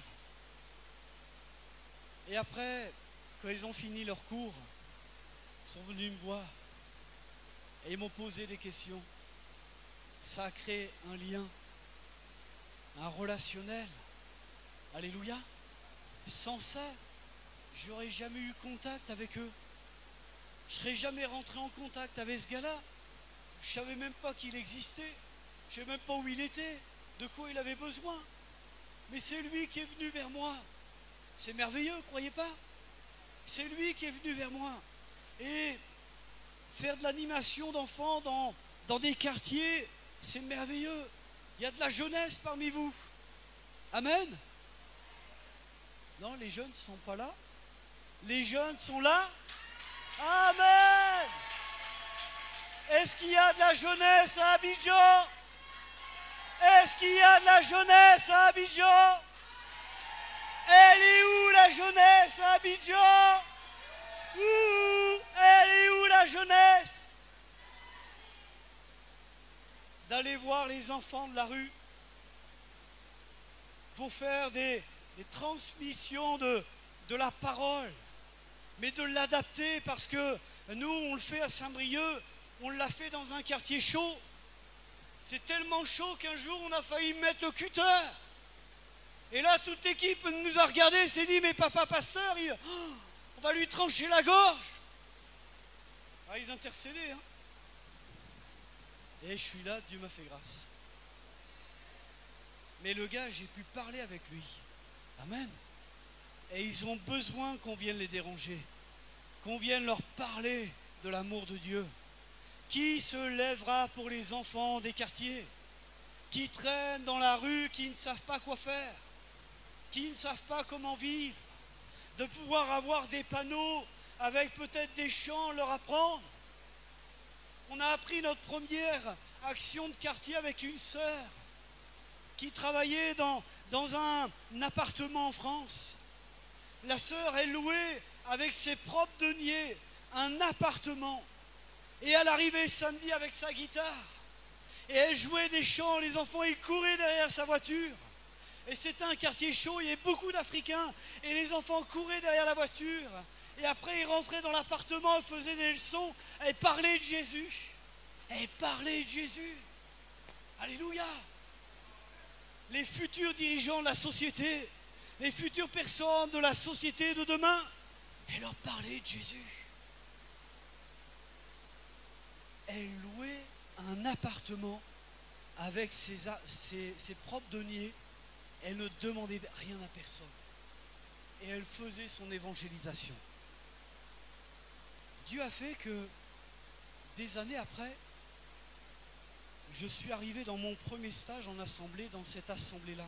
Et après, quand ils ont fini leur cours, ils sont venus me voir et ils m'ont posé des questions. Ça a créé un lien, un relationnel. Alléluia. Sans ça, j'aurais jamais eu contact avec eux. Je ne serais jamais rentré en contact avec ce gars-là. Je ne savais même pas qu'il existait. Je ne savais même pas où il était. de quoi il avait besoin. Mais c'est lui qui est venu vers moi. C'est merveilleux, croyez pas? C'est lui qui est venu vers moi. Et faire de l'animation d'enfants dans, dans des quartiers, c'est merveilleux. Il y a de la jeunesse parmi vous. Amen. Non, les jeunes ne sont pas là. Les jeunes sont là. Amen. Est-ce qu'il y a de la jeunesse à Abidjan? Est-ce qu'il y a de la jeunesse à Abidjan? Elle est où la jeunesse à Abidjan? Ouh, elle est où la jeunesse? D'aller voir les enfants de la rue pour faire des, des transmissions de, de la parole, mais de l'adapter parce que nous, on le fait à Saint-Brieuc, on l'a fait dans un quartier chaud. C'est tellement chaud qu'un jour, on a failli mettre le cutter. Et là, toute l'équipe nous a regardés et s'est dit, mais papa pasteur, il, oh, on va lui trancher la gorge. Ah, ils intercedaient, hein. Et je suis là, Dieu m'a fait grâce. Mais le gars, j'ai pu parler avec lui. Amen. Et ils ont besoin qu'on vienne les déranger, qu'on vienne leur parler de l'amour de Dieu. Qui se lèvera pour les enfants des quartiers, qui traînent dans la rue, qui ne savent pas quoi faire, qui ne savent pas comment vivre, de pouvoir avoir des panneaux avec peut-être des chants, leur apprendre. On a appris notre première action de quartier avec une sœur qui travaillait dans, dans un, un appartement en France. La sœur, elle louait avec ses propres deniers un appartement. Et elle arrivait samedi avec sa guitare. Et elle jouait des chants, les enfants, ils couraient derrière sa voiture. Et c'était un quartier chaud, il y avait beaucoup d'Africains. Et les enfants couraient derrière la voiture. Et après, ils rentraient dans l'appartement, ils faisaient des leçons. Elle parlait de Jésus. Elle parlait de Jésus. Alléluia. Les futurs dirigeants de la société, les futures personnes de la société de demain, elle leur parlait de Jésus. Elle louait un appartement avec ses, ses, ses propres deniers. Elle ne demandait rien à personne. Et elle faisait son évangélisation. Dieu a fait que des années après, je suis arrivé dans mon premier stage en assemblée, dans cette assemblée-là.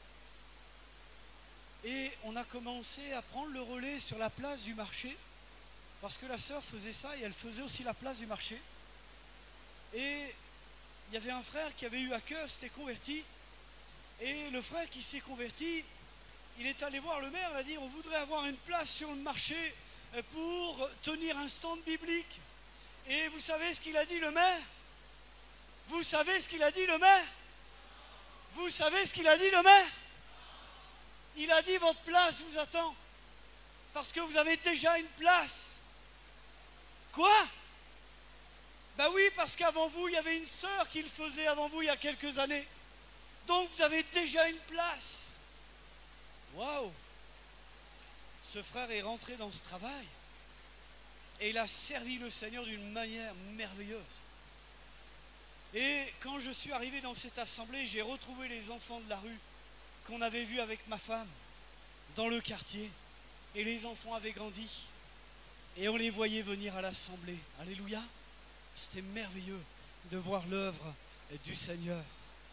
Et on a commencé à prendre le relais sur la place du marché, parce que la sœur faisait ça et elle faisait aussi la place du marché. Et il y avait un frère qui avait eu à cœur, s'était converti. Et le frère qui s'est converti, il est allé voir le maire, il a dit, on voudrait avoir une place sur le marché pour tenir un stand biblique. Et vous savez ce qu'il a dit le maire? Vous savez ce qu'il a dit le maire? Vous savez ce qu'il a dit le maire? Il a dit, votre place vous attend. Parce que vous avez déjà une place. Quoi? Ben oui, parce qu'avant vous, il y avait une sœur qui le faisait avant vous il y a quelques années. Donc vous avez déjà une place. Waouh! Ce frère est rentré dans ce travail et il a servi le Seigneur d'une manière merveilleuse. Et quand je suis arrivé dans cette assemblée, j'ai retrouvé les enfants de la rue qu'on avait vus avec ma femme dans le quartier. Et les enfants avaient grandi. Et on les voyait venir à l'assemblée. Alléluia! C'était merveilleux de voir l'œuvre du Seigneur.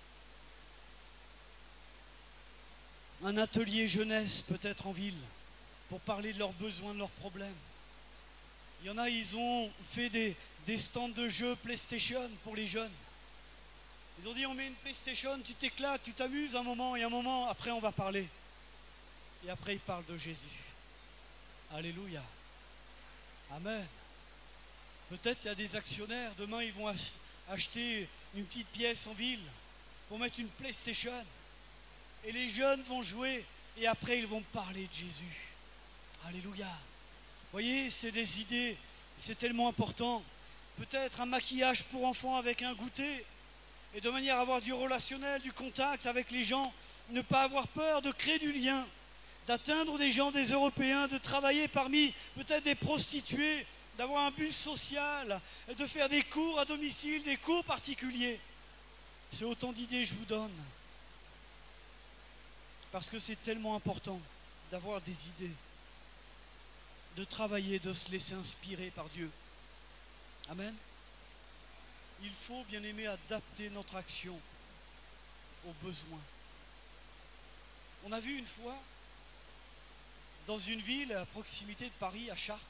Un atelier jeunesse peut-être en ville pour parler de leurs besoins, de leurs problèmes. Il y en a, ils ont fait des, des stands de jeux PlayStation pour les jeunes. Ils ont dit, on met une PlayStation, tu t'éclates, tu t'amuses un moment, et un moment, après on va parler. Et après, ils parlent de Jésus. Alléluia. Amen. Peut-être il y a des actionnaires, demain ils vont acheter une petite pièce en ville pour mettre une PlayStation. Et les jeunes vont jouer et après ils vont parler de Jésus. Alléluia. Vous voyez, c'est des idées, c'est tellement important. Peut-être un maquillage pour enfants avec un goûter. Et de manière à avoir du relationnel, du contact avec les gens. Ne pas avoir peur de créer du lien. D'atteindre des gens, des Européens, de travailler parmi peut-être des prostituées, d'avoir un bus social, de faire des cours à domicile, des cours particuliers. C'est autant d'idées que je vous donne. Parce que c'est tellement important d'avoir des idées, de travailler, de se laisser inspirer par Dieu. Amen. Il faut, bien aimé, adapter notre action aux besoins. On a vu une fois, dans une ville à proximité de Paris, à Chartres,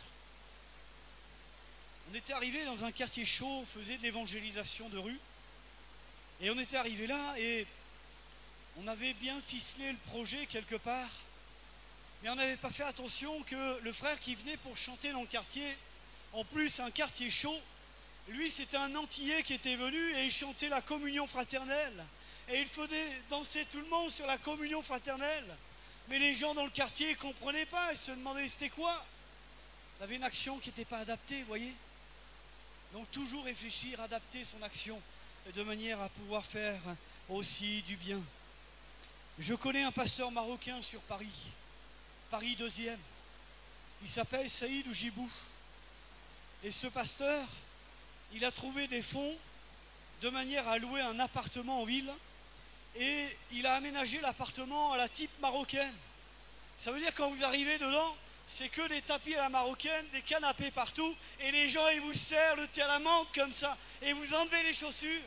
on était arrivé dans un quartier chaud, on faisait de l'évangélisation de rue, et on était arrivé là, et on avait bien ficelé le projet quelque part, mais on n'avait pas fait attention que le frère qui venait pour chanter dans le quartier, en plus un quartier chaud, lui c'était un Antillais qui était venu et il chantait la communion fraternelle. Et il faisait danser tout le monde sur la communion fraternelle. Mais les gens dans le quartier ne comprenaient pas, ils se demandaient c'était quoi. Il y avait une action qui n'était pas adaptée, vous voyez. Donc toujours réfléchir, adapter son action, de manière à pouvoir faire aussi du bien. Je connais un pasteur marocain sur Paris, Paris deuxième. Il s'appelle Saïd Oujibou. Et ce pasteur, il a trouvé des fonds de manière à louer un appartement en ville. Et il a aménagé l'appartement à la type marocaine. Ça veut dire quand vous arrivez dedans, c'est que des tapis à la marocaine, des canapés partout, et les gens ils vous serrent le thé à la menthe comme ça, et vous enlevez les chaussures.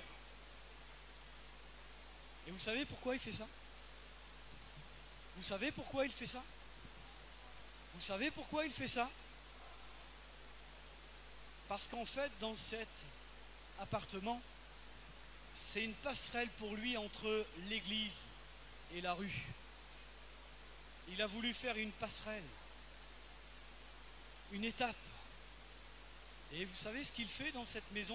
Et vous savez pourquoi il fait ça? Vous savez pourquoi il fait ça? Vous savez pourquoi il fait ça? Parce qu'en fait, dans cet appartement, c'est une passerelle pour lui entre l'église et la rue. Il a voulu faire une passerelle, une étape. Et vous savez ce qu'il fait dans cette maison?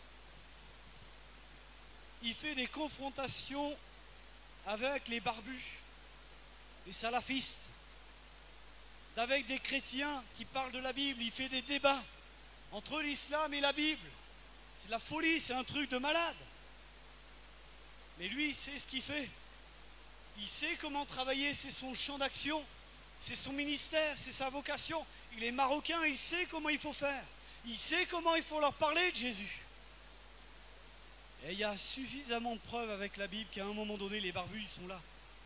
Il fait des confrontations avec les barbus, les salafistes, avec des chrétiens qui parlent de la Bible. Il fait des débats entre l'islam et la Bible. C'est de la folie, c'est un truc de malade. Mais lui, il sait ce qu'il fait. Il sait comment travailler, c'est son champ d'action, c'est son ministère, c'est sa vocation. Il est marocain, il sait comment il faut faire. Il sait comment il faut leur parler de Jésus. Et il y a suffisamment de preuves avec la Bible qu'à un moment donné, les barbus, ils sont là.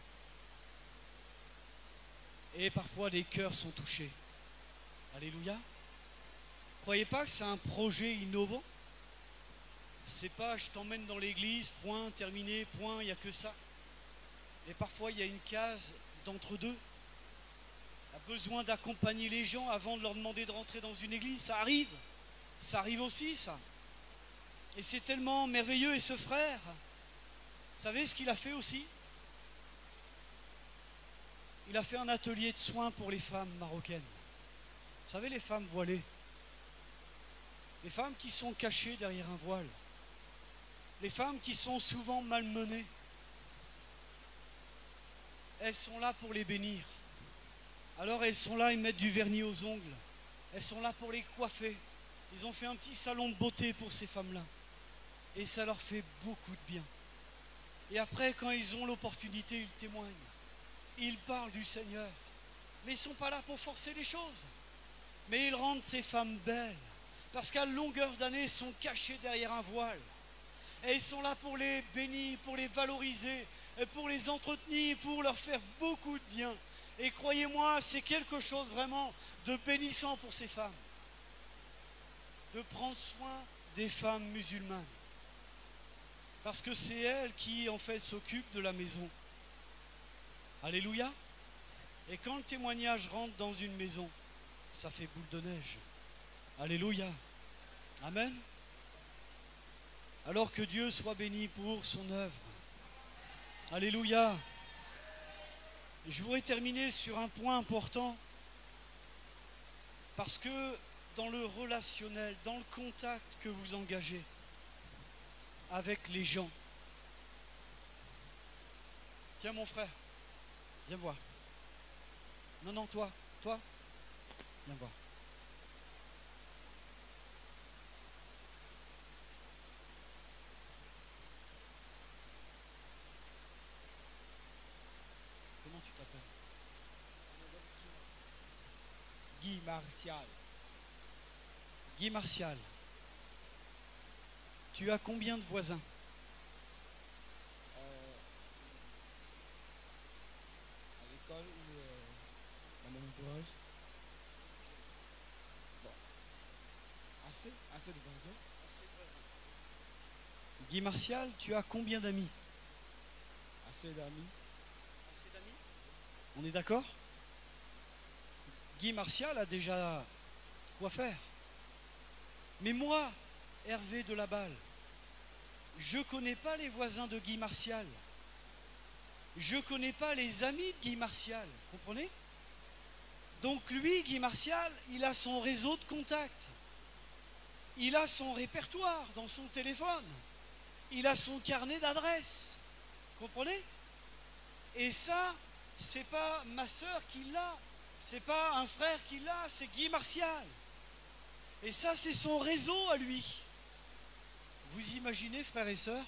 Et parfois, des cœurs sont touchés. Alléluia. Croyez pas que c'est un projet innovant? C'est pas je t'emmène dans l'église, point, terminé, point, il n'y a que ça. Et parfois il y a une case d'entre-deux. Il a besoin d'accompagner les gens avant de leur demander de rentrer dans une église. Ça arrive. Ça arrive aussi, ça. Et c'est tellement merveilleux. Et ce frère, vous savez ce qu'il a fait aussi? Il a fait un atelier de soins pour les femmes marocaines. Vous savez, les femmes voilées. Les femmes qui sont cachées derrière un voile. Les femmes qui sont souvent malmenées. Elles sont là pour les bénir. Alors elles sont là, ils mettent du vernis aux ongles. Elles sont là pour les coiffer. Ils ont fait un petit salon de beauté pour ces femmes-là. Et ça leur fait beaucoup de bien. Et après, quand ils ont l'opportunité, ils témoignent. Ils parlent du Seigneur. Mais ils ne sont pas là pour forcer les choses. Mais ils rendent ces femmes belles. Parce qu'à longueur d'année, elles sont cachées derrière un voile. Et ils sont là pour les bénir, pour les valoriser, pour les entretenir, pour leur faire beaucoup de bien. Et croyez-moi, c'est quelque chose vraiment de bénissant pour ces femmes. De prendre soin des femmes musulmanes. Parce que c'est elles qui, en fait, s'occupent de la maison. Alléluia. Et quand le témoignage rentre dans une maison, ça fait boule de neige. Alléluia. Amen. Alors que Dieu soit béni pour son œuvre. Alléluia. Je voudrais terminer sur un point important. Parce que dans le relationnel, dans le contact que vous engagez avec les gens. Tiens mon frère, viens voir. Non, non, toi, toi, viens voir. Comment tu t'appelles? Guy Martial. Guy Martial. Tu as combien de voisins? Euh, Assez de voisins. Guy Martial, tu as combien d'amis? Assez d'amis. Assez d'amis? On est d'accord? Guy Martial a déjà quoi faire. Mais moi, Hervé de la Balle, je ne connais pas les voisins de Guy Martial. Je ne connais pas les amis de Guy Martial. Comprenez? Donc lui, Guy Martial, il a son réseau de contacts. Il a son répertoire dans son téléphone. Il a son carnet d'adresses. Comprenez? Et ça, c'est pas ma sœur qui l'a. C'est pas un frère qui l'a, c'est Guy Martial. Et ça, c'est son réseau à lui. Vous imaginez, frères et sœurs,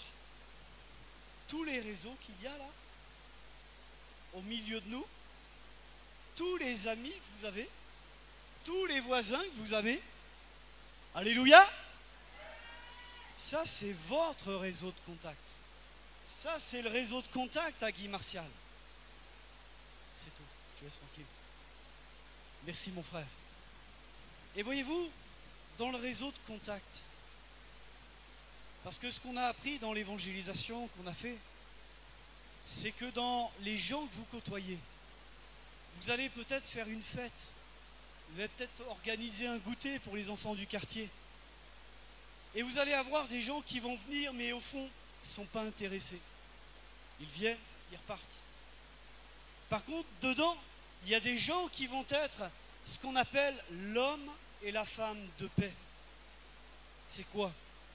tous les réseaux qu'il y a là, au milieu de nous, tous les amis que vous avez, tous les voisins que vous avez. Alléluia! Ça, c'est votre réseau de contact. Ça, c'est le réseau de contact à Guy Martial. C'est tout. Je laisse tranquille. Merci, mon frère. Et voyez-vous, dans le réseau de contact, parce que ce qu'on a appris dans l'évangélisation qu'on a fait, c'est que dans les gens que vous côtoyez, vous allez peut-être faire une fête, vous allez peut-être organiser un goûter pour les enfants du quartier. Et vous allez avoir des gens qui vont venir, mais au fond, ils ne sont pas intéressés. Ils viennent, ils repartent. Par contre, dedans, il y a des gens qui vont être ce qu'on appelle l'homme et la femme de paix. C'est quoi?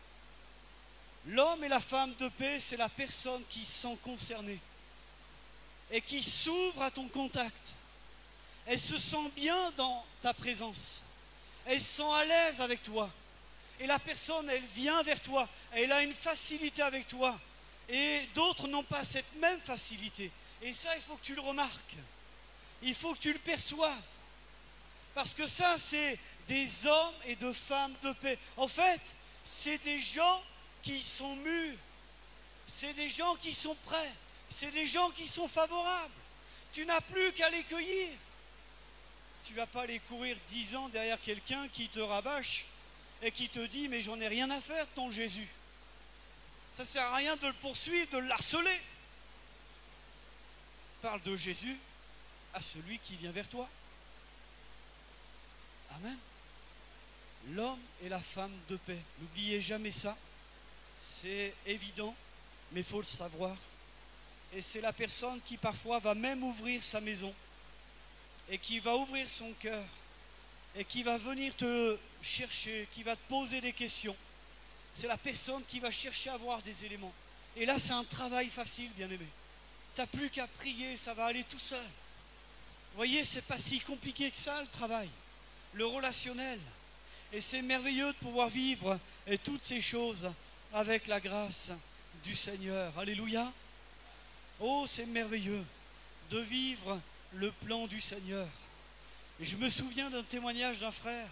L'homme et la femme de paix, c'est la personne qui se sent concernée et qui s'ouvre à ton contact. Elle se sent bien dans ta présence. Elle se sent à l'aise avec toi. Et la personne, elle vient vers toi. Elle a une facilité avec toi. Et d'autres n'ont pas cette même facilité. Et ça, il faut que tu le remarques. Il faut que tu le perçoives. Parce que ça, c'est des hommes et de femmes de paix. En fait, c'est des gens qui sont mûrs. C'est des gens qui sont prêts. C'est des gens qui sont favorables. Tu n'as plus qu'à les cueillir. Tu ne vas pas aller courir dix ans derrière quelqu'un qui te rabâche et qui te dit « mais j'en ai rien à faire de ton Jésus ». Ça ne sert à rien de le poursuivre, de le harceler. Parle de Jésus à celui qui vient vers toi. Amen. L'homme et la femme de paix. N'oubliez jamais ça. C'est évident, mais il faut le savoir. Et c'est la personne qui parfois va même ouvrir sa maison et qui va ouvrir son cœur et qui va venir te chercher, qui va te poser des questions. C'est la personne qui va chercher à avoir des éléments. Et là, c'est un travail facile, bien-aimé. Tu n'as plus qu'à prier, ça va aller tout seul. Vous voyez, c'est pas si compliqué que ça, le travail. Le relationnel. Et c'est merveilleux de pouvoir vivre et toutes ces choses avec la grâce du Seigneur. Alléluia. Oh, c'est merveilleux de vivre le plan du Seigneur. Et je me souviens d'un témoignage d'un frère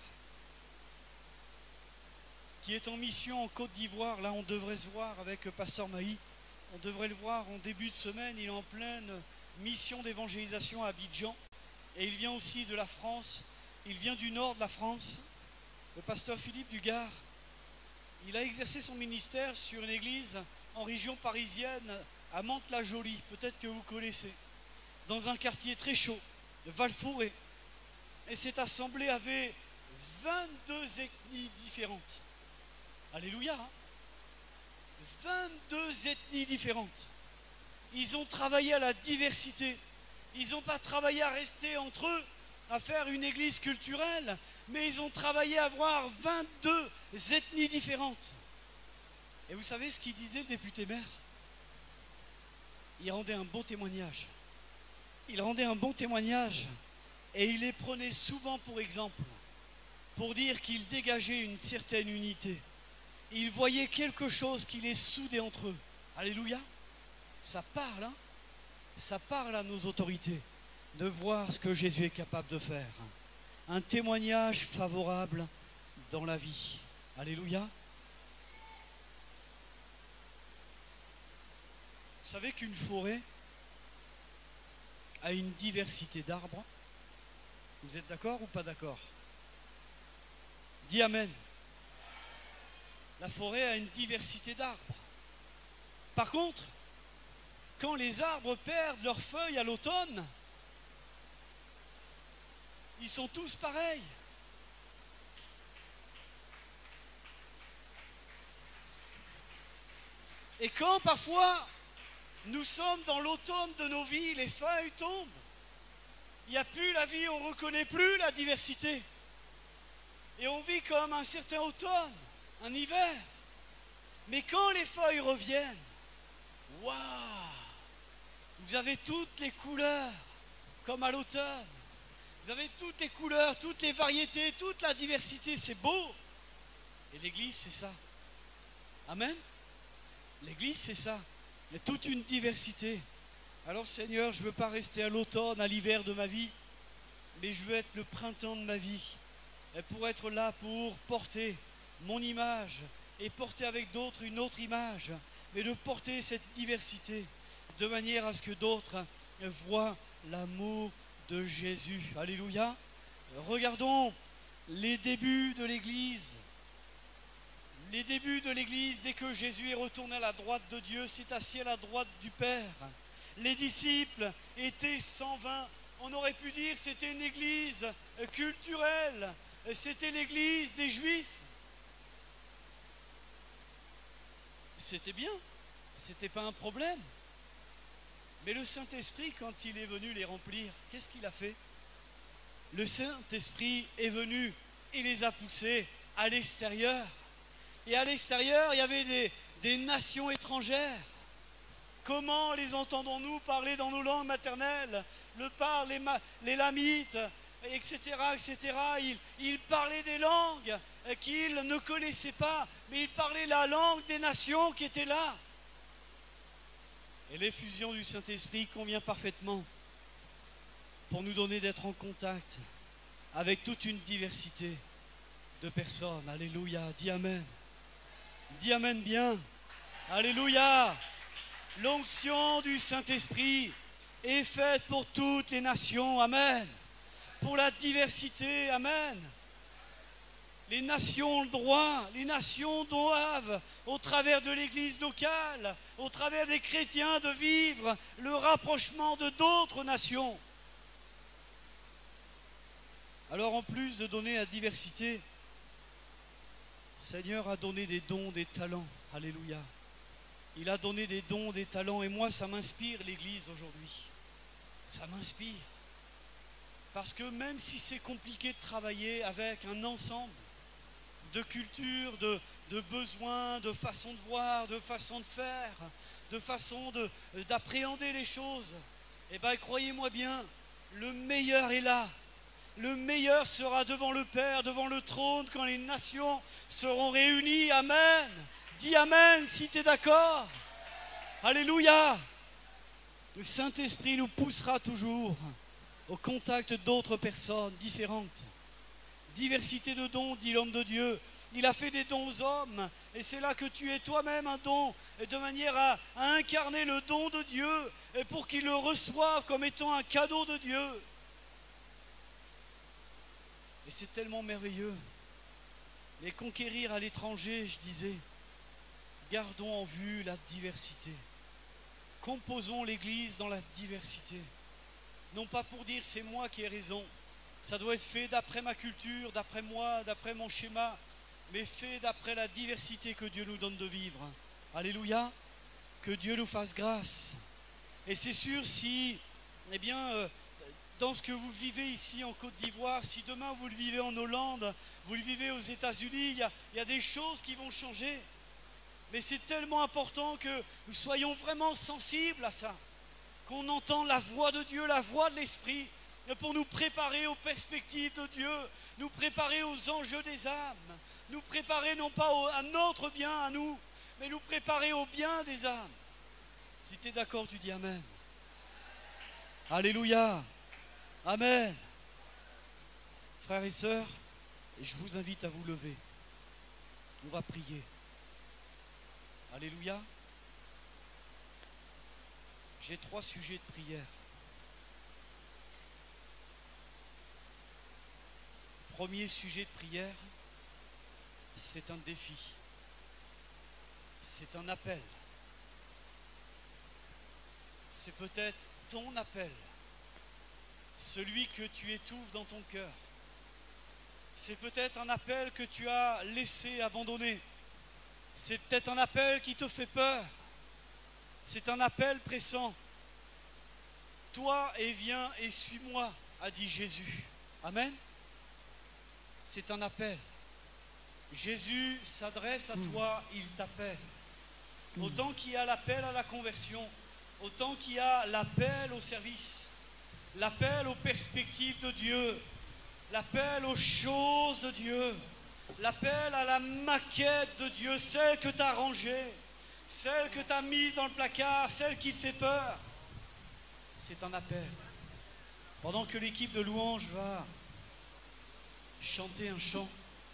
qui est en mission en Côte d'Ivoire. Là, on devrait se voir avec Pasteur Maï. On devrait le voir en début de semaine. Il est en pleine mission d'évangélisation à Abidjan. Et il vient aussi de la France. Il vient du nord de la France. Le pasteur Philippe Dugard. Il a exercé son ministère sur une église en région parisienne, à Mantes-la-Jolie. Peut-être que vous connaissez. Dans un quartier très chaud, de Val-Fouré. Et cette assemblée avait vingt-deux ethnies différentes. Alléluia, hein? vingt-deux ethnies différentes. Ils ont travaillé à la diversité. Ils n'ont pas travaillé à rester entre eux, à faire une église culturelle, mais ils ont travaillé à avoir vingt-deux ethnies différentes. Et vous savez ce qu'il disait, le député maire? Il rendait un bon témoignage. Il rendait un bon témoignage et il les prenait souvent pour exemple, pour dire qu'il dégageait une certaine unité. Il voyait quelque chose qui les soudait entre eux. Alléluia. Ça parle, hein? Ça parle à nos autorités de voir ce que Jésus est capable de faire. Un témoignage favorable dans la vie. Alléluia. Vous savez qu'une forêt a une diversité d'arbres. Vous êtes d'accord ou pas d'accord? Dis Amen. La forêt a une diversité d'arbres. Par contre, quand les arbres perdent leurs feuilles à l'automne, ils sont tous pareils. Et quand parfois nous sommes dans l'automne de nos vies, les feuilles tombent, il n'y a plus la vie, on ne reconnaît plus la diversité. Et on vit comme un certain automne, un hiver. Mais quand les feuilles reviennent, waouh, vous avez toutes les couleurs, comme à l'automne. Vous avez toutes les couleurs, toutes les variétés, toute la diversité, c'est beau. Et l'Église, c'est ça. Amen. L'Église, c'est ça. Il y a toute une diversité. Alors Seigneur, je ne veux pas rester à l'automne, à l'hiver de ma vie, mais je veux être le printemps de ma vie. Et pour être là, pour porter mon image et porter avec d'autres une autre image, mais de porter cette diversité de manière à ce que d'autres voient l'amour de Jésus. Alléluia. Regardons les débuts de l'Église. Les débuts de l'Église, dès que Jésus est retourné à la droite de Dieu, s'est assis à la droite du Père. Les disciples étaient cent vingt. On aurait pu dire que c'était une église culturelle. C'était l'église des Juifs. C'était bien. C'était pas un problème. Mais le Saint-Esprit, quand il est venu les remplir, qu'est-ce qu'il a fait? Le Saint-Esprit est venu et les a poussés à l'extérieur. Et à l'extérieur, il y avait des, des nations étrangères. Comment les entendons-nous parler dans nos langues maternelles? Le parlent les, les Lamites, et cetera, et cetera. Ils, ils parlaient des langues qu'ils ne connaissaient pas, mais ils parlaient la langue des nations qui étaient là. Et l'effusion du Saint-Esprit convient parfaitement pour nous donner d'être en contact avec toute une diversité de personnes. Alléluia, dis Amen. Dis Amen bien. Alléluia. L'onction du Saint-Esprit est faite pour toutes les nations. Amen. Pour la diversité. Amen. Les nations ont le droit, les nations doivent, au travers de l'Église locale, au travers des chrétiens, de vivre le rapprochement de d'autres nations. Alors en plus de donner la diversité, Seigneur a donné des dons, des talents. Alléluia. Il a donné des dons, des talents. Et moi, ça m'inspire l'Église aujourd'hui. Ça m'inspire. Parce que même si c'est compliqué de travailler avec un ensemble de cultures, de, de besoins, de façons de voir, de façons de faire, de façon de, d'appréhender les choses, eh bien, croyez-moi bien, le meilleur est là. Le meilleur sera devant le Père, devant le trône, quand les nations seront réunies. Amen. Dis Amen si tu es d'accord. Alléluia. Le Saint-Esprit nous poussera toujours au contact d'autres personnes différentes. Diversité de dons, dit l'homme de Dieu. Il a fait des dons aux hommes. Et c'est là que tu es toi-même un don, de manière à, à incarner le don de Dieu, et pour qu'il le reçoive comme étant un cadeau de Dieu. Et c'est tellement merveilleux. Mais conquérir à l'étranger, je disais, gardons en vue la diversité. Composons l'Église dans la diversité. Non pas pour dire c'est moi qui ai raison. Ça doit être fait d'après ma culture, d'après moi, d'après mon schéma, mais fait d'après la diversité que Dieu nous donne de vivre. Alléluia. Que Dieu nous fasse grâce. Et c'est sûr, si, eh bien, euh, dans ce que vous vivez ici en Côte d'Ivoire, si demain vous le vivez en Hollande, vous le vivez aux États-Unis, il y a, il y a des choses qui vont changer. Mais c'est tellement important que nous soyons vraiment sensibles à ça, qu'on entende la voix de Dieu, la voix de l'Esprit, pour nous préparer aux perspectives de Dieu, nous préparer aux enjeux des âmes, nous préparer non pas au, à notre bien à nous, mais nous préparer au bien des âmes. Si tu es d'accord, tu dis Amen. Alléluia. Amen. Frères et sœurs, je vous invite à vous lever. On va prier. Alléluia. J'ai trois sujets de prière. Premier sujet de prière, c'est un défi. C'est un appel. C'est peut-être ton appel, celui que tu étouffes dans ton cœur. C'est peut-être un appel que tu as laissé abandonner. C'est peut-être un appel qui te fait peur. C'est un appel pressant. Toi et viens et suis-moi, a dit Jésus. Amen. C'est un appel. Jésus s'adresse à toi, il t'appelle. Autant qu'il y a l'appel à la conversion, autant qu'il y a l'appel au service, l'appel aux perspectives de Dieu, l'appel aux choses de Dieu, l'appel à la maquette de Dieu, celle que tu as rangée, celle que tu as mise dans le placard, celle qui te fait peur. C'est un appel. Pendant que l'équipe de louange va chanter un chant,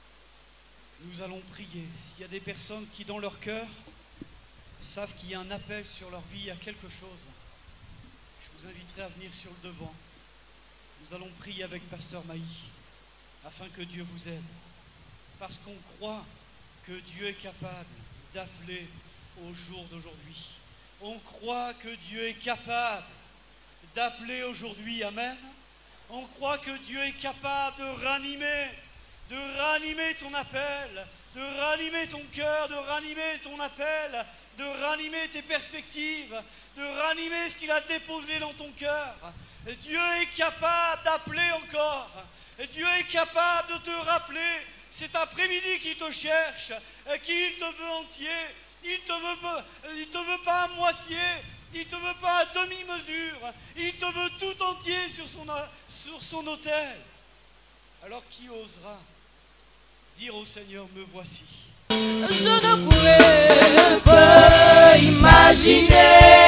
nous allons prier. S'il y a des personnes qui, dans leur cœur, savent qu'il y a un appel sur leur vie, il y a quelque chose, je vous inviterai à venir sur le devant. Nous allons prier avec Pasteur Maï, afin que Dieu vous aide. Parce qu'on croit que Dieu est capable d'appeler au jour d'aujourd'hui. On croit que Dieu est capable d'appeler aujourd'hui. Amen. On croit que Dieu est capable de ranimer, de ranimer ton appel, de ranimer ton cœur, de ranimer ton appel, de ranimer tes perspectives, de ranimer ce qu'il a déposé dans ton cœur. Et Dieu est capable d'appeler encore. Et Dieu est capable de te rappeler cet après-midi qu'il te cherche et qu'il te veut entier. Il ne te veut pas, il te veut pas à moitié. Il ne te veut pas à demi-mesure. Il te veut tout entier sur son, sur son autel. Alors qui osera dire au Seigneur, me voici? Je ne pourrais pas imaginer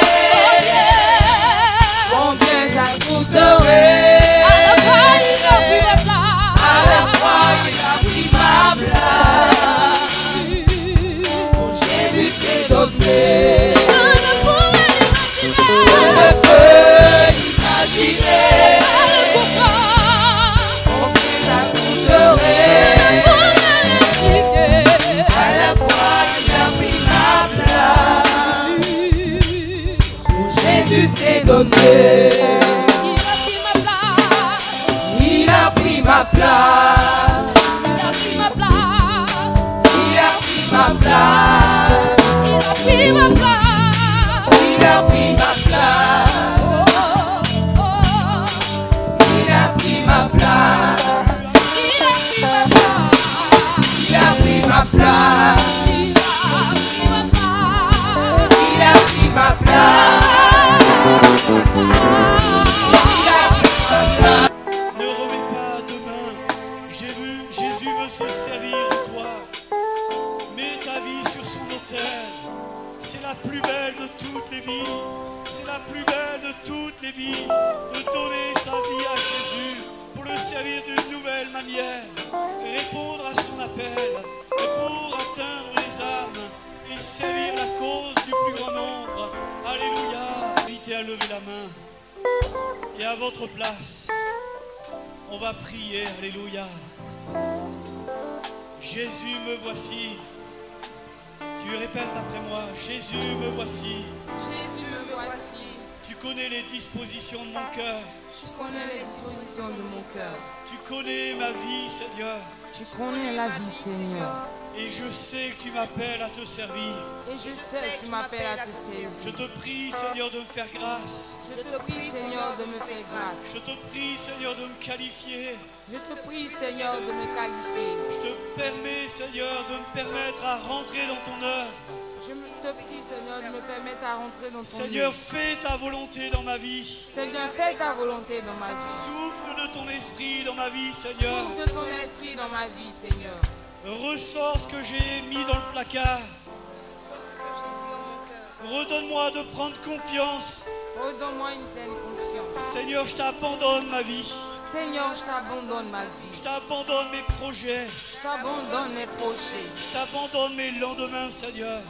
combien ça coûterait. À la croix, il a pris ma place. À la croix, il a pris ma place. Mon Jésus s'est donné. Je ne peux imaginer combien ça coûterait. À la croix, il a pris ma place. Jésus s'est donné. Il a pris ma place. Il a pris ma place. Il a pris ma place. Il a pris ma place. Il a pris ma place. Il a pris ma place. Il a pris ma place. Il a pris ma place. Ne remets pas demain. J'ai vu, Jésus veut se servir de toi. Mets ta vie sur son autel. C'est la plus belle de toutes les vies. C'est la plus belle de toutes les vies. De donner sa vie à Jésus pour le servir d'une nouvelle manière. Répondre à son appel. Et pour atteindre les âmes et servir la cause du plus grand nombre. Alléluia. Invitez à lever la main. Et à votre place, on va prier. Alléluia. Jésus, me voici. Tu répètes après moi. Jésus, me voici. Jésus, me voici. Tu connais les dispositions de mon cœur. Tu connais les dispositions de mon cœur. Tu connais ma vie, Seigneur. Tu connais la vie, Seigneur. Et je sais que tu m'appelles à te servir. Et je sais que tu m'appelles à te servir. Je te prie, Seigneur, de me faire grâce. Je te prie, Seigneur, de me faire grâce. Je te prie, Seigneur, de me qualifier. Je te prie, Seigneur, de me qualifier. Je te permets, Seigneur, de me permettre à rentrer dans ton œuvre. Je te prie, Seigneur, de me permettre à rentrer dans ton Seigneur, œuvre. fais ta volonté dans ma vie. Seigneur, fais ta volonté dans ma vie. Souffle de ton esprit dans ma vie, Seigneur. Souffle de ton esprit dans ma vie, Seigneur. Ressors ce que j'ai mis dans le placard. Redonne-moi de prendre confiance. Redonne-moi une pleine confiance. Seigneur, je t'abandonne ma vie. Seigneur, je t'abandonne ma vie. Je t'abandonne mes projets. Je t'abandonne mes projets. Je t'abandonne mes lendemains, Seigneur.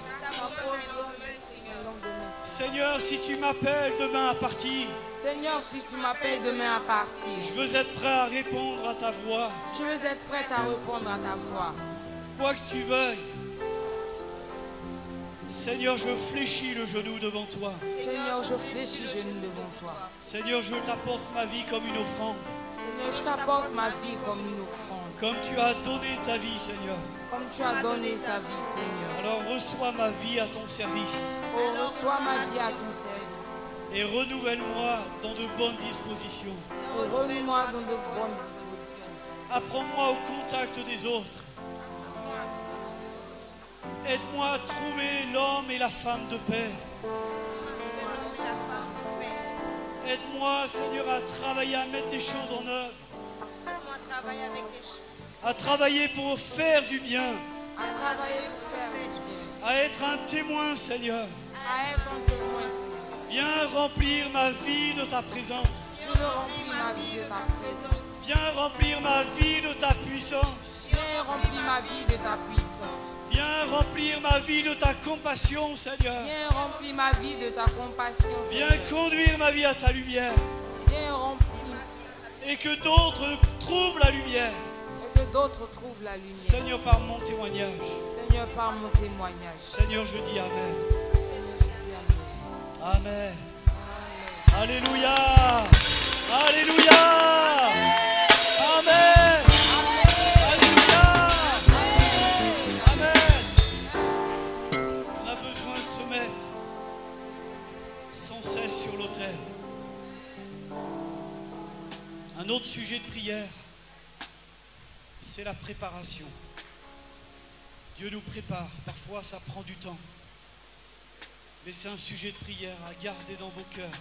Seigneur, si tu m'appelles demain à partir, Seigneur, si tu m'appelles demain à partir, je veux être prêt à répondre à ta voix. je veux être prête à répondre à ta voix. Quoi que tu veuilles, Seigneur, je fléchis le genou devant toi. Seigneur, je fléchis genou devant toi. Seigneur, je t'apporte ma vie comme une offrande. Seigneur, je t'apporte ma vie comme une offrande. Comme tu as donné ta vie, Seigneur. Comme tu as donné ta vie, Seigneur. Alors reçois ma vie à ton service. Oh, reçois ma vie à ton service. Et renouvelle-moi dans de bonnes dispositions. Et renoue-moi dans de bonnes dispositions. Apprends-moi au contact des autres. Aide-moi à trouver l'homme et la femme de paix. Aide-moi, Seigneur, à travailler, à mettre des choses en œuvre. À travailler pour faire du bien. À travailler pour faire du bien. À être un témoin, Seigneur. À être un témoin, Seigneur. Viens remplir ma vie de ta présence. Je veux remplir ma vie de ta présence. Viens remplir ma vie de ta puissance. Viens remplir ma vie de ta puissance. Viens remplir ma vie de ta compassion, Seigneur. Viens remplir ma vie de ta compassion, Viens Seigneur. conduire ma vie à ta lumière. Viens remplir. Et que d'autres trouvent la lumière. Et que d'autres trouvent la lumière. Seigneur, par mon témoignage. Seigneur, par mon témoignage. Seigneur, je dis Amen. Seigneur, je dis Amen. Amen. Amen. Alléluia. Alléluia. Amen. Alléluia. Amen. On a besoin de se mettre sans cesse sur l'autel. Un autre sujet de prière, c'est la préparation. Dieu nous prépare. Parfois, ça prend du temps. Mais c'est un sujet de prière à garder dans vos cœurs.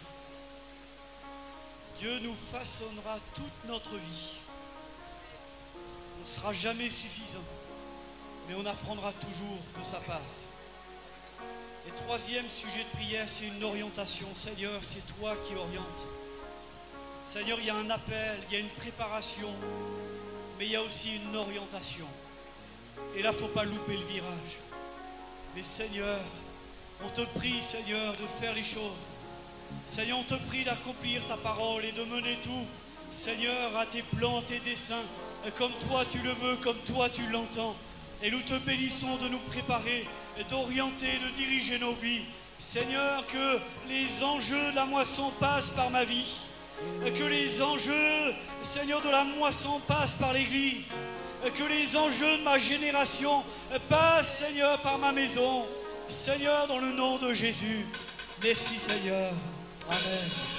Dieu nous façonnera toute notre vie. On ne sera jamais suffisant, mais on apprendra toujours de sa part. Et troisième sujet de prière, c'est une orientation. Seigneur, c'est toi qui orientes. Seigneur, il y a un appel, il y a une préparation, mais il y a aussi une orientation. Et là, il ne faut pas louper le virage. Mais Seigneur, on te prie, Seigneur, de faire les choses. Seigneur, on te prie d'accomplir ta parole et de mener tout, Seigneur, à tes plans, tes desseins, comme toi tu le veux, comme toi tu l'entends. Et nous te bénissons de nous préparer, d'orienter, de diriger nos vies. Seigneur, que les enjeux de la moisson passent par ma vie. Que les enjeux, Seigneur, de la moisson passent par l'Église. Que les enjeux de ma génération passent, Seigneur, par ma maison. Seigneur, dans le nom de Jésus. Merci, Seigneur. Amen.